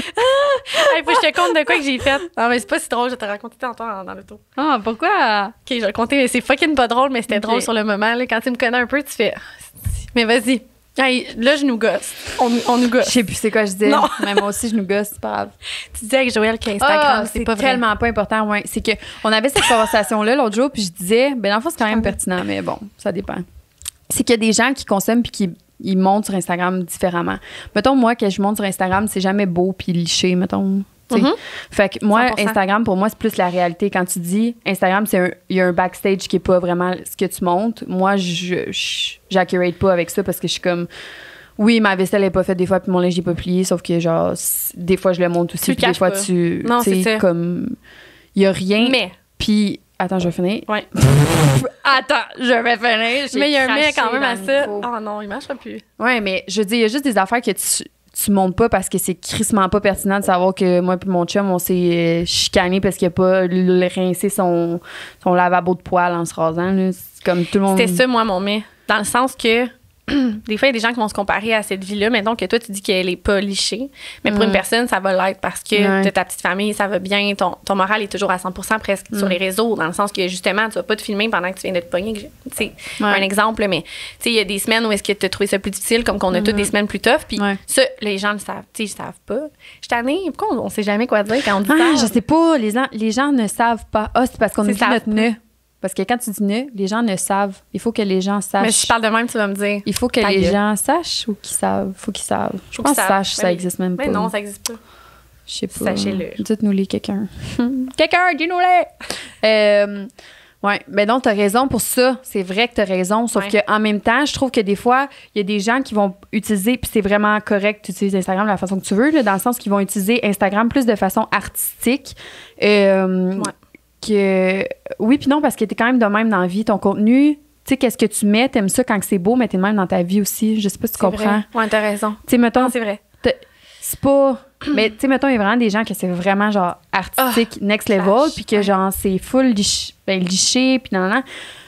[SPEAKER 1] Il faut que je te compte de quoi que j'ai fait. Non, mais c'est pas si drôle, je vais te raconter tantôt dans, dans l'auto.
[SPEAKER 2] Ah, pourquoi?
[SPEAKER 1] Ok, je vais le compter, mais c'est fucking pas drôle, mais c'était
[SPEAKER 2] Ok.
[SPEAKER 1] drôle sur le moment. Là. Quand tu me connais un peu, tu fais. Mais vas-y. Hey, là, je nous gosse. On, on nous
[SPEAKER 2] Je
[SPEAKER 1] gosse.
[SPEAKER 2] sais plus c'est quoi je disais.
[SPEAKER 1] Non.
[SPEAKER 2] Mais moi aussi, je nous gosse, c'est pas grave.
[SPEAKER 1] Tu disais avec Joël qu'Instagram,
[SPEAKER 2] Ah,
[SPEAKER 1] c'est
[SPEAKER 2] c'est
[SPEAKER 1] pas vrai.
[SPEAKER 2] tellement pas important, ouais. C'est que on avait cette conversation-là l'autre jour, puis je disais, ben, dans le fond, c'est quand même pertinent, mais bon, ça dépend. C'est qu'il y a des gens qui consomment puis qui ils montent sur Instagram différemment. Mettons, moi, quand je monte sur Instagram, c'est jamais beau puis liché, mettons. tu sais.
[SPEAKER 1] Mhm.
[SPEAKER 2] Fait que moi,
[SPEAKER 1] cent pour cent.
[SPEAKER 2] Instagram, pour moi, c'est plus la réalité. Quand tu dis Instagram, c'est un- il y a un backstage qui est pas vraiment ce que tu montes. Moi, je je- j'accurate pas avec ça parce que je suis comme. Oui, ma vaisselle est pas faite des fois, puis mon linge est pas plié, sauf que, genre, c- des fois, je le monte aussi,
[SPEAKER 1] Tu le
[SPEAKER 2] puis des
[SPEAKER 1] caches
[SPEAKER 2] fois,
[SPEAKER 1] pas.
[SPEAKER 2] tu.
[SPEAKER 1] Non,
[SPEAKER 2] tu sais,
[SPEAKER 1] c'est ça.
[SPEAKER 2] comme. Il y a rien.
[SPEAKER 1] Mais,
[SPEAKER 2] Puis. Attends, je vais finir.
[SPEAKER 1] ouais.
[SPEAKER 2] Attends, je vais finir. J'ai
[SPEAKER 1] Mais il y a un mais
[SPEAKER 2] craché
[SPEAKER 1] quand même
[SPEAKER 2] dans
[SPEAKER 1] à
[SPEAKER 2] le
[SPEAKER 1] ça.
[SPEAKER 2] micro.
[SPEAKER 1] Oh non, il marchera plus.
[SPEAKER 2] Ouais, mais je dis, il y a juste des affaires que tu, tu montes pas parce que c'est crissement pas pertinent de savoir que moi et mon chum, on s'est euh, chicané parce qu'il a pas le- rincé son, son lavabo de poêle en se rasant. Là. C'est comme tout le monde.
[SPEAKER 1] C'était ça, moi, mon mais. Dans le sens que des fois, il y a des gens qui vont se comparer à cette vie-là. Mettons que toi, tu dis qu'elle est pas lichée. Mais pour
[SPEAKER 2] Mm.
[SPEAKER 1] une personne, ça va l'être parce que
[SPEAKER 2] Ouais.
[SPEAKER 1] t'as ta petite famille, ça va bien. Ton, ton moral est toujours à cent pour cent presque sur
[SPEAKER 2] Mm.
[SPEAKER 1] les réseaux. Dans le sens que, justement, tu vas pas te filmer pendant que tu viens de te pogner. C'est
[SPEAKER 2] Ouais.
[SPEAKER 1] un exemple, mais tu sais, il y a des semaines où est-ce que tu as trouvé ça plus difficile, comme qu'on a toutes des semaines plus tough. Puis
[SPEAKER 2] Ouais.
[SPEAKER 1] ça, les gens le savent. Tu sais, ils savent pas. Je suis tannée. Pourquoi on, on sait jamais quoi dire quand on dit
[SPEAKER 2] Ah,
[SPEAKER 1] ça?
[SPEAKER 2] je sais pas. Les gens, les gens ne savent pas. Ah, c'est parce qu'on
[SPEAKER 1] C'est
[SPEAKER 2] a dit
[SPEAKER 1] savent
[SPEAKER 2] notre
[SPEAKER 1] pas.
[SPEAKER 2] ne. Parce que quand tu dis ne, les gens ne savent. Il faut que les gens sachent.
[SPEAKER 1] Mais si je parle de même, tu vas me dire.
[SPEAKER 2] Il faut que
[SPEAKER 1] Ta
[SPEAKER 2] les
[SPEAKER 1] gueule.
[SPEAKER 2] gens sachent ou qu'ils savent. Il faut qu'ils savent. Je
[SPEAKER 1] Faut
[SPEAKER 2] pense
[SPEAKER 1] qu'ils
[SPEAKER 2] que
[SPEAKER 1] savent.
[SPEAKER 2] sache,
[SPEAKER 1] Mais
[SPEAKER 2] ça
[SPEAKER 1] oui.
[SPEAKER 2] existe même
[SPEAKER 1] Mais
[SPEAKER 2] pas.
[SPEAKER 1] non, ça existe pas.
[SPEAKER 2] Je sais pas.
[SPEAKER 1] Sachez-le.
[SPEAKER 2] Dites-nous-les, quelqu'un. quelqu'un, dis-nous-les! Euh, ouais, ben non, t'as raison pour ça. C'est vrai que t'as raison. Sauf
[SPEAKER 1] Ouais.
[SPEAKER 2] qu'en même temps, je trouve que des fois, il y a des gens qui vont utiliser, puis c'est vraiment correct d'utiliser Instagram de la façon que tu veux, là, dans le sens qu'ils vont utiliser Instagram plus de façon artistique. Euh,
[SPEAKER 1] Ouais.
[SPEAKER 2] que, oui, puis non, parce que t'es quand même de même dans la vie. Ton contenu, tu sais, qu'est-ce que tu mets, t'aimes ça quand c'est beau, mais t'es de même dans ta vie aussi. Je sais pas si tu
[SPEAKER 1] C'est
[SPEAKER 2] comprends.
[SPEAKER 1] vrai. Ouais, t'as raison.
[SPEAKER 2] Tu sais, mettons,
[SPEAKER 1] Non, c'est vrai.
[SPEAKER 2] T'as- c'est pas mais tu sais mettons il y a vraiment des gens que c'est vraiment genre artistique next level
[SPEAKER 1] clash,
[SPEAKER 2] puis que
[SPEAKER 1] ouais.
[SPEAKER 2] genre c'est full lich- ben, liché puis nan, nan.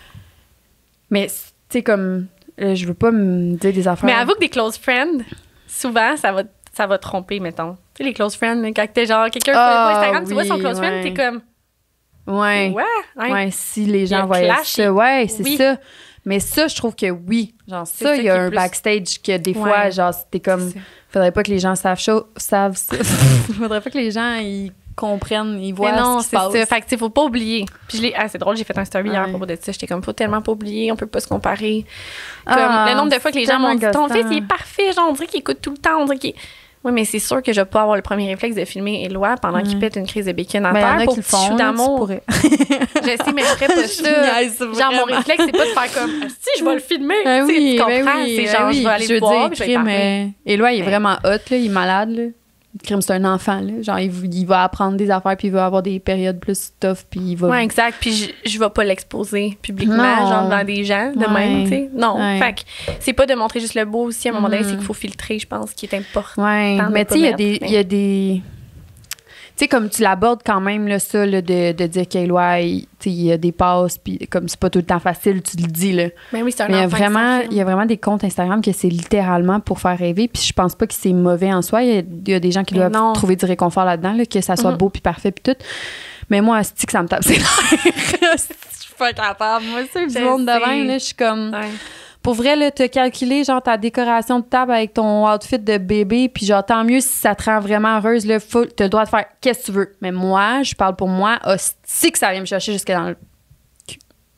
[SPEAKER 2] Mais tu sais comme euh, je veux pas me dire des affaires
[SPEAKER 1] Mais avoue que des close friends, souvent, ça va, ça va tromper, mettons. Tu sais, les close friends, là, quand t'es genre quelqu'un qui
[SPEAKER 2] Ah,
[SPEAKER 1] fait pas Instagram, tu vois son
[SPEAKER 2] oui,
[SPEAKER 1] close friend,
[SPEAKER 2] ouais.
[SPEAKER 1] t'es comme,
[SPEAKER 2] ouais
[SPEAKER 1] ouais, hein.
[SPEAKER 2] ouais si les
[SPEAKER 1] Il y a
[SPEAKER 2] gens
[SPEAKER 1] un
[SPEAKER 2] voyaient
[SPEAKER 1] clash,
[SPEAKER 2] ça ouais c'est
[SPEAKER 1] oui.
[SPEAKER 2] ça mais ça je trouve que oui genre
[SPEAKER 1] C'est
[SPEAKER 2] ça
[SPEAKER 1] ça
[SPEAKER 2] il y
[SPEAKER 1] qui
[SPEAKER 2] a
[SPEAKER 1] est
[SPEAKER 2] un
[SPEAKER 1] plus-
[SPEAKER 2] backstage que des fois
[SPEAKER 1] Ouais.
[SPEAKER 2] genre t'es comme
[SPEAKER 1] C'est ça.
[SPEAKER 2] faudrait pas que les gens savent chaud, savent ça faudrait pas que les gens ils comprennent ils voient
[SPEAKER 1] Mais non,
[SPEAKER 2] ce qui
[SPEAKER 1] c'est
[SPEAKER 2] se passe.
[SPEAKER 1] ça. Fait que, tu sais, faut pas oublier. Puis je l'ai, ah, c'est drôle, j'ai fait un story hier à
[SPEAKER 2] Ouais.
[SPEAKER 1] propos de ça. J'étais comme, faut tellement pas oublier, on peut pas se comparer. Comme,
[SPEAKER 2] Ah,
[SPEAKER 1] le nombre de fois que les
[SPEAKER 2] c'est
[SPEAKER 1] gens m'ont dit,
[SPEAKER 2] tellement
[SPEAKER 1] ton
[SPEAKER 2] gossant.
[SPEAKER 1] fils, il est parfait, genre, on dirait qu'il écoute tout le temps, on dirait qu'il. Oui, mais c'est sûr que je vais pas avoir le premier réflexe de filmer Éloi pendant qu'il pète une crise de bacon à
[SPEAKER 2] mais il y en
[SPEAKER 1] terre
[SPEAKER 2] a
[SPEAKER 1] pour
[SPEAKER 2] qui le
[SPEAKER 1] petit chou
[SPEAKER 2] font là, tu
[SPEAKER 1] d'amour.
[SPEAKER 2] pourrais.
[SPEAKER 1] Je sais, mais je ferais pas ça.
[SPEAKER 2] niaise,
[SPEAKER 1] Genre, mon
[SPEAKER 2] vraiment.
[SPEAKER 1] réflexe, c'est pas de faire comme, ah, si, je vais le filmer.
[SPEAKER 2] Ben
[SPEAKER 1] tu sais,
[SPEAKER 2] oui,
[SPEAKER 1] tu
[SPEAKER 2] ben
[SPEAKER 1] comprends?
[SPEAKER 2] oui,
[SPEAKER 1] c'est
[SPEAKER 2] ben
[SPEAKER 1] genre,
[SPEAKER 2] oui.
[SPEAKER 1] je vais aller
[SPEAKER 2] Je
[SPEAKER 1] le
[SPEAKER 2] veux
[SPEAKER 1] voir,
[SPEAKER 2] dire,
[SPEAKER 1] puis je vais y
[SPEAKER 2] crime,
[SPEAKER 1] parler.
[SPEAKER 2] euh, Éloi, il est
[SPEAKER 1] Mais-
[SPEAKER 2] vraiment hot, là, il est malade. Là. Crime, c'est un enfant. Là. Genre, il, il va apprendre des affaires, puis il va avoir des périodes plus tough, puis il va...
[SPEAKER 1] Ouais, exact. Puis je, je vais pas l'exposer publiquement,
[SPEAKER 2] Non.
[SPEAKER 1] genre devant des gens, de
[SPEAKER 2] Ouais.
[SPEAKER 1] même, tu sais. Non.
[SPEAKER 2] Ouais.
[SPEAKER 1] Fait que c'est pas de montrer juste le beau aussi. À un moment donné,
[SPEAKER 2] Mm.
[SPEAKER 1] c'est qu'il faut filtrer, je pense, qui est important.
[SPEAKER 2] Ouais,
[SPEAKER 1] Tant de
[SPEAKER 2] mais
[SPEAKER 1] pas
[SPEAKER 2] tu sais, il y a
[SPEAKER 1] mettre,
[SPEAKER 2] des...
[SPEAKER 1] mais-
[SPEAKER 2] il y a des... Tu sais, comme tu l'abordes quand même, là, ça, là, de, de dire qu'Éloi, il, tu sais, il y a des passes, puis comme c'est pas tout le temps facile, tu le dis, là.
[SPEAKER 1] Mais oui, c'est un
[SPEAKER 2] Mais il y a
[SPEAKER 1] enfant
[SPEAKER 2] vraiment,
[SPEAKER 1] qui
[SPEAKER 2] il y a vraiment des comptes Instagram que c'est littéralement pour faire rêver. Puis je pense pas que c'est mauvais en soi. Il y a, il y a des gens qui
[SPEAKER 1] Mais
[SPEAKER 2] doivent
[SPEAKER 1] non.
[SPEAKER 2] trouver du réconfort là-dedans, là, que ça soit
[SPEAKER 1] Mhm.
[SPEAKER 2] beau puis parfait puis tout. Mais moi, c'est que ça me tape ses nerfs. Je suis pas capable. Moi, c'est du
[SPEAKER 1] Je
[SPEAKER 2] monde de
[SPEAKER 1] sais.
[SPEAKER 2] même, là. Je suis comme.
[SPEAKER 1] Ouais.
[SPEAKER 2] Pour vrai, là, te calculer, genre, ta décoration de table avec ton outfit de bébé, puis genre, tant mieux si ça te rend vraiment heureuse, là, faut, t'as le droit de faire qu'est-ce que tu veux. Mais moi, je parle pour moi, hostie que ça vient me chercher jusque dans le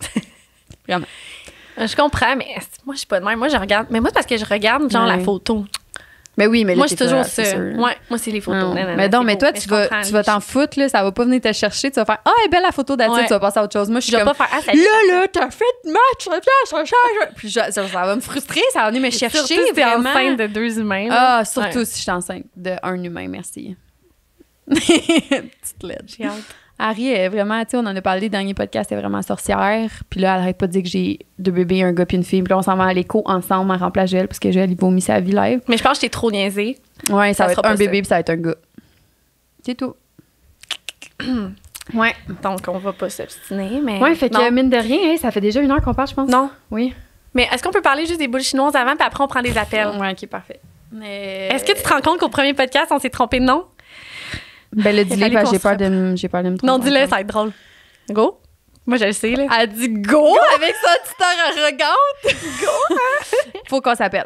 [SPEAKER 2] Vraiment.
[SPEAKER 1] Je comprends, mais moi, je suis pas de même. Moi, je regarde. Mais moi, c'est parce que je regarde, genre,
[SPEAKER 2] Ouais.
[SPEAKER 1] la photo.
[SPEAKER 2] Mais oui, mais là,
[SPEAKER 1] Moi,
[SPEAKER 2] t'es
[SPEAKER 1] c'est toujours
[SPEAKER 2] pas- c'est
[SPEAKER 1] ça.
[SPEAKER 2] sûr.
[SPEAKER 1] Ouais, moi, c'est les photos.
[SPEAKER 2] Non.
[SPEAKER 1] Non, non, non,
[SPEAKER 2] mais non,
[SPEAKER 1] c'est
[SPEAKER 2] mais
[SPEAKER 1] beau.
[SPEAKER 2] toi,
[SPEAKER 1] Mais
[SPEAKER 2] tu
[SPEAKER 1] je
[SPEAKER 2] vas,
[SPEAKER 1] comprends,
[SPEAKER 2] tu vas t'en foutre, là, ça va pas venir te chercher. Tu vas faire « Ah, elle est belle la photo d'Atil,
[SPEAKER 1] Ouais.
[SPEAKER 2] tu vas passer à autre chose. » Moi, je suis
[SPEAKER 1] Je vais
[SPEAKER 2] comme
[SPEAKER 1] pas faire. Ah, ça
[SPEAKER 2] là, là, t'as fait de match, ça ça change. Puis je- ça, ça va me frustrer, ça va venir me chercher.
[SPEAKER 1] Surtout si t'es
[SPEAKER 2] vraiment.
[SPEAKER 1] enceinte de deux humains. là.
[SPEAKER 2] Ah, surtout
[SPEAKER 1] Ouais.
[SPEAKER 2] si je suis enceinte d'un humain, merci. Petite lettre.
[SPEAKER 1] J'ai hâte.
[SPEAKER 2] Harry est vraiment, tu sais, on en a parlé dans le dernier podcast, elle est vraiment sorcière. Puis là, elle arrête pas de dire que j'ai deux bébés, un gars puis une fille. Puis là, on s'en va à l'écho ensemble en remplace Joël parce que Joël, il vomit sa vie live.
[SPEAKER 1] Mais je pense que t'es trop niaisée.
[SPEAKER 2] Ouais, ça,
[SPEAKER 1] Ça
[SPEAKER 2] va
[SPEAKER 1] sera
[SPEAKER 2] être un
[SPEAKER 1] pas
[SPEAKER 2] bébé
[SPEAKER 1] ça.
[SPEAKER 2] puis ça va être un gars. C'est tout. Ouais.
[SPEAKER 1] Donc, on va pas s'obstiner, mais.
[SPEAKER 2] Ouais, fait que
[SPEAKER 1] non.
[SPEAKER 2] mine de rien, hein, ça fait déjà une heure qu'on parle, je pense.
[SPEAKER 1] Non.
[SPEAKER 2] Oui.
[SPEAKER 1] Mais est-ce qu'on peut parler juste des boules chinoises avant, puis après, on prend des appels?
[SPEAKER 2] Ouais, ok, parfait. Mais...
[SPEAKER 1] Est-ce que tu te rends compte qu'au premier podcast, on s'est trompé de nom?
[SPEAKER 2] Ben, le
[SPEAKER 1] Il
[SPEAKER 2] dis-le,
[SPEAKER 1] fallait
[SPEAKER 2] parce que
[SPEAKER 1] qu'on
[SPEAKER 2] j'ai
[SPEAKER 1] se
[SPEAKER 2] peur, de me- j'ai peur de me tromper.
[SPEAKER 1] Non, dis-le,
[SPEAKER 2] encore.
[SPEAKER 1] ça va être drôle. Go? Moi, je le sais, là.
[SPEAKER 2] Elle dit go, avec sa petite heure arrogante. Go! Faut qu'on s'appelle.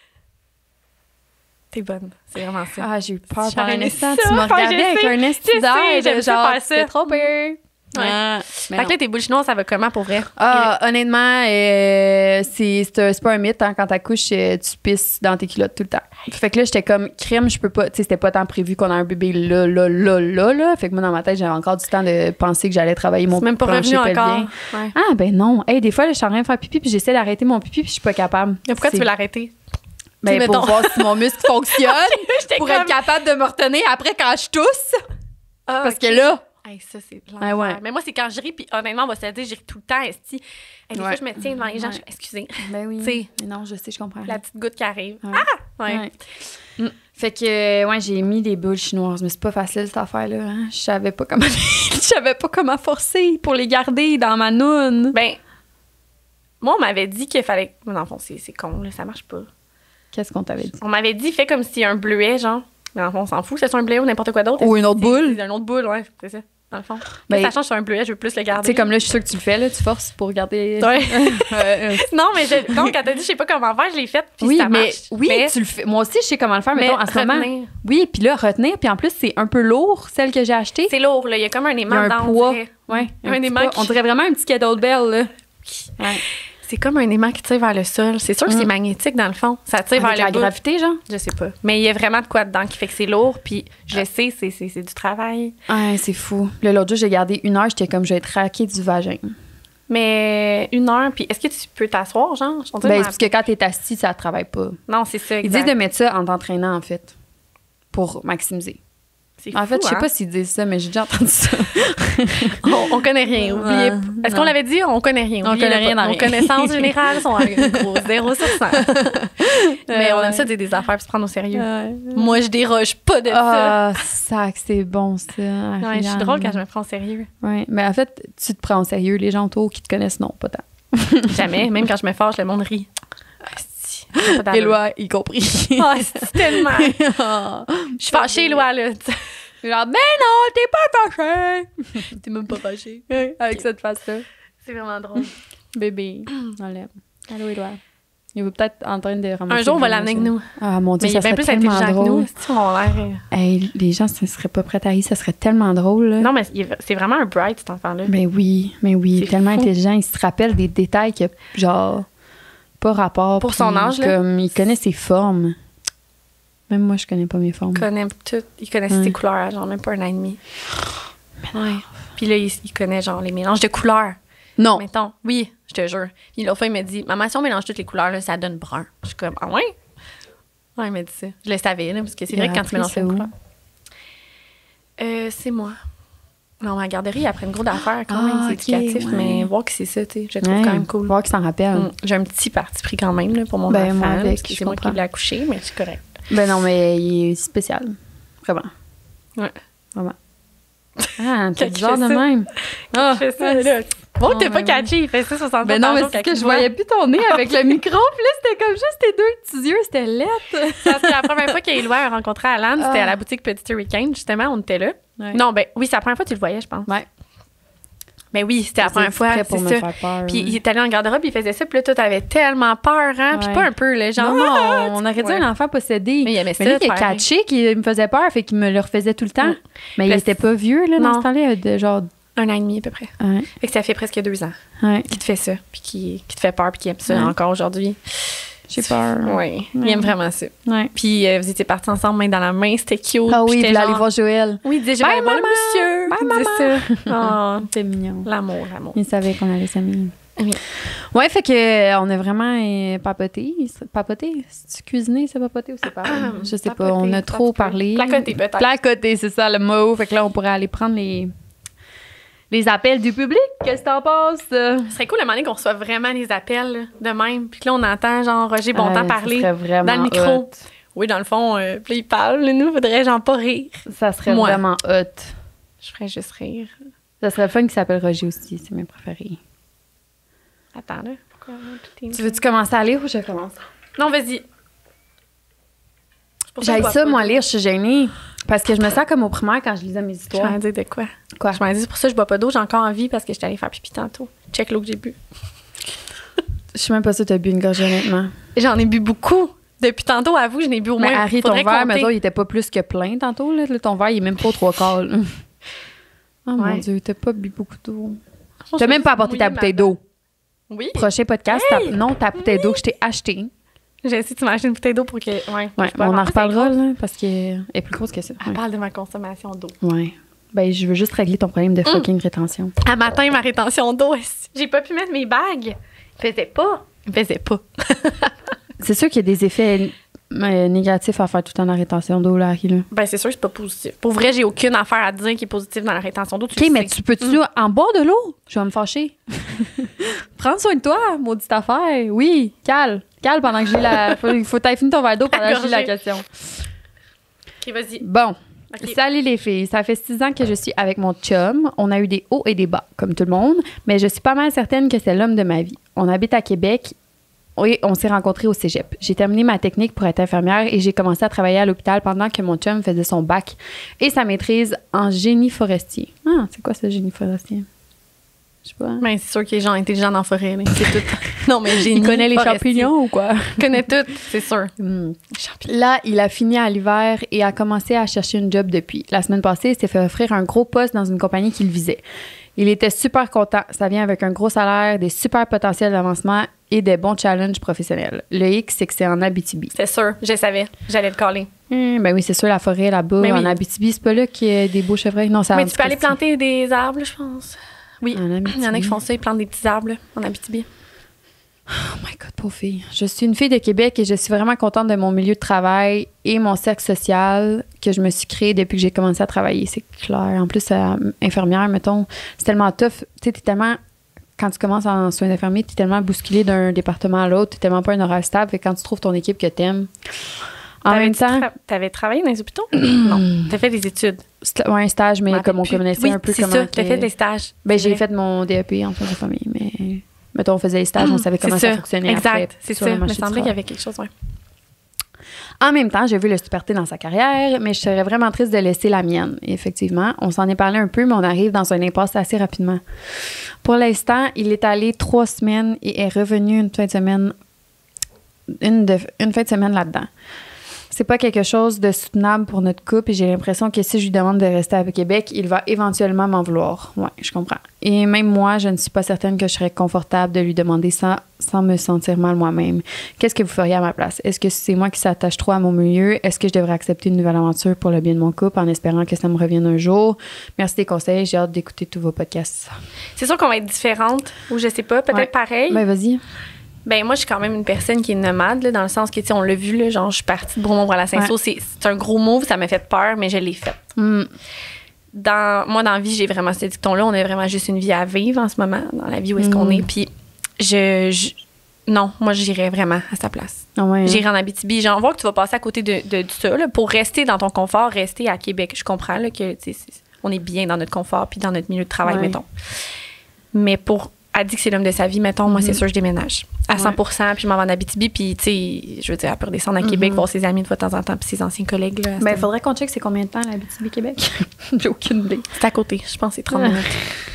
[SPEAKER 1] T'es bonne. C'est vraiment ça.
[SPEAKER 2] Ah, j'ai eu peur
[SPEAKER 1] Si
[SPEAKER 2] par
[SPEAKER 1] j'aurais
[SPEAKER 2] un
[SPEAKER 1] aimé
[SPEAKER 2] instant.
[SPEAKER 1] ça,
[SPEAKER 2] Tu m'as
[SPEAKER 1] faire,
[SPEAKER 2] regardé
[SPEAKER 1] je
[SPEAKER 2] avec
[SPEAKER 1] sais,
[SPEAKER 2] un
[SPEAKER 1] je
[SPEAKER 2] esti
[SPEAKER 1] sais,
[SPEAKER 2] d'air
[SPEAKER 1] j'aime
[SPEAKER 2] de
[SPEAKER 1] ça
[SPEAKER 2] genre,
[SPEAKER 1] faire ça.
[SPEAKER 2] c'était trop peur.
[SPEAKER 1] Ouais.
[SPEAKER 2] Ah, mais
[SPEAKER 1] Fait
[SPEAKER 2] non.
[SPEAKER 1] que là, tes boules chinoises, ça va comment pour vrai?
[SPEAKER 2] Ah, honnêtement, euh, c'est c'est un- c'est pas un mythe. Hein, quand t'accouches, euh, tu pisses dans tes culottes tout le temps. Fait que là, j'étais comme crème, je peux pas. Tu sais, c'était pas tant prévu qu'on a un bébé là, là, là, là, là. Fait que moi, dans ma tête, j'avais encore du temps de penser que j'allais travailler mon
[SPEAKER 1] C'est même pas
[SPEAKER 2] plancher
[SPEAKER 1] revenu encore.
[SPEAKER 2] pelvien.
[SPEAKER 1] Ouais.
[SPEAKER 2] Ah, ben non. Hey, des fois, là, je suis en train de faire pipi, puis j'essaie d'arrêter mon pipi, puis je suis pas capable.
[SPEAKER 1] Mais pourquoi
[SPEAKER 2] C'est-
[SPEAKER 1] tu veux l'arrêter?
[SPEAKER 2] Ben,
[SPEAKER 1] Tu sais,
[SPEAKER 2] pour
[SPEAKER 1] mettons-
[SPEAKER 2] voir si mon muscle fonctionne,
[SPEAKER 1] J'étais
[SPEAKER 2] pour
[SPEAKER 1] comme-
[SPEAKER 2] être capable de me retenir après quand je tousse.
[SPEAKER 1] Ah,
[SPEAKER 2] Parce
[SPEAKER 1] ok.
[SPEAKER 2] que là,
[SPEAKER 1] Hey, ça, c'est l'enfer.
[SPEAKER 2] Ah ouais.
[SPEAKER 1] Mais moi, c'est quand je ris, puis honnêtement, on va se le dire, je ris tout le temps, esti. Hey, des
[SPEAKER 2] Ouais.
[SPEAKER 1] fois, je me tiens devant les gens,
[SPEAKER 2] Ouais.
[SPEAKER 1] je fais, excusez,
[SPEAKER 2] ben oui.
[SPEAKER 1] Tu sais.
[SPEAKER 2] Mais non, je sais, je comprends.
[SPEAKER 1] la petite goutte qui arrive.
[SPEAKER 2] Ouais.
[SPEAKER 1] Ah! Ouais.
[SPEAKER 2] Ouais. Mm. Fait que, euh, ouais, j'ai mis des boules chinoises, mais c'est pas facile cette affaire-là. Hein? Je savais pas comment, je savais pas comment forcer pour les garder dans ma noune.
[SPEAKER 1] Ben, moi, on m'avait dit qu'il fallait. Non, en fond, c'est c'est con, là, ça marche pas.
[SPEAKER 2] Qu'est-ce qu'on t'avait dit?
[SPEAKER 1] On m'avait dit, fais comme si un bleuet, genre. Mais en fond, on s'en fout, c'est sur un bleuet ou n'importe quoi d'autre.
[SPEAKER 2] Ou une autre
[SPEAKER 1] C'est-
[SPEAKER 2] boule.
[SPEAKER 1] C'est une autre boule, ouais, c'est ça, dans le fond.
[SPEAKER 2] Ben,
[SPEAKER 1] Mais ça change sur un bleuet, je veux plus le
[SPEAKER 2] Tu
[SPEAKER 1] garder.
[SPEAKER 2] sais, comme là, je suis sûre que tu le fais, là, tu forces pour garder.
[SPEAKER 1] Ouais.
[SPEAKER 2] Euh,
[SPEAKER 1] non, mais je, donc, quand t'as dit, je sais pas comment faire, je l'ai fait, puis
[SPEAKER 2] oui,
[SPEAKER 1] ça
[SPEAKER 2] mais
[SPEAKER 1] marche.
[SPEAKER 2] oui,
[SPEAKER 1] mais,
[SPEAKER 2] tu le fais. Moi aussi, je sais comment le faire,
[SPEAKER 1] mais
[SPEAKER 2] mettons, en ce moment.
[SPEAKER 1] retenir.
[SPEAKER 2] Oui, puis là, retenir, puis en plus, c'est un peu lourd, celle que j'ai achetée.
[SPEAKER 1] C'est lourd, là. Il y a comme un
[SPEAKER 2] Il y a
[SPEAKER 1] aimant
[SPEAKER 2] un
[SPEAKER 1] dedans, on
[SPEAKER 2] poids.
[SPEAKER 1] dirait.
[SPEAKER 2] Ouais,
[SPEAKER 1] Un
[SPEAKER 2] petit
[SPEAKER 1] aimant
[SPEAKER 2] poids.
[SPEAKER 1] qui-
[SPEAKER 2] On dirait vraiment un petit kettlebell, là. Ouais.
[SPEAKER 1] C'est comme un aimant qui tire vers le sol. C'est sûr que c'est
[SPEAKER 2] Mm.
[SPEAKER 1] magnétique, dans le fond. Ça tire
[SPEAKER 2] Avec
[SPEAKER 1] vers
[SPEAKER 2] la
[SPEAKER 1] le bout.
[SPEAKER 2] gravité, genre.
[SPEAKER 1] Je sais pas. Mais il y a vraiment de quoi dedans qui fait que c'est lourd, puis je le sais, c'est, c'est, c'est du travail.
[SPEAKER 2] Ouais, c'est fou. Là, l'autre jour, j'ai gardé une heure, j'étais comme, je vais être raquée du vagin.
[SPEAKER 1] Mais une heure, puis est-ce que tu peux t'asseoir, genre? On dirait
[SPEAKER 2] Ben,
[SPEAKER 1] ma-
[SPEAKER 2] c'est parce que quand t'es assis, ça travaille pas.
[SPEAKER 1] Non, c'est ça,
[SPEAKER 2] Ils
[SPEAKER 1] exact.
[SPEAKER 2] disent de mettre ça en t'entraînant, en fait, pour maximiser.
[SPEAKER 1] C'est
[SPEAKER 2] En fait,
[SPEAKER 1] fou,
[SPEAKER 2] je sais
[SPEAKER 1] hein?
[SPEAKER 2] pas s'ils disent ça, mais j'ai déjà entendu ça.
[SPEAKER 1] On, on connaît rien, oubliez.
[SPEAKER 2] Ouais,
[SPEAKER 1] Est-ce
[SPEAKER 2] non.
[SPEAKER 1] qu'on l'avait dit? On connaît rien.
[SPEAKER 2] On
[SPEAKER 1] oubliez-le
[SPEAKER 2] connaît rien
[SPEAKER 1] pas.
[SPEAKER 2] dans
[SPEAKER 1] Nos
[SPEAKER 2] rien.
[SPEAKER 1] connaissances générales sont à un gros zéro sur cent. Mais on aime ça dire des affaires puis se prendre au sérieux. Moi, je déroge pas de ça.
[SPEAKER 2] Ah, sac, c'est bon, ça.
[SPEAKER 1] Ouais, je suis
[SPEAKER 2] Ariane.
[SPEAKER 1] drôle quand je me prends au sérieux.
[SPEAKER 2] Ouais, mais en fait, tu te prends au sérieux. Les gens autour qui te connaissent, non, pas tant.
[SPEAKER 1] Jamais. Même quand je me fâche, le monde rit. Asti, pas d'allure.
[SPEAKER 2] Éloi, y compris.
[SPEAKER 1] Ah, c'est tellement.
[SPEAKER 2] Ah.
[SPEAKER 1] Je suis fâchée, Loi, là.
[SPEAKER 2] Genre, mais non, t'es pas fâché.
[SPEAKER 1] T'es même pas fâchée.
[SPEAKER 2] Avec cette face-là.
[SPEAKER 1] C'est vraiment drôle.
[SPEAKER 2] Bébé, on l'aime. Allô, Éloi. Il va peut-être en train de ramasser.
[SPEAKER 1] Un jour, on va
[SPEAKER 2] le
[SPEAKER 1] l'amener avec
[SPEAKER 2] linge.
[SPEAKER 1] nous.
[SPEAKER 2] Ah, mon Dieu,
[SPEAKER 1] Mais il
[SPEAKER 2] ça
[SPEAKER 1] est bien
[SPEAKER 2] serait
[SPEAKER 1] plus
[SPEAKER 2] tellement
[SPEAKER 1] intelligent que
[SPEAKER 2] drôle.
[SPEAKER 1] nous. Si on a l'air. euh,
[SPEAKER 2] Hey, les gens ne seraient pas prêts à y, ça serait tellement drôle. Là.
[SPEAKER 1] Non, mais il est- c'est vraiment un bright, cet enfant-là.
[SPEAKER 2] Ben oui, mais oui,
[SPEAKER 1] C'est
[SPEAKER 2] tellement
[SPEAKER 1] fou.
[SPEAKER 2] intelligent. Il se rappelle des détails que, genre, pas rapport.
[SPEAKER 1] Pour
[SPEAKER 2] puis
[SPEAKER 1] son âge, là.
[SPEAKER 2] Comme, il connaît ses formes. Même moi, je connais pas mes formes.
[SPEAKER 1] Il connaît tout. Il connaît
[SPEAKER 2] Ouais.
[SPEAKER 1] ses couleurs, genre même pas un an et demi. Ouais. Puis là, il, il connaît genre les mélanges de couleurs.
[SPEAKER 2] Non.
[SPEAKER 1] Mettons. Oui, je te jure. Puis l'autre fois, il m'a dit, maman, si on mélange toutes les couleurs, là, ça donne brun. Je suis comme, ah ouais? Ouais, il m'a dit ça. Je le savais, là, parce que c'est
[SPEAKER 2] Il
[SPEAKER 1] vrai
[SPEAKER 2] a
[SPEAKER 1] que quand tu
[SPEAKER 2] appris
[SPEAKER 1] mélanges
[SPEAKER 2] ça
[SPEAKER 1] les
[SPEAKER 2] où?
[SPEAKER 1] couleurs. Euh, c'est moi. Non, à la garderie, il apprend une gros d'affaires quand
[SPEAKER 2] Ah,
[SPEAKER 1] même, c'est
[SPEAKER 2] ok,
[SPEAKER 1] éducatif,
[SPEAKER 2] ouais.
[SPEAKER 1] mais voir que c'est ça, tu sais, je le trouve
[SPEAKER 2] Ouais,
[SPEAKER 1] quand même cool.
[SPEAKER 2] Voir qu'il s'en rappelle.
[SPEAKER 1] Mm. J'ai un petit parti pris quand même là, pour mon
[SPEAKER 2] Ben,
[SPEAKER 1] enfant,
[SPEAKER 2] moi avec,
[SPEAKER 1] parce que
[SPEAKER 2] je
[SPEAKER 1] c'est moi qui
[SPEAKER 2] comprends.
[SPEAKER 1] l'ai accouché, mais c'est correct.
[SPEAKER 2] Ben non, mais il est spécial. Vraiment.
[SPEAKER 1] Ouais.
[SPEAKER 2] Vraiment. Ah, t'es
[SPEAKER 1] Quand il
[SPEAKER 2] bizarre
[SPEAKER 1] fait
[SPEAKER 2] de
[SPEAKER 1] ça.
[SPEAKER 2] même. Ah,
[SPEAKER 1] Il fait ça, là. Bon,
[SPEAKER 2] Oh,
[SPEAKER 1] t'es pas
[SPEAKER 2] ben
[SPEAKER 1] catché, il fait ça soixante
[SPEAKER 2] Ben
[SPEAKER 1] fois
[SPEAKER 2] non,
[SPEAKER 1] par
[SPEAKER 2] mais
[SPEAKER 1] jour
[SPEAKER 2] c'est
[SPEAKER 1] quand
[SPEAKER 2] que
[SPEAKER 1] il
[SPEAKER 2] je
[SPEAKER 1] me voit.
[SPEAKER 2] voyais plus ton nez avec le micro. Puis là, c'était comme juste tes deux petits yeux. C'était lettre.
[SPEAKER 1] Parce que la première fois qu'Éloi a rencontré Alan, c'était
[SPEAKER 2] Ah.
[SPEAKER 1] à la boutique Petit Hurricane, justement, on était là.
[SPEAKER 2] Ouais.
[SPEAKER 1] Non, ben oui, c'est la première fois que tu le voyais, je pense.
[SPEAKER 2] Ouais.
[SPEAKER 1] Mais oui, c'était la
[SPEAKER 2] C'est
[SPEAKER 1] première fois,
[SPEAKER 2] exprès pour
[SPEAKER 1] c'est
[SPEAKER 2] me
[SPEAKER 1] ça.
[SPEAKER 2] faire peur.
[SPEAKER 1] Puis il est allé en garde-robe, il faisait ça, puis là, toi, t'avais tellement peur, hein? Puis
[SPEAKER 2] Ouais.
[SPEAKER 1] pas un peu, là, genre.
[SPEAKER 2] non,
[SPEAKER 1] ah,
[SPEAKER 2] non, on aurait dit
[SPEAKER 1] ouais.
[SPEAKER 2] un enfant possédé.
[SPEAKER 1] Mais il aimait ça,
[SPEAKER 2] Mais lui, qui est
[SPEAKER 1] de faire-
[SPEAKER 2] catché, qui me faisait peur, fait qu'il me le refaisait tout le temps.
[SPEAKER 1] Mm.
[SPEAKER 2] Mais il
[SPEAKER 1] Puis
[SPEAKER 2] était pas vieux, là, dans
[SPEAKER 1] non.
[SPEAKER 2] ce temps-là, de genre
[SPEAKER 1] Un an et demi à peu près.
[SPEAKER 2] Ouais.
[SPEAKER 1] Fait que ça fait presque deux ans
[SPEAKER 2] Ouais.
[SPEAKER 1] qu'il te fait ça, puis qui, qui te fait peur, puis qui aime ça
[SPEAKER 2] Ouais.
[SPEAKER 1] encore aujourd'hui.
[SPEAKER 2] J'ai peur.
[SPEAKER 1] Oui, il
[SPEAKER 2] Ouais.
[SPEAKER 1] aime vraiment ça.
[SPEAKER 2] Ouais.
[SPEAKER 1] Puis euh, vous étiez partis ensemble, main dans la main, c'était cute.
[SPEAKER 2] Ah oui,
[SPEAKER 1] puis
[SPEAKER 2] il
[SPEAKER 1] j'étais
[SPEAKER 2] voulait aller
[SPEAKER 1] genre-
[SPEAKER 2] voir Joël.
[SPEAKER 1] Oui, il disait, je vais
[SPEAKER 2] Bye,
[SPEAKER 1] aller voir le
[SPEAKER 2] maman.
[SPEAKER 1] monsieur.
[SPEAKER 2] Bye,
[SPEAKER 1] Il disait ça. Oh,
[SPEAKER 2] C'est mignon.
[SPEAKER 1] l'amour, l'amour.
[SPEAKER 2] Il savait qu'on allait s'aimer.
[SPEAKER 1] Oui.
[SPEAKER 2] Ouais, fait que euh, on a vraiment euh, papoté. Papoté? C'est-tu cuisiné, c'est papoté ou c'est pas? Je sais pas. On a
[SPEAKER 1] Papoter,
[SPEAKER 2] trop
[SPEAKER 1] ça se peut.
[SPEAKER 2] parlé.
[SPEAKER 1] Placoter, peut-être.
[SPEAKER 2] Placoter, c'est ça le mot. Fait que là, on pourrait aller prendre les, les appels du public. Qu'est-ce que t'en penses?
[SPEAKER 1] Ce serait cool le moment donné qu'on reçoit vraiment les appels là, de même. Puis que là, on entend genre Roger Bontemps
[SPEAKER 2] Ouais,
[SPEAKER 1] parler
[SPEAKER 2] ça serait vraiment
[SPEAKER 1] dans le micro.
[SPEAKER 2] hot.
[SPEAKER 1] Oui, dans le fond, euh, puis là, il parle. Là, nous, faudrait genre pas rire.
[SPEAKER 2] Ça serait
[SPEAKER 1] Moi.
[SPEAKER 2] vraiment hot.
[SPEAKER 1] Je ferais juste rire.
[SPEAKER 2] Ça serait le fun qui s'appelle Roger aussi. C'est mes préférés.
[SPEAKER 1] Attends, là. Pourquoi tout est-
[SPEAKER 2] Tu veux-tu commencer à lire ou je commence?
[SPEAKER 1] Non, vas-y. C'est pour que
[SPEAKER 2] J'aille
[SPEAKER 1] je bois
[SPEAKER 2] ça,
[SPEAKER 1] pas
[SPEAKER 2] moi,
[SPEAKER 1] d'eau.
[SPEAKER 2] lire. Je suis gênée. Parce que je me sens comme au primaire quand je lisais mes
[SPEAKER 1] Je
[SPEAKER 2] histoires.
[SPEAKER 1] m'en dis de quoi?
[SPEAKER 2] Quoi?
[SPEAKER 1] Je m'en dis, c'est pour ça que je bois pas d'eau. J'ai encore envie parce que j'étais allée faire pipi tantôt. Check l'eau que j'ai bu.
[SPEAKER 2] Je suis même pas sûre que t'as bu une gorge, honnêtement.
[SPEAKER 1] J'en ai bu beaucoup. Depuis tantôt, avoue, je n'ai bu au moins.
[SPEAKER 2] Mais Harry, ton
[SPEAKER 1] faudrait
[SPEAKER 2] verre,
[SPEAKER 1] compter.
[SPEAKER 2] mettons, il était pas plus que plein tantôt. Là. Là, ton verre, il est même pas aux trois quarts. là. Oh mon
[SPEAKER 1] Ouais.
[SPEAKER 2] Dieu, t'as pas bu beaucoup d'eau.
[SPEAKER 1] Je
[SPEAKER 2] T'as
[SPEAKER 1] vais
[SPEAKER 2] même pas
[SPEAKER 1] juste
[SPEAKER 2] apporté ta
[SPEAKER 1] mouiller
[SPEAKER 2] bouteille
[SPEAKER 1] ma-
[SPEAKER 2] d'eau.
[SPEAKER 1] Oui.
[SPEAKER 2] Prochain podcast, ta- non, ta bouteille d'eau que je t'ai achetée.
[SPEAKER 1] J'ai essayé de m'acheter une bouteille d'eau pour que. Ouais,
[SPEAKER 2] Ouais,
[SPEAKER 1] je bois.
[SPEAKER 2] on en
[SPEAKER 1] plus, elle est
[SPEAKER 2] reparlera,
[SPEAKER 1] grosse.
[SPEAKER 2] là, parce qu'elle est plus grosse que ça.
[SPEAKER 1] Elle
[SPEAKER 2] Ouais.
[SPEAKER 1] parle de ma consommation d'eau.
[SPEAKER 2] Ouais. Ben, je veux juste régler ton problème de
[SPEAKER 1] Mm.
[SPEAKER 2] fucking rétention.
[SPEAKER 1] À matin, ma rétention d'eau, est- j'ai pas pu mettre mes bagues. Il faisait pas. Il faisait pas.
[SPEAKER 2] C'est sûr qu'il y a des effets euh, négatifs à faire tout le temps la rétention d'eau, là, Harry, là.
[SPEAKER 1] Ben, c'est sûr que c'est pas positif. Pour vrai, j'ai aucune affaire à dire qui est positive dans la rétention d'eau. Tu
[SPEAKER 2] OK,
[SPEAKER 1] le
[SPEAKER 2] mais
[SPEAKER 1] sais.
[SPEAKER 2] tu peux-tu en boire de l'eau? Je vais me fâcher. Prends soin de toi, maudite affaire. Oui, cale. Cale pendant que j'ai la... Faut, il faut que t'ailles finir ton verre d'eau pendant que j'ai la
[SPEAKER 1] gorgée.
[SPEAKER 2] question.
[SPEAKER 1] OK, vas-y.
[SPEAKER 2] Bon.
[SPEAKER 1] OK.
[SPEAKER 2] Salut les filles. Ça fait six ans que je suis avec mon chum. On a eu des hauts et des bas, comme tout le monde, mais je suis pas mal certaine que c'est l'homme de ma vie. On habite à Québec. Oui, on s'est rencontrés au cégep. J'ai terminé ma technique pour être infirmière et j'ai commencé à travailler à l'hôpital pendant que mon chum faisait son bac et sa maîtrise en génie forestier. Ah, c'est quoi ce génie forestier? Je sais pas.
[SPEAKER 1] Ben, c'est sûr qu'il y a des gens intelligents dans la forêt. là. C'est tout. Non, mais j'ai
[SPEAKER 2] Il connaît les champignons ou quoi?
[SPEAKER 1] Il connaît tout, c'est sûr.
[SPEAKER 2] Hmm.
[SPEAKER 1] Champignons.
[SPEAKER 2] Là, il a fini à l'hiver et a commencé à chercher une job depuis. La semaine passée, il s'est fait offrir un gros poste dans une compagnie qu'il visait. Il était super content. Ça vient avec un gros salaire, des super potentiels d'avancement et des bons challenges professionnels. Le X, c'est que c'est en Abitibi.
[SPEAKER 1] C'est sûr, je savais. J'allais le caler.
[SPEAKER 2] Hum, ben oui, c'est sûr, la forêt là-bas,
[SPEAKER 1] Ben oui.
[SPEAKER 2] en Abitibi, c'est pas là qu'il y a des beaux chevreuils. Non, ça
[SPEAKER 1] Mais tu peux aller planter des arbres, là, je pense. Oui.
[SPEAKER 2] En Abitibi.
[SPEAKER 1] Il y en a qui font ça, ils plantent des petits arbres là, en Abitibi.
[SPEAKER 2] Oh my God, pauvre fille. Je suis une fille de Québec et je suis vraiment contente de mon milieu de travail et mon cercle social que je me suis créé depuis que j'ai commencé à travailler. C'est clair. En plus, euh, infirmière, mettons, c'est tellement tough. Tu sais, t'es tellement... Quand tu commences en soins d'infirmier, t'es tellement bousculé d'un département à l'autre, t'es tellement pas un horaire stable. Et quand tu trouves ton équipe que t'aimes... En même
[SPEAKER 1] T'avais-tu
[SPEAKER 2] temps...
[SPEAKER 1] tra- T'avais travaillé dans les hôpitaux? Non. T'as fait des études.
[SPEAKER 2] C'était ouais, un stage, mais
[SPEAKER 1] Je
[SPEAKER 2] comme on
[SPEAKER 1] m'en rappelle
[SPEAKER 2] connaissait
[SPEAKER 1] plus.
[SPEAKER 2] un peu
[SPEAKER 1] Oui, c'est
[SPEAKER 2] comment...
[SPEAKER 1] ça. T'as
[SPEAKER 2] que-
[SPEAKER 1] fait des stages.
[SPEAKER 2] Ben,
[SPEAKER 1] C'est
[SPEAKER 2] j'ai
[SPEAKER 1] vrai.
[SPEAKER 2] fait mon D E P en soins de famille, mais... Mettons, on faisait les stages, on savait
[SPEAKER 1] C'est
[SPEAKER 2] comment ça,
[SPEAKER 1] ça.
[SPEAKER 2] fonctionnait
[SPEAKER 1] Exact,
[SPEAKER 2] après
[SPEAKER 1] c'est
[SPEAKER 2] sur
[SPEAKER 1] ça.
[SPEAKER 2] le
[SPEAKER 1] Il me
[SPEAKER 2] marché du
[SPEAKER 1] semblait qu'il y
[SPEAKER 2] travail.
[SPEAKER 1] avait quelque chose, ouais.
[SPEAKER 2] En même temps, j'ai vu le superté dans sa carrière, mais je serais vraiment triste de laisser la mienne. Et effectivement, on s'en est parlé un peu, mais on arrive dans un impasse assez rapidement. Pour l'instant, il est allé trois semaines et est revenu une fin de semaine, une, de, une fin de semaine là-dedans. C'est pas quelque chose de soutenable pour notre couple et j'ai l'impression que si je lui demande de rester à Québec, il va éventuellement m'en vouloir. Ouais, je comprends. Et même moi, je ne suis pas certaine que je serais confortable de lui demander sans, sans me sentir mal moi-même. Qu'est-ce que vous feriez à ma place? Est-ce que c'est moi qui s'attache trop à mon milieu? Est-ce que je devrais accepter une nouvelle aventure pour le bien de mon couple en espérant que ça me revienne un jour? Merci des conseils. J'ai hâte d'écouter tous vos podcasts.
[SPEAKER 1] C'est sûr qu'on va être différentes, ou je sais pas, peut-être
[SPEAKER 2] Ouais.
[SPEAKER 1] pareil.
[SPEAKER 2] Ben, vas-y.
[SPEAKER 1] Ben moi, je suis quand même une personne qui est nomade, là, dans le sens que, tu sais, on l'a vu, là, genre, je suis partie de Bromont pour la Saint-Saul. C'est, c'est un gros move, ça m'a fait peur, mais je l'ai fait.
[SPEAKER 2] Mm.
[SPEAKER 1] Dans, moi, dans la vie, j'ai vraiment ce dicton-là. On a vraiment juste une vie à vivre en ce moment, dans la vie où est-ce qu'on
[SPEAKER 2] Mm.
[SPEAKER 1] est. Puis, je, je- Non, moi, j'irais vraiment à sa place.
[SPEAKER 2] Ah ouais, hein?
[SPEAKER 1] J'irais en Abitibi. J'en vois que tu vas passer à côté de, de, de ça, là, pour rester dans ton confort, rester à Québec. Je comprends là, que, tu sais, c'est- on est bien dans notre confort puis dans notre milieu de travail,
[SPEAKER 2] Ouais.
[SPEAKER 1] mettons. Mais pour... Elle dit que c'est l'homme de sa vie, mettons, moi, c'est sûr, je déménage à cent pour cent, puis je m'en vais en Abitibi, puis, tu sais, je veux dire, elle peut redescendre à Québec, voir ses amis une fois de temps en temps, puis ses anciens collègues, là.
[SPEAKER 2] Ben,
[SPEAKER 1] c'est,
[SPEAKER 2] faudrait qu'on check c'est combien de temps l'Abitibi Québec. J'ai aucune idée.
[SPEAKER 1] c'est à côté, je pense que c'est trente minutes.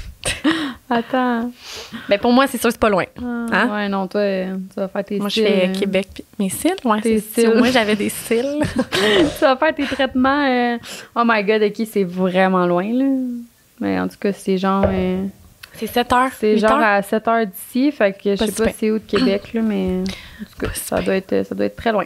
[SPEAKER 2] Attends.
[SPEAKER 1] Ben, pour moi, c'est sûr, c'est pas loin.
[SPEAKER 2] Ah,
[SPEAKER 1] Hein?
[SPEAKER 2] Ouais, non, toi, euh, tu vas faire tes
[SPEAKER 1] Moi, je
[SPEAKER 2] cils,
[SPEAKER 1] fais
[SPEAKER 2] euh,
[SPEAKER 1] Québec, puis mes cils, ouais,
[SPEAKER 2] Tes
[SPEAKER 1] c'est,
[SPEAKER 2] cils.
[SPEAKER 1] moi, j'avais des cils.
[SPEAKER 2] tu vas faire tes traitements. euh, Oh my God, OK, c'est vraiment loin, là. Mais en tout cas, c'est genre... Euh,
[SPEAKER 1] c'est sept heures.
[SPEAKER 2] C'est genre
[SPEAKER 1] heures?
[SPEAKER 2] à sept heures d'ici. Fait que je
[SPEAKER 1] Pas
[SPEAKER 2] sais
[SPEAKER 1] si
[SPEAKER 2] pas
[SPEAKER 1] bien.
[SPEAKER 2] c'est où de Québec, là, mais en tout cas, ça doit, être, ça doit être très loin.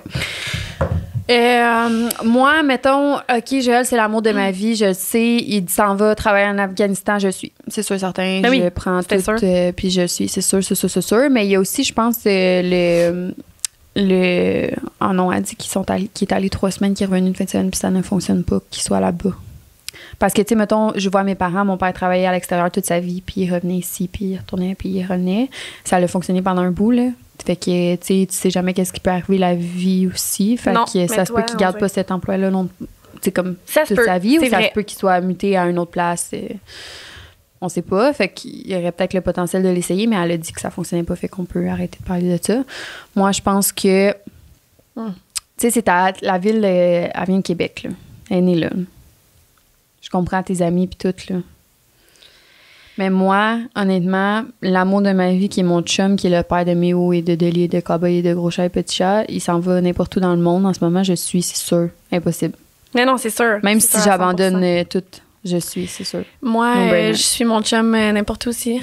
[SPEAKER 2] Euh, moi, mettons, OK, Joël, c'est l'amour de ma vie, je le sais. Il s'en va travailler en Afghanistan, je suis. C'est sûr, certain.
[SPEAKER 1] Ben oui,
[SPEAKER 2] je prends tout,
[SPEAKER 1] sûr.
[SPEAKER 2] euh, puis je suis, c'est sûr, c'est sûr, c'est sûr. Mais il y a aussi, je pense, euh, le... le oh non, elle dit qu'ils sont allés, qu'il est allé trois semaines, qu'il est revenu une fin de semaine, puis ça ne fonctionne pas, qu'il soit là-bas. Parce que, tu sais, mettons, je vois mes parents, mon père travaillait à l'extérieur toute sa vie, puis il revenait ici, puis il retournait, puis il revenait. Ça a fonctionné pendant un bout, là. Fait que, tu sais, tu sais jamais qu'est-ce qui peut arriver la vie aussi. Fait
[SPEAKER 1] non,
[SPEAKER 2] que ça se peut qu'il garde pas cet emploi-là long, comme
[SPEAKER 1] ça
[SPEAKER 2] toute
[SPEAKER 1] peut,
[SPEAKER 2] sa vie, ou
[SPEAKER 1] c'est
[SPEAKER 2] ça
[SPEAKER 1] vrai.
[SPEAKER 2] se peut qu'il soit muté à une autre place. Et on sait pas. Fait qu'il y aurait peut-être le potentiel de l'essayer, mais elle a dit que ça fonctionnait pas, fait qu'on peut arrêter de parler de ça. Moi, je pense que,
[SPEAKER 1] mm.
[SPEAKER 2] tu sais, c'est à, la ville, elle vient de Québec, là. Elle est née là. Je comprends tes amis puis tout, là. Mais moi, honnêtement, l'amour de ma vie, qui est mon chum, qui est le père de Méo et de Delis, de Cowboy et de Gros Chat et Petit Chat, il s'en va n'importe où dans le monde. En ce moment, je suis, c'est sûr, impossible.
[SPEAKER 1] Mais non, c'est sûr.
[SPEAKER 2] Même
[SPEAKER 1] c'est
[SPEAKER 2] si
[SPEAKER 1] sûr à
[SPEAKER 2] j'abandonne
[SPEAKER 1] cent pour cent.
[SPEAKER 2] euh, tout, je suis, c'est sûr.
[SPEAKER 1] Moi,
[SPEAKER 2] No
[SPEAKER 1] euh,
[SPEAKER 2] brainer.
[SPEAKER 1] je suis mon chum euh, n'importe où aussi.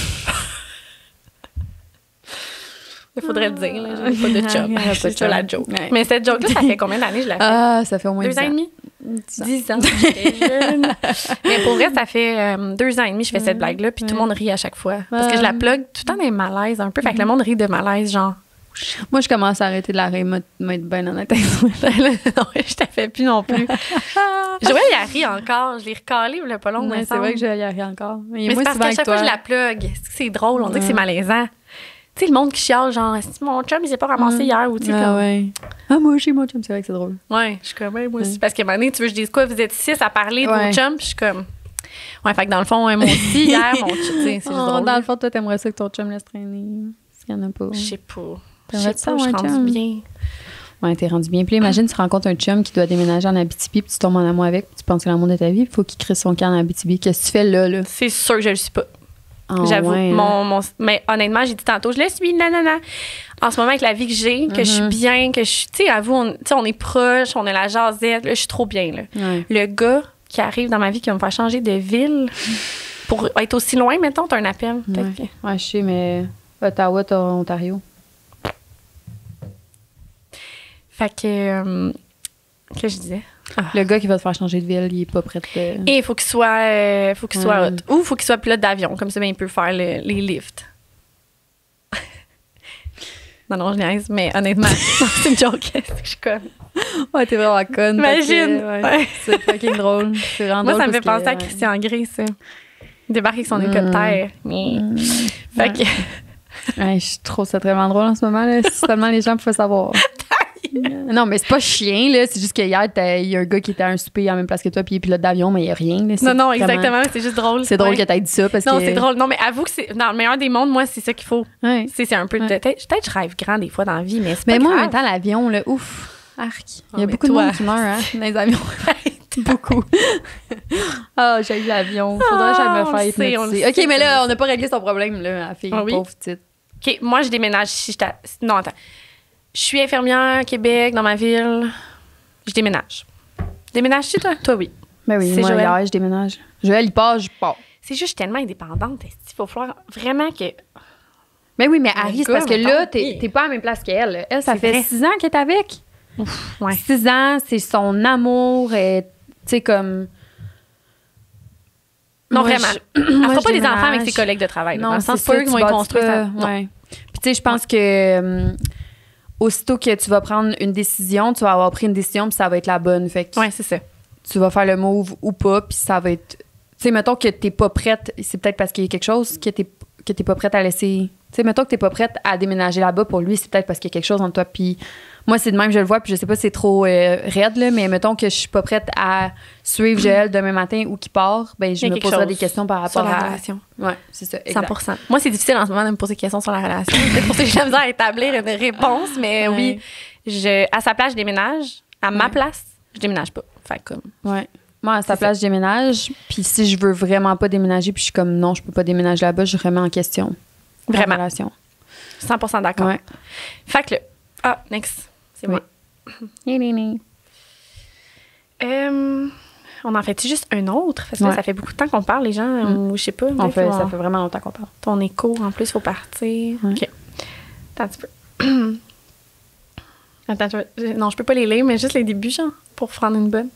[SPEAKER 1] Il faudrait le dire, là. J'ai pas de chum.
[SPEAKER 2] Il y a pas de
[SPEAKER 1] C'est ça
[SPEAKER 2] chum.
[SPEAKER 1] la joke.
[SPEAKER 2] Ouais.
[SPEAKER 1] Mais cette joke-là, ça fait combien d'années je la fais?
[SPEAKER 2] Ah, ça fait au moins
[SPEAKER 1] deux
[SPEAKER 2] dix
[SPEAKER 1] ans et
[SPEAKER 2] ans.
[SPEAKER 1] demi? Dix ans. J'étais jeune. Mais pour vrai, ça fait euh, deux ans et demi que je fais cette blague-là, puis tout le monde rit à chaque fois. Parce que je la plug tout le temps dans les malaises un peu. Fait que le monde rit de malaise, genre.
[SPEAKER 2] Moi, je commence à arrêter de la rire, m'être bien honnête avec toi.
[SPEAKER 1] Non, je t'ai fait plus non plus. Joël, il a ri encore. Je l'ai recalé, il y a pas long.
[SPEAKER 2] Ouais,
[SPEAKER 1] me
[SPEAKER 2] c'est vrai
[SPEAKER 1] semble.
[SPEAKER 2] que je y arrive encore. Mais,
[SPEAKER 1] Mais
[SPEAKER 2] moi,
[SPEAKER 1] c'est parce
[SPEAKER 2] souvent
[SPEAKER 1] qu'à chaque
[SPEAKER 2] avec
[SPEAKER 1] fois, je
[SPEAKER 2] toi.
[SPEAKER 1] la plug. C'est que c'est drôle. On dirait que c'est
[SPEAKER 2] Ouais.
[SPEAKER 1] malaisant. Tu sais, le monde qui chiale, genre, si mon chum, il s'est pas ramassé
[SPEAKER 2] Mm.
[SPEAKER 1] hier, ou tu sais,
[SPEAKER 2] Ah
[SPEAKER 1] comme.
[SPEAKER 2] ouais. Ah, moi aussi, mon chum, c'est vrai que c'est drôle.
[SPEAKER 1] Ouais, je suis comme, ouais, moi aussi.
[SPEAKER 2] Ouais.
[SPEAKER 1] Parce qu'à un moment donné, tu veux que je dise quoi? Vous êtes six à parler de
[SPEAKER 2] Ouais.
[SPEAKER 1] vos chums, puis je suis comme. Ouais, fait que dans le fond, ouais, moi aussi, hier, mon chum, tu sais, c'est juste
[SPEAKER 2] Oh,
[SPEAKER 1] drôle.
[SPEAKER 2] dans le fond, toi, t'aimerais ça que ton chum laisse traîner. S'il y en a pas.
[SPEAKER 1] Je sais pas. Je
[SPEAKER 2] T'aimerais
[SPEAKER 1] sais
[SPEAKER 2] ça,
[SPEAKER 1] pas, je suis
[SPEAKER 2] un
[SPEAKER 1] rendue
[SPEAKER 2] chum?
[SPEAKER 1] bien.
[SPEAKER 2] Ouais, t'es rendu bien. Puis là, imagine, tu rencontres un chum qui doit déménager en Abitibi, puis tu tombes en amour avec, puis tu penses que c'est l'amour de ta vie, il faut qu'il crée son camp en Abitibi. Qu'est-ce que tu fais là, là?
[SPEAKER 1] C'est sûr que je le suis pas.
[SPEAKER 2] Ah,
[SPEAKER 1] J'avoue.
[SPEAKER 2] ouais, hein.
[SPEAKER 1] mon, mon, mais honnêtement, j'ai dit tantôt, je le suis, nanana. En ce moment, avec la vie que j'ai, que je suis
[SPEAKER 2] Mhm.
[SPEAKER 1] bien, que je suis. Tu sais, avoue, on, tu sais, on est proche, on a la jasette, là, je suis trop bien, là.
[SPEAKER 2] Ouais.
[SPEAKER 1] Le gars qui arrive dans ma vie qui va me faire changer de ville pour être aussi loin, mettons, t'as un appel. Peut-être
[SPEAKER 2] Ouais.
[SPEAKER 1] que-
[SPEAKER 2] Ouais, je sais, mais Ottawa, t'as Ontario.
[SPEAKER 1] Fait que. Euh, que je disais? Ah.
[SPEAKER 2] Le gars qui va te faire changer de ville, il est pas prêt de...
[SPEAKER 1] Et il faut qu'il soit, euh, faut qu'il soit
[SPEAKER 2] Ouais.
[SPEAKER 1] hot. Ou il faut qu'il soit pilote d'avion. Comme ça, ben, il peut faire le- les lifts. non, non, je niaise, mais honnêtement, c'est une joke. Je suis comme.
[SPEAKER 2] Ouais, t'es vraiment conne.
[SPEAKER 1] Imagine.
[SPEAKER 2] parce que,
[SPEAKER 1] Ouais.
[SPEAKER 2] ouais, c'est fucking drôle. C'est vraiment
[SPEAKER 1] Moi,
[SPEAKER 2] drôle
[SPEAKER 1] ça me fait
[SPEAKER 2] parce
[SPEAKER 1] penser
[SPEAKER 2] que,
[SPEAKER 1] à Christian Grey, ça. Il débarque avec son hélicoptère. Mais-
[SPEAKER 2] Mm.
[SPEAKER 1] Fait que.
[SPEAKER 2] Ouais, je trouve ça vraiment drôle en ce moment. Là. Si seulement les gens pouvaient savoir. Non, mais c'est pas chien, là. C'est juste qu'hier, il y a un gars qui était à un souper en même place que toi, puis il est pilote d'avion, mais il y a rien. Là. C'est
[SPEAKER 1] Non, non,
[SPEAKER 2] vraiment-
[SPEAKER 1] exactement. C'est juste drôle.
[SPEAKER 2] C'est drôle
[SPEAKER 1] Ouais.
[SPEAKER 2] que t'aies dit ça parce
[SPEAKER 1] Non,
[SPEAKER 2] que.
[SPEAKER 1] c'est drôle. Non, mais avoue que c'est dans le meilleur des mondes, moi, c'est ça qu'il faut.
[SPEAKER 2] Ouais.
[SPEAKER 1] C'est c'est un peu.
[SPEAKER 2] Ouais.
[SPEAKER 1] de- Peut-être peut-être je rêve grand des fois dans la vie, mais c'est
[SPEAKER 2] Mais
[SPEAKER 1] pas
[SPEAKER 2] moi, en
[SPEAKER 1] grave.
[SPEAKER 2] même temps, l'avion, là, ouf, arc. Il y
[SPEAKER 1] Ah,
[SPEAKER 2] a
[SPEAKER 1] mais
[SPEAKER 2] beaucoup
[SPEAKER 1] toi.
[SPEAKER 2] de monde qui meurt, hein, dans les avions. Beaucoup. Ah, j'ai eu l'avion. Faudrait que j'aille
[SPEAKER 1] Ah,
[SPEAKER 2] me
[SPEAKER 1] on
[SPEAKER 2] faire
[SPEAKER 1] le sait, on le
[SPEAKER 2] hypnotiser. OK,
[SPEAKER 1] sait,
[SPEAKER 2] mais
[SPEAKER 1] on
[SPEAKER 2] là,
[SPEAKER 1] le
[SPEAKER 2] on n'a pas réglé son problème, là, la fille,
[SPEAKER 1] Ah oui?
[SPEAKER 2] pauvre petite.
[SPEAKER 1] OK, moi, je déménage. Si j'étais à- non, attends. Je suis infirmière à Québec, dans ma ville. Je déménage. Déménages-tu, toi? Toi, oui.
[SPEAKER 2] Ben oui,
[SPEAKER 1] C'est
[SPEAKER 2] moi,
[SPEAKER 1] Joël.
[SPEAKER 2] hier, je déménage. Joël, il part, je pars.
[SPEAKER 1] C'est juste, je suis tellement indépendante. Il faut falloir vraiment que.
[SPEAKER 2] Mais oui, mais
[SPEAKER 1] Un
[SPEAKER 2] Harry, c'est
[SPEAKER 1] gars,
[SPEAKER 2] parce que
[SPEAKER 1] mettons,
[SPEAKER 2] là, t'es
[SPEAKER 1] oui.
[SPEAKER 2] t'es pas à la même place qu'elle. Elle, ça
[SPEAKER 1] C'est
[SPEAKER 2] fait
[SPEAKER 1] vrai.
[SPEAKER 2] six ans qu'elle est avec.
[SPEAKER 1] Ouais.
[SPEAKER 2] Six ans, c'est son amour. et, Tu sais, comme.
[SPEAKER 1] Non,
[SPEAKER 2] Moi,
[SPEAKER 1] vraiment.
[SPEAKER 2] je-
[SPEAKER 1] Elle
[SPEAKER 2] moi,
[SPEAKER 1] fera
[SPEAKER 2] je
[SPEAKER 1] pas des enfants
[SPEAKER 2] déménage.
[SPEAKER 1] avec ses collègues de travail. là. Dans
[SPEAKER 2] Non,
[SPEAKER 1] le
[SPEAKER 2] c'est
[SPEAKER 1] sens,
[SPEAKER 2] ça,
[SPEAKER 1] c'est pas eux qui
[SPEAKER 2] tu
[SPEAKER 1] vont y
[SPEAKER 2] bâtis
[SPEAKER 1] construire
[SPEAKER 2] pas,
[SPEAKER 1] ça. Non.
[SPEAKER 2] ouais. Puis tu sais, je pense que euh, aussitôt que tu vas prendre une décision, tu vas avoir pris une décision, puis ça va être la bonne. Fait que
[SPEAKER 1] Ouais, c'est ça.
[SPEAKER 2] tu vas faire le move ou pas, puis ça va être... Tu sais, mettons que t'es pas prête, c'est peut-être parce qu'il y a quelque chose que t'es que t'es pas prête à laisser... Tu sais, mettons que t'es pas prête à déménager là-bas, pour lui, c'est peut-être parce qu'il y a quelque chose entre toi, puis moi, c'est de même, je le vois, puis je sais pas si c'est trop euh, raide, là, mais mettons que je suis pas prête à suivre Joël demain matin ou qu'il part, ben
[SPEAKER 1] Il y
[SPEAKER 2] je
[SPEAKER 1] a
[SPEAKER 2] me
[SPEAKER 1] quelque
[SPEAKER 2] poserai
[SPEAKER 1] chose
[SPEAKER 2] des questions par
[SPEAKER 1] Sur
[SPEAKER 2] rapport
[SPEAKER 1] la
[SPEAKER 2] à...
[SPEAKER 1] relation.
[SPEAKER 2] Ouais, c'est ça,
[SPEAKER 1] cent
[SPEAKER 2] exact.
[SPEAKER 1] pour cent. Moi, c'est difficile en ce moment de me poser des questions sur la relation. C'est pour ça que j'ai la misère à établir une réponse, mais
[SPEAKER 2] Ouais.
[SPEAKER 1] oui, je, à sa place, je déménage. À ma
[SPEAKER 2] Ouais.
[SPEAKER 1] place, je déménage pas. Fait que comme.
[SPEAKER 2] Ouais. Moi, à sa
[SPEAKER 1] C'est
[SPEAKER 2] place, je déménage. Puis si je veux vraiment pas déménager, puis je suis comme non, je peux pas déménager là-bas, je remets en question la
[SPEAKER 1] Vraiment.
[SPEAKER 2] relation.
[SPEAKER 1] cent pour cent d'accord.
[SPEAKER 2] Ouais.
[SPEAKER 1] Fait que le. Ah, next. C'est
[SPEAKER 2] Oui.
[SPEAKER 1] moi.
[SPEAKER 2] Ni, ni, ni.
[SPEAKER 1] Euh, On en fait-tu juste un autre? Parce que
[SPEAKER 2] Ouais.
[SPEAKER 1] là, ça fait beaucoup de temps qu'on parle, les gens,
[SPEAKER 2] Mm.
[SPEAKER 1] ou je sais pas.
[SPEAKER 2] On
[SPEAKER 1] bref,
[SPEAKER 2] fait,
[SPEAKER 1] on-
[SPEAKER 2] ça fait vraiment longtemps qu'on parle.
[SPEAKER 1] Ton écho, en plus, il faut partir.
[SPEAKER 2] Ouais.
[SPEAKER 1] OK. Attends un petit peu. Attends, je vais- non, je peux pas les lire, mais juste les débuts, genre, pour prendre une bonne.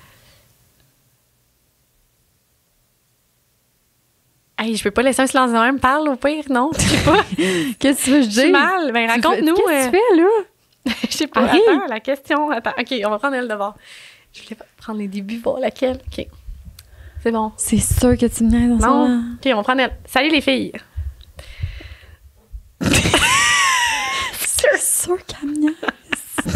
[SPEAKER 1] Hey, je peux pas laisser un silence de même. Parle au pire, non? Je sais pas.
[SPEAKER 2] Qu'est-ce que tu veux que je
[SPEAKER 1] Je suis
[SPEAKER 2] dise?
[SPEAKER 1] mal. Ben,
[SPEAKER 2] Tu fais-
[SPEAKER 1] raconte-nous.
[SPEAKER 2] Qu'est-ce
[SPEAKER 1] euh,
[SPEAKER 2] que tu fais, là?
[SPEAKER 1] Je sais pas.
[SPEAKER 2] Harry!
[SPEAKER 1] Attends, la question. Attends. OK, on va prendre elle d'abord. Je voulais pas prendre les débuts, voir laquelle. OK. C'est bon.
[SPEAKER 2] C'est sûr que tu me niaises dans ça.
[SPEAKER 1] Non. OK, on va prendre elle. Salut les filles.
[SPEAKER 2] C'est sûr qu'elle me niaise.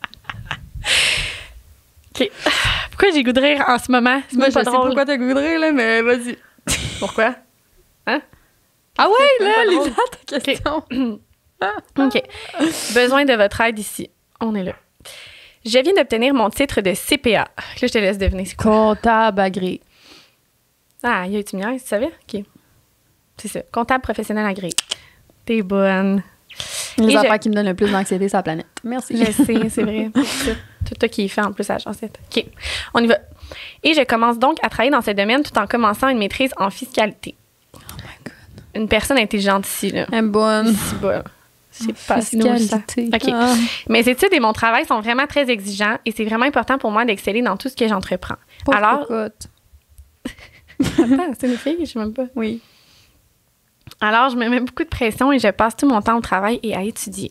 [SPEAKER 1] OK. Pourquoi j'ai le goût de rire en ce moment? C'est
[SPEAKER 2] Moi,
[SPEAKER 1] même
[SPEAKER 2] je
[SPEAKER 1] pas
[SPEAKER 2] sais
[SPEAKER 1] drôle.
[SPEAKER 2] pourquoi t'as goudré, là, mais vas-y.
[SPEAKER 1] Pourquoi? Hein?
[SPEAKER 2] Ah ouais,
[SPEAKER 1] C'est
[SPEAKER 2] là,
[SPEAKER 1] pas
[SPEAKER 2] les
[SPEAKER 1] drôle.
[SPEAKER 2] ta question.
[SPEAKER 1] OK. Besoin de votre aide ici. On est là. Je viens d'obtenir mon titre de C P A. Là, je te laisse deviner. C'est quoi?
[SPEAKER 2] Comptable agréé.
[SPEAKER 1] Ah, il y a eu tu me tu savais? OK. C'est ça. Comptable professionnel agréé. T'es bonne.
[SPEAKER 2] Les
[SPEAKER 1] Et
[SPEAKER 2] affaires
[SPEAKER 1] je-
[SPEAKER 2] qui me donnent le plus d'anxiété sur la planète. Merci.
[SPEAKER 1] Je sais, c'est vrai. C'est tout. Tout toi qui est fait en plus à la chancette. OK. On y va. Et je commence donc à travailler dans ce domaine tout en commençant une maîtrise en fiscalité.
[SPEAKER 2] Oh my God.
[SPEAKER 1] Une personne intelligente ici, là.
[SPEAKER 2] Elle est bonne.
[SPEAKER 1] C'est pas. C'est pas si nous ça.
[SPEAKER 2] Fiscalité.
[SPEAKER 1] OK.
[SPEAKER 2] Ah.
[SPEAKER 1] Mes études et mon travail sont vraiment très exigeants et c'est vraiment important pour moi d'exceller dans tout ce que j'entreprends.
[SPEAKER 2] Pauvre
[SPEAKER 1] Alors,
[SPEAKER 2] cocotte.
[SPEAKER 1] attends, c'est une fille, je sais même pas.
[SPEAKER 2] Oui.
[SPEAKER 1] Alors, je me mets beaucoup de pression et je passe tout mon temps au travail et à étudier.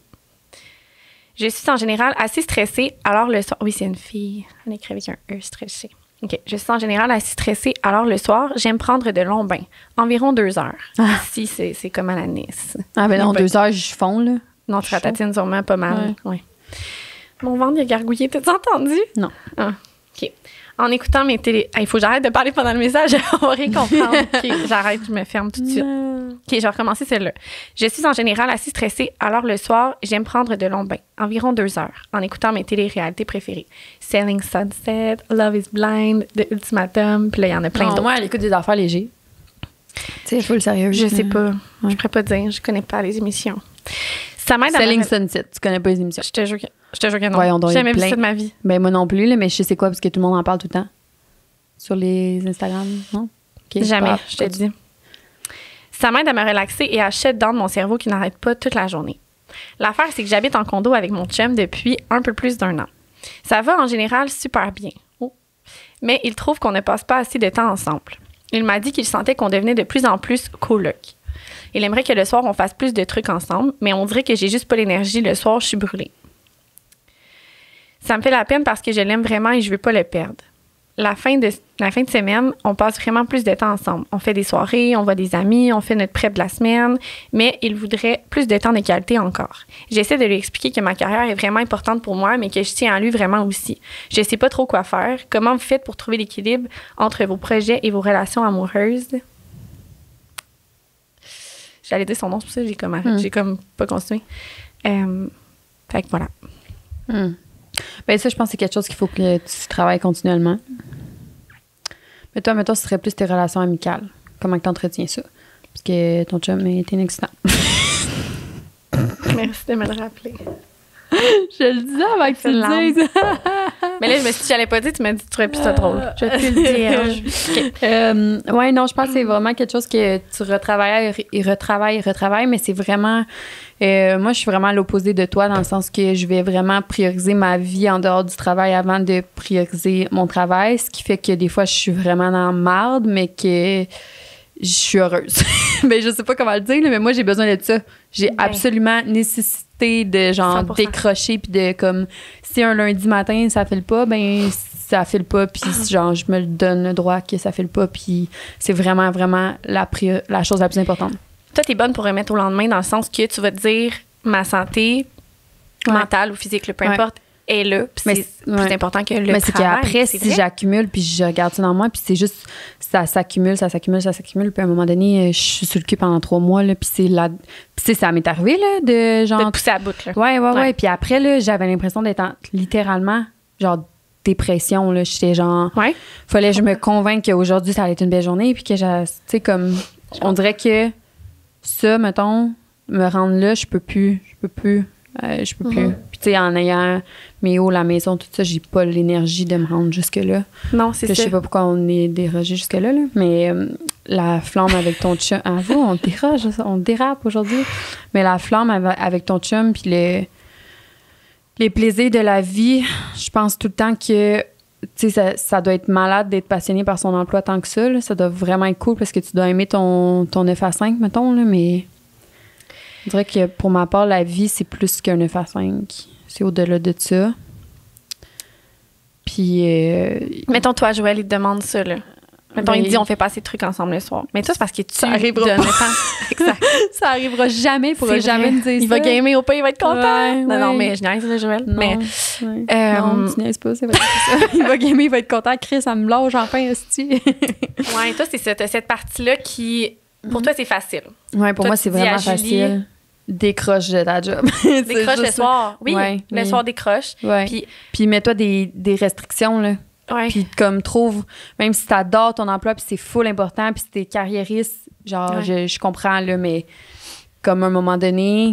[SPEAKER 1] Je suis en général assez stressée, alors le soir... Oui, c'est une fille. On écrit avec un E, stressée. OK. Je suis en général assez stressée, alors le soir, j'aime prendre de longs bains. Environ deux heures.
[SPEAKER 2] Ah.
[SPEAKER 1] Ici, c'est, c'est comme à la Nice.
[SPEAKER 2] Ah, ben non,
[SPEAKER 1] Ben-
[SPEAKER 2] deux heures, je fonds, là.
[SPEAKER 1] Non, tu ratatines sûrement pas mal.
[SPEAKER 2] Ouais.
[SPEAKER 1] Ouais. Mon ventre, il a gargouillé. T'as-tu entendu?
[SPEAKER 2] Non.
[SPEAKER 1] Ah, OK. En écoutant mes télé... Ah, il faut que j'arrête de parler pendant le message. On va rien comprendre. OK, j'arrête, je me ferme tout de suite. OK, je vais recommencer celle-là. Je suis en général assez stressée, alors le soir, j'aime prendre de longs bains, environ deux heures, en écoutant mes télé-réalités préférées. Selling Sunset, Love is Blind, The Ultimatum, puis là, il y en a plein
[SPEAKER 2] Non,
[SPEAKER 1] d'autres.
[SPEAKER 2] moi, elle écoute des affaires légères. Tu sais, full sérieux.
[SPEAKER 1] Je sais pas.
[SPEAKER 2] Ouais.
[SPEAKER 1] Je pourrais pas dire. Je connais pas les émissions. Ça m'aide à
[SPEAKER 2] Selling
[SPEAKER 1] me...
[SPEAKER 2] Sunset, tu connais pas les émissions.
[SPEAKER 1] Je te jure que, je te jure que non.
[SPEAKER 2] Voyons donc,
[SPEAKER 1] J'ai
[SPEAKER 2] il y a
[SPEAKER 1] jamais vu
[SPEAKER 2] plein.
[SPEAKER 1] ça de ma vie.
[SPEAKER 2] Ben moi non plus, là, mais je sais quoi, parce que tout le monde en parle tout le temps. Sur les Instagram, non? Ok,
[SPEAKER 1] Jamais,
[SPEAKER 2] pas-
[SPEAKER 1] je te dis. Ça m'aide à me relaxer et à shut down mon cerveau qui n'arrête pas toute la journée. L'affaire, c'est que j'habite en condo avec mon chum depuis un peu plus d'un an. Ça va en général super bien. Oh. Mais il trouve qu'on ne passe pas assez de temps ensemble. Il m'a dit qu'il sentait qu'on devenait de plus en plus coloc. Il aimerait que le soir, on fasse plus de trucs ensemble, mais on dirait que j'ai juste pas l'énergie. Le soir, je suis brûlée. Ça me fait la peine parce que je l'aime vraiment et je veux pas le perdre. La fin, de, la fin de semaine, on passe vraiment plus de temps ensemble. On fait des soirées, on voit des amis, on fait notre prep de la semaine, mais il voudrait plus de temps de qualité encore. J'essaie de lui expliquer que ma carrière est vraiment importante pour moi, mais que je tiens à lui vraiment aussi. Je sais pas trop quoi faire. Comment vous faites pour trouver l'équilibre entre vos projets et vos relations amoureuses? J'allais dire son nom, c'est pour ça que j'ai comme,
[SPEAKER 2] Mm.
[SPEAKER 1] j'ai comme pas continué. Euh, fait que voilà.
[SPEAKER 2] Hmm. Ben ça, je pense que c'est quelque chose qu'il faut que tu travailles continuellement. Mais toi, mettons, ce serait plus tes relations amicales. Comment tu entretiens ça? Parce que ton chum est inexistant.
[SPEAKER 1] Merci de me le rappeler.
[SPEAKER 2] Je le disais avant que
[SPEAKER 1] tu le dises. Mais là, je me suis dit, j'allais pas dire, tu m'as dit, tu trouvais plus ça drôle. Je vais te le dire. OK.
[SPEAKER 2] Euh, ouais, non, je pense que c'est vraiment quelque chose que tu retravailles et retravailles et retravailles, mais c'est vraiment. Euh, moi, je suis vraiment à l'opposé de toi dans le sens que je vais vraiment prioriser ma vie en dehors du travail avant de prioriser mon travail, ce qui fait que des fois, je suis vraiment dans la marde, mais que je suis heureuse. Ben, je sais pas comment le dire, là, mais moi, j'ai besoin de ça. J'ai
[SPEAKER 1] Ben.
[SPEAKER 2] absolument nécessité de, genre,
[SPEAKER 1] cent pour cent.
[SPEAKER 2] décrocher puis de, comme, si un lundi matin, ça file pas, ben, ça file pas, puis genre, je me le donne le droit que ça file pas, puis c'est vraiment, vraiment la, priori- la chose la plus importante.
[SPEAKER 1] Toi, t'es bonne pour remettre au lendemain dans le sens que tu vas te dire ma santé
[SPEAKER 2] Ouais.
[SPEAKER 1] mentale ou physique, là, peu
[SPEAKER 2] Ouais.
[SPEAKER 1] importe, est là. Puis
[SPEAKER 2] Mais
[SPEAKER 1] c'est
[SPEAKER 2] c'est-
[SPEAKER 1] plus
[SPEAKER 2] ouais.
[SPEAKER 1] important que le
[SPEAKER 2] Mais c'est
[SPEAKER 1] travail.
[SPEAKER 2] qu'après,
[SPEAKER 1] c'est
[SPEAKER 2] si
[SPEAKER 1] vrai.
[SPEAKER 2] j'accumule, puis je regarde ça dans moi, puis c'est juste, ça s'accumule, ça s'accumule, ça s'accumule, puis à un moment donné, euh, je suis sur le cul pendant trois mois, là, puis c'est la... Puis tu sais, ça m'est arrivé, là, de
[SPEAKER 1] de
[SPEAKER 2] genre...
[SPEAKER 1] te pousser à bout, là.
[SPEAKER 2] Ouais, ouais, ouais,
[SPEAKER 1] Ouais.
[SPEAKER 2] Puis après, là, j'avais l'impression d'être en- littéralement, genre, dépression, là. J'étais genre...
[SPEAKER 1] Ouais.
[SPEAKER 2] Fallait que je me convainque qu'aujourd'hui, ça allait être une belle journée, puis que, j'ai- tu sais, comme... On dirait que ça, mettons, me rendre là, je peux plus, je peux plus Euh, je peux plus. Puis, tu sais, en ayant mes hauts, la maison, tout ça, j'ai pas l'énergie de me rendre jusque-là.
[SPEAKER 1] Non, c'est
[SPEAKER 2] Puis
[SPEAKER 1] ça.
[SPEAKER 2] Je sais pas pourquoi on est dérogé jusque-là, là. Mais euh, la flamme avec ton chum... Ah, vous, on déroge, on dérape aujourd'hui. Mais la flamme av- avec ton chum, puis le, les plaisirs de la vie, je pense tout le temps que... Tu sais, ça, ça doit être malade d'être passionné par son emploi tant que ça. Là. Ça doit vraiment être cool parce que tu dois aimer ton, ton neuf à cinq, mettons. Là, mais je dirais que pour ma part, la vie, c'est plus qu'un neuf à cinq. C'est au-delà de ça. Puis. Euh,
[SPEAKER 1] Mettons, toi, Joël, il te demande ça, là. Mettons,
[SPEAKER 2] ben,
[SPEAKER 1] il dit on fait passer de trucs ensemble le soir. Mais toi, c'est parce que tu
[SPEAKER 2] Ça arrivera
[SPEAKER 1] donnes
[SPEAKER 2] pas.
[SPEAKER 1] temps. Exact.
[SPEAKER 2] ça arrivera jamais, il pourra
[SPEAKER 1] C'est
[SPEAKER 2] jamais
[SPEAKER 1] vrai.
[SPEAKER 2] me dire
[SPEAKER 1] Il
[SPEAKER 2] ça.
[SPEAKER 1] va gamer au pas, il va être content.
[SPEAKER 2] Ouais,
[SPEAKER 1] non, non,
[SPEAKER 2] ouais.
[SPEAKER 1] mais je niaise, là, Joël.
[SPEAKER 2] Non,
[SPEAKER 1] Mais,
[SPEAKER 2] ouais.
[SPEAKER 1] euh,
[SPEAKER 2] non, tu niaises pas, c'est vrai. C'est ça. Il va gamer, il va être content. Chris, ça me lâche enfin, hostie.
[SPEAKER 1] ouais, toi, c'est ça. T'as cette partie-là qui, pour toi, c'est facile.
[SPEAKER 2] Ouais, pour
[SPEAKER 1] Toi,
[SPEAKER 2] moi,
[SPEAKER 1] tu
[SPEAKER 2] c'est
[SPEAKER 1] dis
[SPEAKER 2] vraiment
[SPEAKER 1] à Julie-
[SPEAKER 2] facile. Décroche de ta job. C'est
[SPEAKER 1] Décroche le
[SPEAKER 2] juste ça.
[SPEAKER 1] soir. Oui,
[SPEAKER 2] Ouais,
[SPEAKER 1] le
[SPEAKER 2] oui.
[SPEAKER 1] soir, décroche.
[SPEAKER 2] Ouais.
[SPEAKER 1] Puis,
[SPEAKER 2] Puis mets-toi des, des restrictions, là.
[SPEAKER 1] ouais.
[SPEAKER 2] Puis comme trouve, même si t'adores ton emploi, puis c'est full important, puis si t'es carriériste, genre,
[SPEAKER 1] Ouais.
[SPEAKER 2] je, je comprends, là, mais comme à un moment donné...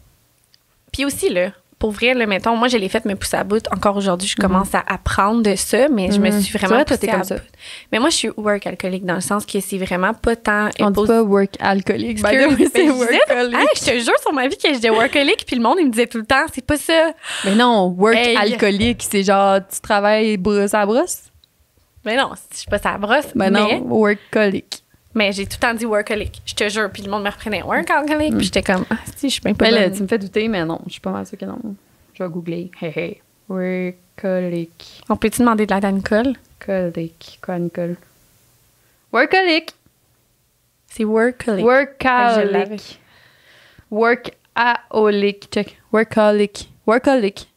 [SPEAKER 1] Puis aussi, là, pour vrai, là, mettons, moi, je l'ai fait me pousser à bout. Encore aujourd'hui, je commence à apprendre de ça, mais je me
[SPEAKER 2] Mhm.
[SPEAKER 1] suis
[SPEAKER 2] C'est
[SPEAKER 1] vraiment
[SPEAKER 2] vrai, toi,
[SPEAKER 1] poussée
[SPEAKER 2] t'es comme
[SPEAKER 1] à
[SPEAKER 2] ça.
[SPEAKER 1] bout. Mais moi, je suis work alcoolique dans le sens que c'est vraiment pas tant...
[SPEAKER 2] On dit
[SPEAKER 1] impos-
[SPEAKER 2] pas work alcoolique. by the
[SPEAKER 1] Excuse,
[SPEAKER 2] way, c'est
[SPEAKER 1] mais je disais-
[SPEAKER 2] workaholic.
[SPEAKER 1] Hey, je te jure sur ma vie que j'étais workaholic, puis le monde, il me disait tout le temps, c'est pas ça.
[SPEAKER 2] Mais non, work
[SPEAKER 1] Hey.
[SPEAKER 2] alcoolique, c'est genre, tu travailles brosse à brosse?
[SPEAKER 1] Mais non, je suis pas ça brosse,
[SPEAKER 2] Ben
[SPEAKER 1] mais,
[SPEAKER 2] non, workaholic.
[SPEAKER 1] mais j'ai tout le temps dit workaholic. Je te jure, puis le monde me reprenait work alcoolic, puis j'étais comme, ah, si, je suis bien pas
[SPEAKER 2] Ben là,
[SPEAKER 1] bonne.
[SPEAKER 2] tu me fais douter, mais non, je suis pas mal sûre que non. Je vais googler. Hey, hey. Workaholic.
[SPEAKER 1] On peut-tu demander de l'aide à Nicole?
[SPEAKER 2] Workaholic. Quoi, Nicole? Workaholic.
[SPEAKER 1] C'est workaholic. Je l'avais.
[SPEAKER 2] Workaholic. Workaholic. Check. Workaholic. Workaholic.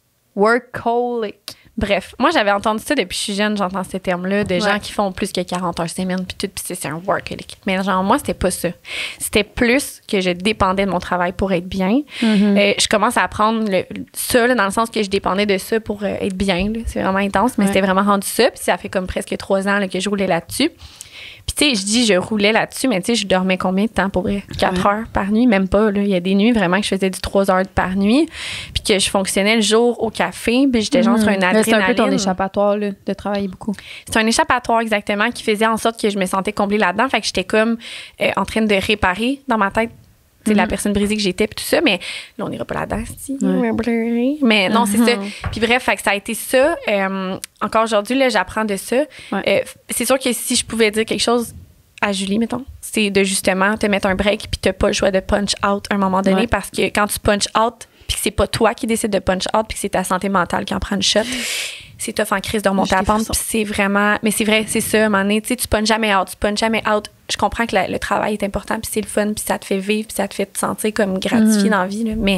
[SPEAKER 2] Workaholic.
[SPEAKER 1] Bref, moi, j'avais entendu ça depuis que je suis jeune, j'entends ces termes-là, de
[SPEAKER 2] Ouais.
[SPEAKER 1] gens qui font plus que quarante heures semaine, puis tout, puis c'est c'est un workaholic. Mais genre, moi, c'était pas ça. C'était plus que je dépendais de mon travail pour être bien.
[SPEAKER 2] Mm-hmm.
[SPEAKER 1] Euh, je commence à apprendre le, ça, là, dans le sens que je dépendais de ça pour euh, être bien. là. C'est vraiment intense, mais
[SPEAKER 2] Ouais.
[SPEAKER 1] c'était vraiment rendu ça. Puis ça fait comme presque trois ans là, que je roulais là-dessus. Puis, tu sais, je dis je roulais là-dessus, mais tu sais, je dormais combien de temps pour vrai? Quatre
[SPEAKER 2] Ouais.
[SPEAKER 1] heures par nuit, même pas. Là. Il y a des nuits vraiment que je faisais du trois heures par nuit, puis que je fonctionnais le jour au café, puis j'étais genre sur une
[SPEAKER 2] Là,
[SPEAKER 1] adrénaline.
[SPEAKER 2] c'est un peu ton échappatoire, là, de travailler beaucoup.
[SPEAKER 1] C'est un échappatoire exactement qui faisait en sorte que je me sentais comblée là-dedans. Fait que j'étais comme euh, en train de réparer dans ma tête tu sais, la
[SPEAKER 2] Mhm.
[SPEAKER 1] personne brisée que j'étais puis tout ça. Mais là, on n'ira pas là-dedans. Si,
[SPEAKER 2] Ouais.
[SPEAKER 1] blurry. Mais non, c'est
[SPEAKER 2] Mhm.
[SPEAKER 1] ça. Puis bref, fait que ça a été ça. Euh, encore aujourd'hui, là, j'apprends de ça.
[SPEAKER 2] Ouais.
[SPEAKER 1] Euh, c'est sûr que si je pouvais dire quelque chose à Julie, mettons, c'est de justement te mettre un break puis t'as pas le choix de punch out à un moment donné
[SPEAKER 2] Ouais.
[SPEAKER 1] parce que quand tu punch out puis que c'est pas toi qui décide de punch out puis que c'est ta santé mentale qui en prend une shot, c'est tough en crise de remonter
[SPEAKER 2] J'ai
[SPEAKER 1] à
[SPEAKER 2] des
[SPEAKER 1] pente
[SPEAKER 2] frissons.
[SPEAKER 1] puis c'est vraiment mais c'est vrai c'est ça à un moment donné tu sais tu punches jamais out tu punches jamais out je comprends que la- le travail est important puis c'est le fun puis ça te fait vivre puis ça te fait te sentir comme gratifié
[SPEAKER 2] Mhm.
[SPEAKER 1] dans la vie là, mais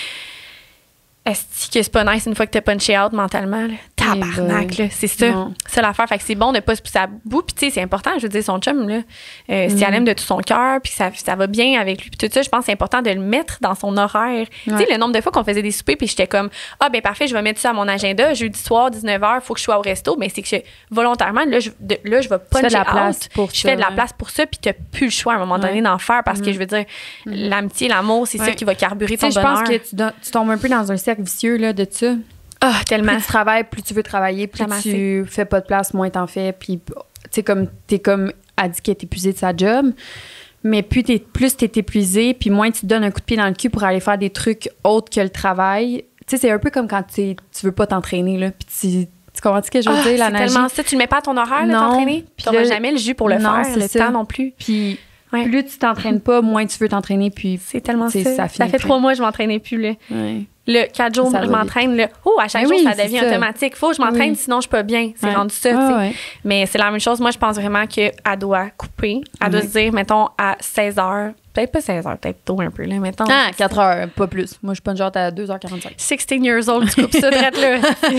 [SPEAKER 1] est-ce que c'est pas nice une fois que t'as punché out mentalement là? Tabarnak
[SPEAKER 2] ben,
[SPEAKER 1] là c'est ça
[SPEAKER 2] non.
[SPEAKER 1] ça l'affaire fait que c'est bon de pas se pousser à bout puis tu sais c'est important je veux dire son chum là euh, si elle aime de tout son cœur puis ça, ça va bien avec lui puis tout ça je pense que c'est important de le mettre dans son horaire tu sais
[SPEAKER 2] Ouais.
[SPEAKER 1] le nombre de fois qu'on faisait des soupers puis j'étais comme ah ben parfait je vais mettre ça à mon agenda jeudi soir dix-neuf heures faut que je sois au resto mais c'est que je, volontairement là je, de- là je vais
[SPEAKER 2] Tu fais
[SPEAKER 1] puncher
[SPEAKER 2] de la
[SPEAKER 1] out.
[SPEAKER 2] place pour
[SPEAKER 1] je
[SPEAKER 2] ça,
[SPEAKER 1] fais de la
[SPEAKER 2] ouais.
[SPEAKER 1] place pour ça puis t'as plus le choix à un moment donné
[SPEAKER 2] Ouais.
[SPEAKER 1] d'en faire parce que je veux dire l'amitié l'amour c'est ça
[SPEAKER 2] Ouais.
[SPEAKER 1] qui va carburer
[SPEAKER 2] Tu sais,
[SPEAKER 1] ton
[SPEAKER 2] je pense
[SPEAKER 1] bonheur
[SPEAKER 2] que tu, don- tu tombes un peu dans un cercle vicieux, là, de ça.
[SPEAKER 1] ah tellement
[SPEAKER 2] Plus tu travailles, plus tu veux travailler, plus
[SPEAKER 1] Tellement
[SPEAKER 2] tu fais pas de place, moins t'en fais. Puis, tu sais, comme t'es comme a dit qu'elle est épuisée de sa job. Mais plus t'es, plus t'es épuisé, puis moins tu te donnes un coup de pied dans le cul pour aller faire des trucs autres que le travail. Tu sais, c'est un peu comme quand t'es- tu veux pas t'entraîner, là. Puis tu, tu comprends ce que je veux
[SPEAKER 1] Ah,
[SPEAKER 2] dire, la
[SPEAKER 1] c'est
[SPEAKER 2] nager?
[SPEAKER 1] tellement ça tu le mets pas à ton horaire là
[SPEAKER 2] Non.
[SPEAKER 1] t'entraîner
[SPEAKER 2] Puis
[SPEAKER 1] t'auras
[SPEAKER 2] là-
[SPEAKER 1] jamais le jus pour le
[SPEAKER 2] Non,
[SPEAKER 1] faire
[SPEAKER 2] c'est
[SPEAKER 1] le
[SPEAKER 2] ça.
[SPEAKER 1] temps non plus
[SPEAKER 2] Puis
[SPEAKER 1] Ouais.
[SPEAKER 2] plus tu t'entraînes pas, moins tu veux t'entraîner. Puis,
[SPEAKER 1] c'est tellement
[SPEAKER 2] C'est-
[SPEAKER 1] ça
[SPEAKER 2] ça
[SPEAKER 1] ça,
[SPEAKER 2] finit
[SPEAKER 1] fait
[SPEAKER 2] plus.
[SPEAKER 1] trois mois que je m'entraînais plus là
[SPEAKER 2] ouais.
[SPEAKER 1] le quatre jours
[SPEAKER 2] Ça
[SPEAKER 1] je
[SPEAKER 2] va
[SPEAKER 1] m'entraîne là oh à chaque
[SPEAKER 2] Ben
[SPEAKER 1] jour
[SPEAKER 2] oui,
[SPEAKER 1] ça
[SPEAKER 2] c'est
[SPEAKER 1] devient
[SPEAKER 2] ça.
[SPEAKER 1] automatique faut que je m'entraîne
[SPEAKER 2] Oui.
[SPEAKER 1] sinon je suis pas bien c'est
[SPEAKER 2] Ouais.
[SPEAKER 1] rendu ça tu
[SPEAKER 2] Ah,
[SPEAKER 1] sais
[SPEAKER 2] ouais.
[SPEAKER 1] mais c'est la même chose moi je pense vraiment qu'elle doit couper elle doit
[SPEAKER 2] Ouais.
[SPEAKER 1] se dire mettons à seize heures peut-être pas seize heures peut-être tôt un peu là mettons
[SPEAKER 2] Ah, quatre heures, pas plus. Moi, je suis pas une genre à deux heures quarante-cinq.
[SPEAKER 1] seize years old tu coupes ça drette là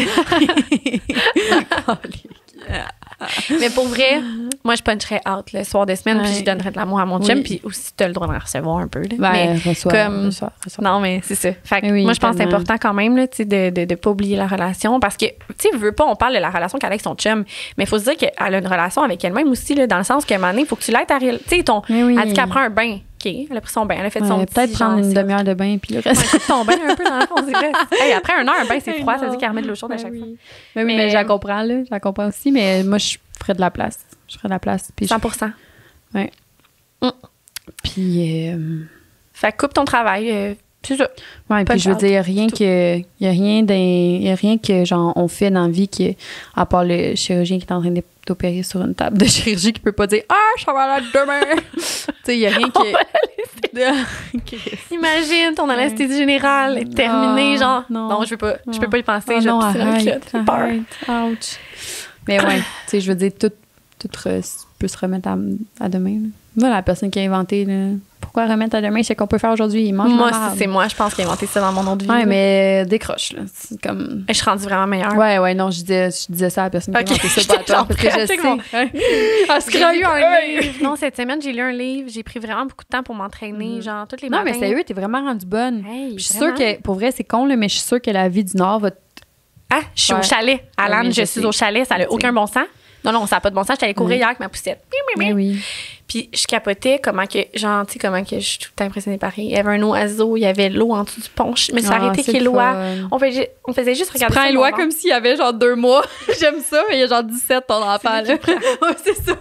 [SPEAKER 1] mais pour vrai moi je puncherais out le soir de semaine puis
[SPEAKER 2] Ouais.
[SPEAKER 1] je donnerais de l'amour à mon chum
[SPEAKER 2] Oui.
[SPEAKER 1] puis aussi t'as le droit d'en recevoir un peu là.
[SPEAKER 2] Ben,
[SPEAKER 1] mais
[SPEAKER 2] reçois,
[SPEAKER 1] comme-
[SPEAKER 2] reçois, reçois.
[SPEAKER 1] non, mais c'est ça. Fait que
[SPEAKER 2] Oui,
[SPEAKER 1] moi, je pense que c'est
[SPEAKER 2] tellement.
[SPEAKER 1] important quand même là, tu sais, de ne de, de pas oublier la relation. Parce que, tu sais, veux pas, on parle de la relation qu'elle a avec son chum, mais il faut se dire qu'elle a une relation avec elle-même aussi, là, dans le sens qu'à un moment donné, il faut que tu l'aides à réel- Tu sais, ton.
[SPEAKER 2] Mais oui.
[SPEAKER 1] Elle dit qu'elle prend un bain. OK, elle a pris son bain, elle a fait
[SPEAKER 2] Ouais,
[SPEAKER 1] son petit...
[SPEAKER 2] peut-être prendre
[SPEAKER 1] genre,
[SPEAKER 2] une demi-heure de bain, puis le reste.
[SPEAKER 1] Ouais, ton bain un peu dans le fond, c'est vrai. Hey, après un heure, un bain, c'est froid, ça veut dire qu'elle remet de l'eau chaude à
[SPEAKER 2] Ben
[SPEAKER 1] chaque
[SPEAKER 2] oui.
[SPEAKER 1] fois.
[SPEAKER 2] Ben oui,
[SPEAKER 1] Mais-
[SPEAKER 2] mais je la comprends, là. Je la comprends aussi, mais moi, je ferais de la place. Je ferais de la place. Puis, je-
[SPEAKER 1] cent pour cent.
[SPEAKER 2] puis euh,
[SPEAKER 1] Fait que coupe ton travail, euh, c'est ça.
[SPEAKER 2] ouais, puis je veux
[SPEAKER 1] out,
[SPEAKER 2] dire, rien
[SPEAKER 1] tout.
[SPEAKER 2] que, il y a rien d'un, y a rien que, genre, on fait dans la vie qui, à part le chirurgien qui est en train d'opérer sur une table de chirurgie qui peut pas dire, ah, je suis malade demain. Tu sais, il y a rien
[SPEAKER 1] On
[SPEAKER 2] qui.
[SPEAKER 1] va Imagine, ton anesthésie générale est terminée,
[SPEAKER 2] Ah,
[SPEAKER 1] genre.
[SPEAKER 2] non.
[SPEAKER 1] Non, je veux pas, je peux
[SPEAKER 2] Ah.
[SPEAKER 1] pas y penser,
[SPEAKER 2] Ah
[SPEAKER 1] je
[SPEAKER 2] non,
[SPEAKER 1] vais pisser dans le
[SPEAKER 2] arrête,
[SPEAKER 1] clotte, j'ai peur.
[SPEAKER 2] arrête. Ouch. Mais ouais, tu sais, je veux dire, tout, tout re- peut se remettre à, à demain. là. Moi, la personne qui a inventé, là, pourquoi remettre à demain, c'est qu'on peut faire aujourd'hui, il mange
[SPEAKER 1] Moi,
[SPEAKER 2] ma marde.
[SPEAKER 1] c'est c'est moi, je pense, qui ai inventé ça dans mon autre vie.
[SPEAKER 2] Ouais,
[SPEAKER 1] là.
[SPEAKER 2] mais euh, décroche, là. C'est comme.
[SPEAKER 1] Je suis rendue vraiment meilleure.
[SPEAKER 2] Ouais, ouais, non, je disais, je disais ça à la personne qui a
[SPEAKER 1] Ok.
[SPEAKER 2] inventé ça, pas à toi, parce que je
[SPEAKER 1] Pratique
[SPEAKER 2] sais.
[SPEAKER 1] mon-
[SPEAKER 2] Ouais. Ah, c'est
[SPEAKER 1] J'ai
[SPEAKER 2] grave.
[SPEAKER 1] lu un
[SPEAKER 2] Hey!
[SPEAKER 1] livre. Non, cette semaine, j'ai lu un livre. J'ai pris vraiment beaucoup de temps pour m'entraîner,
[SPEAKER 2] Mhm.
[SPEAKER 1] genre, toutes les
[SPEAKER 2] Non,
[SPEAKER 1] matins.
[SPEAKER 2] mais sérieux, t'es vraiment rendue bonne.
[SPEAKER 1] Hey,
[SPEAKER 2] Puis je suis
[SPEAKER 1] vraiment.
[SPEAKER 2] sûre que, pour vrai, c'est con, là, mais je suis sûre que la vie du Nord va. t-
[SPEAKER 1] Ah, je suis
[SPEAKER 2] Ouais.
[SPEAKER 1] au chalet. Alan,
[SPEAKER 2] Oui,
[SPEAKER 1] je,
[SPEAKER 2] je
[SPEAKER 1] suis
[SPEAKER 2] sais.
[SPEAKER 1] au chalet. Ça n'a aucun bon sens. Non, non, ça n'a pas de bon sens. J'étais allée courir
[SPEAKER 2] Mhm.
[SPEAKER 1] hier avec ma poussette.
[SPEAKER 2] Mais oui.
[SPEAKER 1] Puis je capotais comment que, genre, tu sais, comment que je suis tout le temps impressionnée par. Il y avait un oiseau, il y avait l'eau en dessous du pont. Je me suis
[SPEAKER 2] Ah,
[SPEAKER 1] arrêtée
[SPEAKER 2] c'est
[SPEAKER 1] qu'il
[SPEAKER 2] le
[SPEAKER 1] lois.
[SPEAKER 2] fun.
[SPEAKER 1] On faisait, on faisait juste regarder
[SPEAKER 2] Prends
[SPEAKER 1] ça.
[SPEAKER 2] Éloi
[SPEAKER 1] de mon
[SPEAKER 2] comme s'il y avait genre deux mois. J'aime ça, mais il y a genre dix-sept ton enfant.
[SPEAKER 1] lui
[SPEAKER 2] Là. Ouais, c'est ça.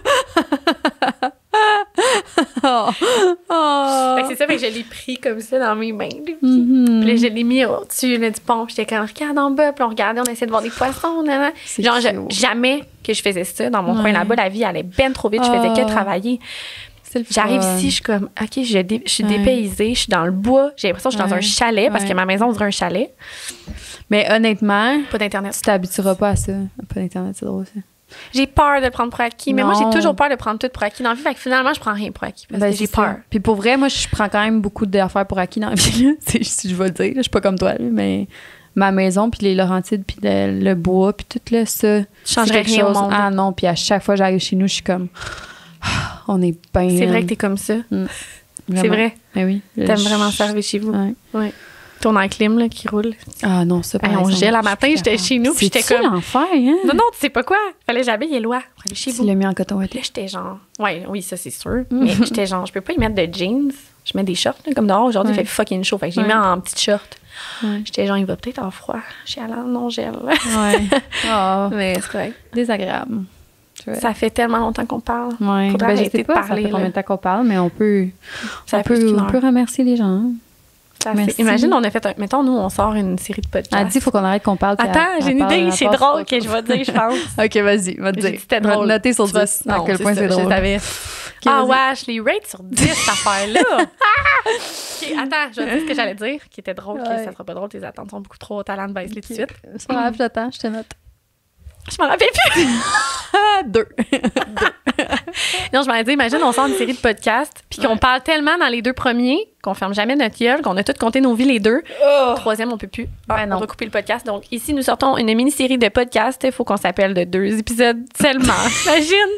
[SPEAKER 2] oh. Oh.
[SPEAKER 1] Fait que c'est ça, fait que je l'ai pris comme ça dans mes mains. Puis,
[SPEAKER 2] Mhm.
[SPEAKER 1] puis là, je l'ai mis au-dessus là, du pont. Puis j'étais comme, regarde en bas. Puis on regardait, on essayait de voir des poissons. Nan, nan.
[SPEAKER 2] C'est
[SPEAKER 1] Genre, je-
[SPEAKER 2] cute.
[SPEAKER 1] jamais que je faisais ça dans mon
[SPEAKER 2] Ouais.
[SPEAKER 1] coin là-bas. La vie allait ben trop vite. Je faisais
[SPEAKER 2] Ah.
[SPEAKER 1] que travailler.
[SPEAKER 2] C'est le
[SPEAKER 1] J'arrive
[SPEAKER 2] fun.
[SPEAKER 1] ici, je suis comme, OK, je, dé- je suis
[SPEAKER 2] Ouais.
[SPEAKER 1] dépaysée, je suis dans le bois. J'ai l'impression que je suis dans
[SPEAKER 2] Ouais.
[SPEAKER 1] un chalet parce
[SPEAKER 2] Ouais.
[SPEAKER 1] que ma maison, on dirait un chalet.
[SPEAKER 2] Mais honnêtement,
[SPEAKER 1] Pas d'Internet.
[SPEAKER 2] tu t'habitueras pas à ça. Pas d'Internet, c'est drôle ça.
[SPEAKER 1] J'ai peur de le prendre pour acquis. Mais moi,
[SPEAKER 2] Non.
[SPEAKER 1] j'ai toujours peur de prendre tout pour acquis dans la vie. Fait que finalement, je prends rien pour acquis parce
[SPEAKER 2] Ben,
[SPEAKER 1] que j'ai
[SPEAKER 2] c'est ça.
[SPEAKER 1] peur.
[SPEAKER 2] Puis pour vrai, moi, je prends quand même beaucoup d'affaires pour acquis dans la vie. là. C'est- si je vais le dire, là. Je suis pas comme toi, là, mais ma maison, puis les Laurentides, puis le, le bois, puis tout là, ça.
[SPEAKER 1] Je
[SPEAKER 2] c'est
[SPEAKER 1] changerais
[SPEAKER 2] quelque
[SPEAKER 1] rien au
[SPEAKER 2] chose.
[SPEAKER 1] monde.
[SPEAKER 2] Ah non, puis à chaque fois que j'arrive chez nous, je suis comme, ah, on est bien.
[SPEAKER 1] C'est vrai que t'es comme ça. C'est vrai.
[SPEAKER 2] Ben oui.
[SPEAKER 1] T'aimes
[SPEAKER 2] Je-
[SPEAKER 1] vraiment ça arriver chez vous.
[SPEAKER 2] Ouais.
[SPEAKER 1] Ouais. Ton air clim là, qui roule.
[SPEAKER 2] Ah non, ça, par
[SPEAKER 1] Hey, on
[SPEAKER 2] exemple,
[SPEAKER 1] gèle à
[SPEAKER 2] je
[SPEAKER 1] matin,
[SPEAKER 2] suis
[SPEAKER 1] j'étais
[SPEAKER 2] capable.
[SPEAKER 1] chez nous, puis j'étais
[SPEAKER 2] C'est-tu
[SPEAKER 1] comme-
[SPEAKER 2] l'enfer, hein?
[SPEAKER 1] Non, non, tu sais pas quoi. Fallait que j'habille Éloi pour aller chez
[SPEAKER 2] Tu
[SPEAKER 1] vous.
[SPEAKER 2] l'as mis en coton
[SPEAKER 1] Là,
[SPEAKER 2] ouaté.
[SPEAKER 1] j'étais genre. Ouais, oui, ça, c'est sûr. Mais j'étais genre, je peux pas y mettre de jeans. Je mets des shorts, là, comme dehors. Aujourd'hui,
[SPEAKER 2] Ouais.
[SPEAKER 1] il fait fucking chaud. Fait que j'ai
[SPEAKER 2] Ouais.
[SPEAKER 1] mis en petite short.
[SPEAKER 2] Ouais.
[SPEAKER 1] J'étais genre, il va peut-être avoir froid. Chez Alain, non, gèle.
[SPEAKER 2] Ouais. Ah,
[SPEAKER 1] Mais c'est correct.
[SPEAKER 2] désagréable. Tu vois.
[SPEAKER 1] Ça fait tellement longtemps qu'on parle.
[SPEAKER 2] Ouais.
[SPEAKER 1] Faudrait
[SPEAKER 2] Ben, je
[SPEAKER 1] arrêter
[SPEAKER 2] sais
[SPEAKER 1] de
[SPEAKER 2] pas, ça
[SPEAKER 1] parler,
[SPEAKER 2] fait combien
[SPEAKER 1] là.
[SPEAKER 2] de temps qu'on parle, mais on peut,
[SPEAKER 1] Ça
[SPEAKER 2] on
[SPEAKER 1] fait plus
[SPEAKER 2] peut,
[SPEAKER 1] qu'une
[SPEAKER 2] on
[SPEAKER 1] heure.
[SPEAKER 2] peut remercier les gens. hein.
[SPEAKER 1] Ça
[SPEAKER 2] Merci.
[SPEAKER 1] fait- Imagine, on a fait un. Mettons, nous, on sort une série de podcasts.
[SPEAKER 2] Elle dit, il faut qu'on arrête qu'on parle. puis
[SPEAKER 1] Attends,
[SPEAKER 2] elle-
[SPEAKER 1] j'ai
[SPEAKER 2] elle
[SPEAKER 1] une
[SPEAKER 2] parle,
[SPEAKER 1] idée,
[SPEAKER 2] elle
[SPEAKER 1] c'est
[SPEAKER 2] passe
[SPEAKER 1] drôle
[SPEAKER 2] pas
[SPEAKER 1] que je vais dire, je pense.
[SPEAKER 2] OK, vas-y, va te
[SPEAKER 1] J'ai
[SPEAKER 2] dire.
[SPEAKER 1] dit c'était
[SPEAKER 2] Va te
[SPEAKER 1] drôle.
[SPEAKER 2] noter sur
[SPEAKER 1] Tu vas-
[SPEAKER 2] dix à
[SPEAKER 1] Non,
[SPEAKER 2] quel
[SPEAKER 1] c'est
[SPEAKER 2] point
[SPEAKER 1] ça,
[SPEAKER 2] c'est
[SPEAKER 1] je
[SPEAKER 2] drôle.
[SPEAKER 1] savais. Ah
[SPEAKER 2] vas-y.
[SPEAKER 1] ouais, je les rate sur dix, cette affaire-là. OK, attends, je vais te dire ce que j'allais dire, qui était drôle, que
[SPEAKER 2] Ouais.
[SPEAKER 1] ça sera pas drôle, tes attentes sont beaucoup trop hautes, Alan, baisse-les tout de suite.
[SPEAKER 2] C'est pas grave, j'attends, je te note.
[SPEAKER 1] Je m'en rappelle plus.
[SPEAKER 2] Ah, deux.
[SPEAKER 1] Non, je m'en dit, imagine, on sort une série de podcasts, puis qu'on parle tellement dans les deux premiers qu'on ferme jamais notre gueule, qu'on a tout compté nos vies les deux. Troisième, on peut plus. Ah,
[SPEAKER 2] Ben non.
[SPEAKER 1] on va couper le podcast. Donc, ici, nous sortons une mini-série de podcasts. Il faut qu'on s'appelle de deux épisodes seulement. Imagine.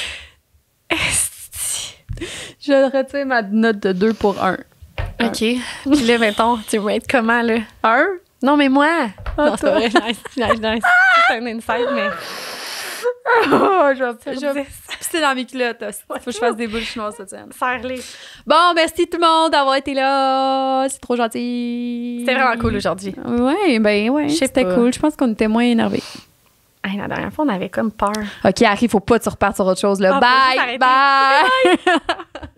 [SPEAKER 1] Esti.
[SPEAKER 2] Je retire ma note de deux pour un.
[SPEAKER 1] OK. Puis là, mettons, tu me rates comment, là?
[SPEAKER 2] Un?
[SPEAKER 1] Non, mais moi.
[SPEAKER 2] Ah,
[SPEAKER 1] non, c'est pas
[SPEAKER 2] toi.
[SPEAKER 1] vrai. Nice, nice, nice. C'est un insight, mais.
[SPEAKER 2] Oh, je vais
[SPEAKER 1] Sur
[SPEAKER 2] je vais
[SPEAKER 1] dix.
[SPEAKER 2] pisser dans mes culottes. Faut que je fasse des boules chinoises cette semaine.
[SPEAKER 1] Serre-les.
[SPEAKER 2] Bon, merci tout le monde d'avoir été là. C'est trop gentil.
[SPEAKER 1] C'était vraiment cool aujourd'hui.
[SPEAKER 2] Ouais, ben ouais,
[SPEAKER 1] Je sais
[SPEAKER 2] c'était
[SPEAKER 1] pas.
[SPEAKER 2] cool. Je pense qu'on était moins énervés.
[SPEAKER 1] Hey, la dernière fois, on avait comme peur.
[SPEAKER 2] OK, Harry, faut pas que tu repartes sur autre chose. Là.
[SPEAKER 1] Ah, faut juste
[SPEAKER 2] bye,
[SPEAKER 1] arrêter.
[SPEAKER 2] bye.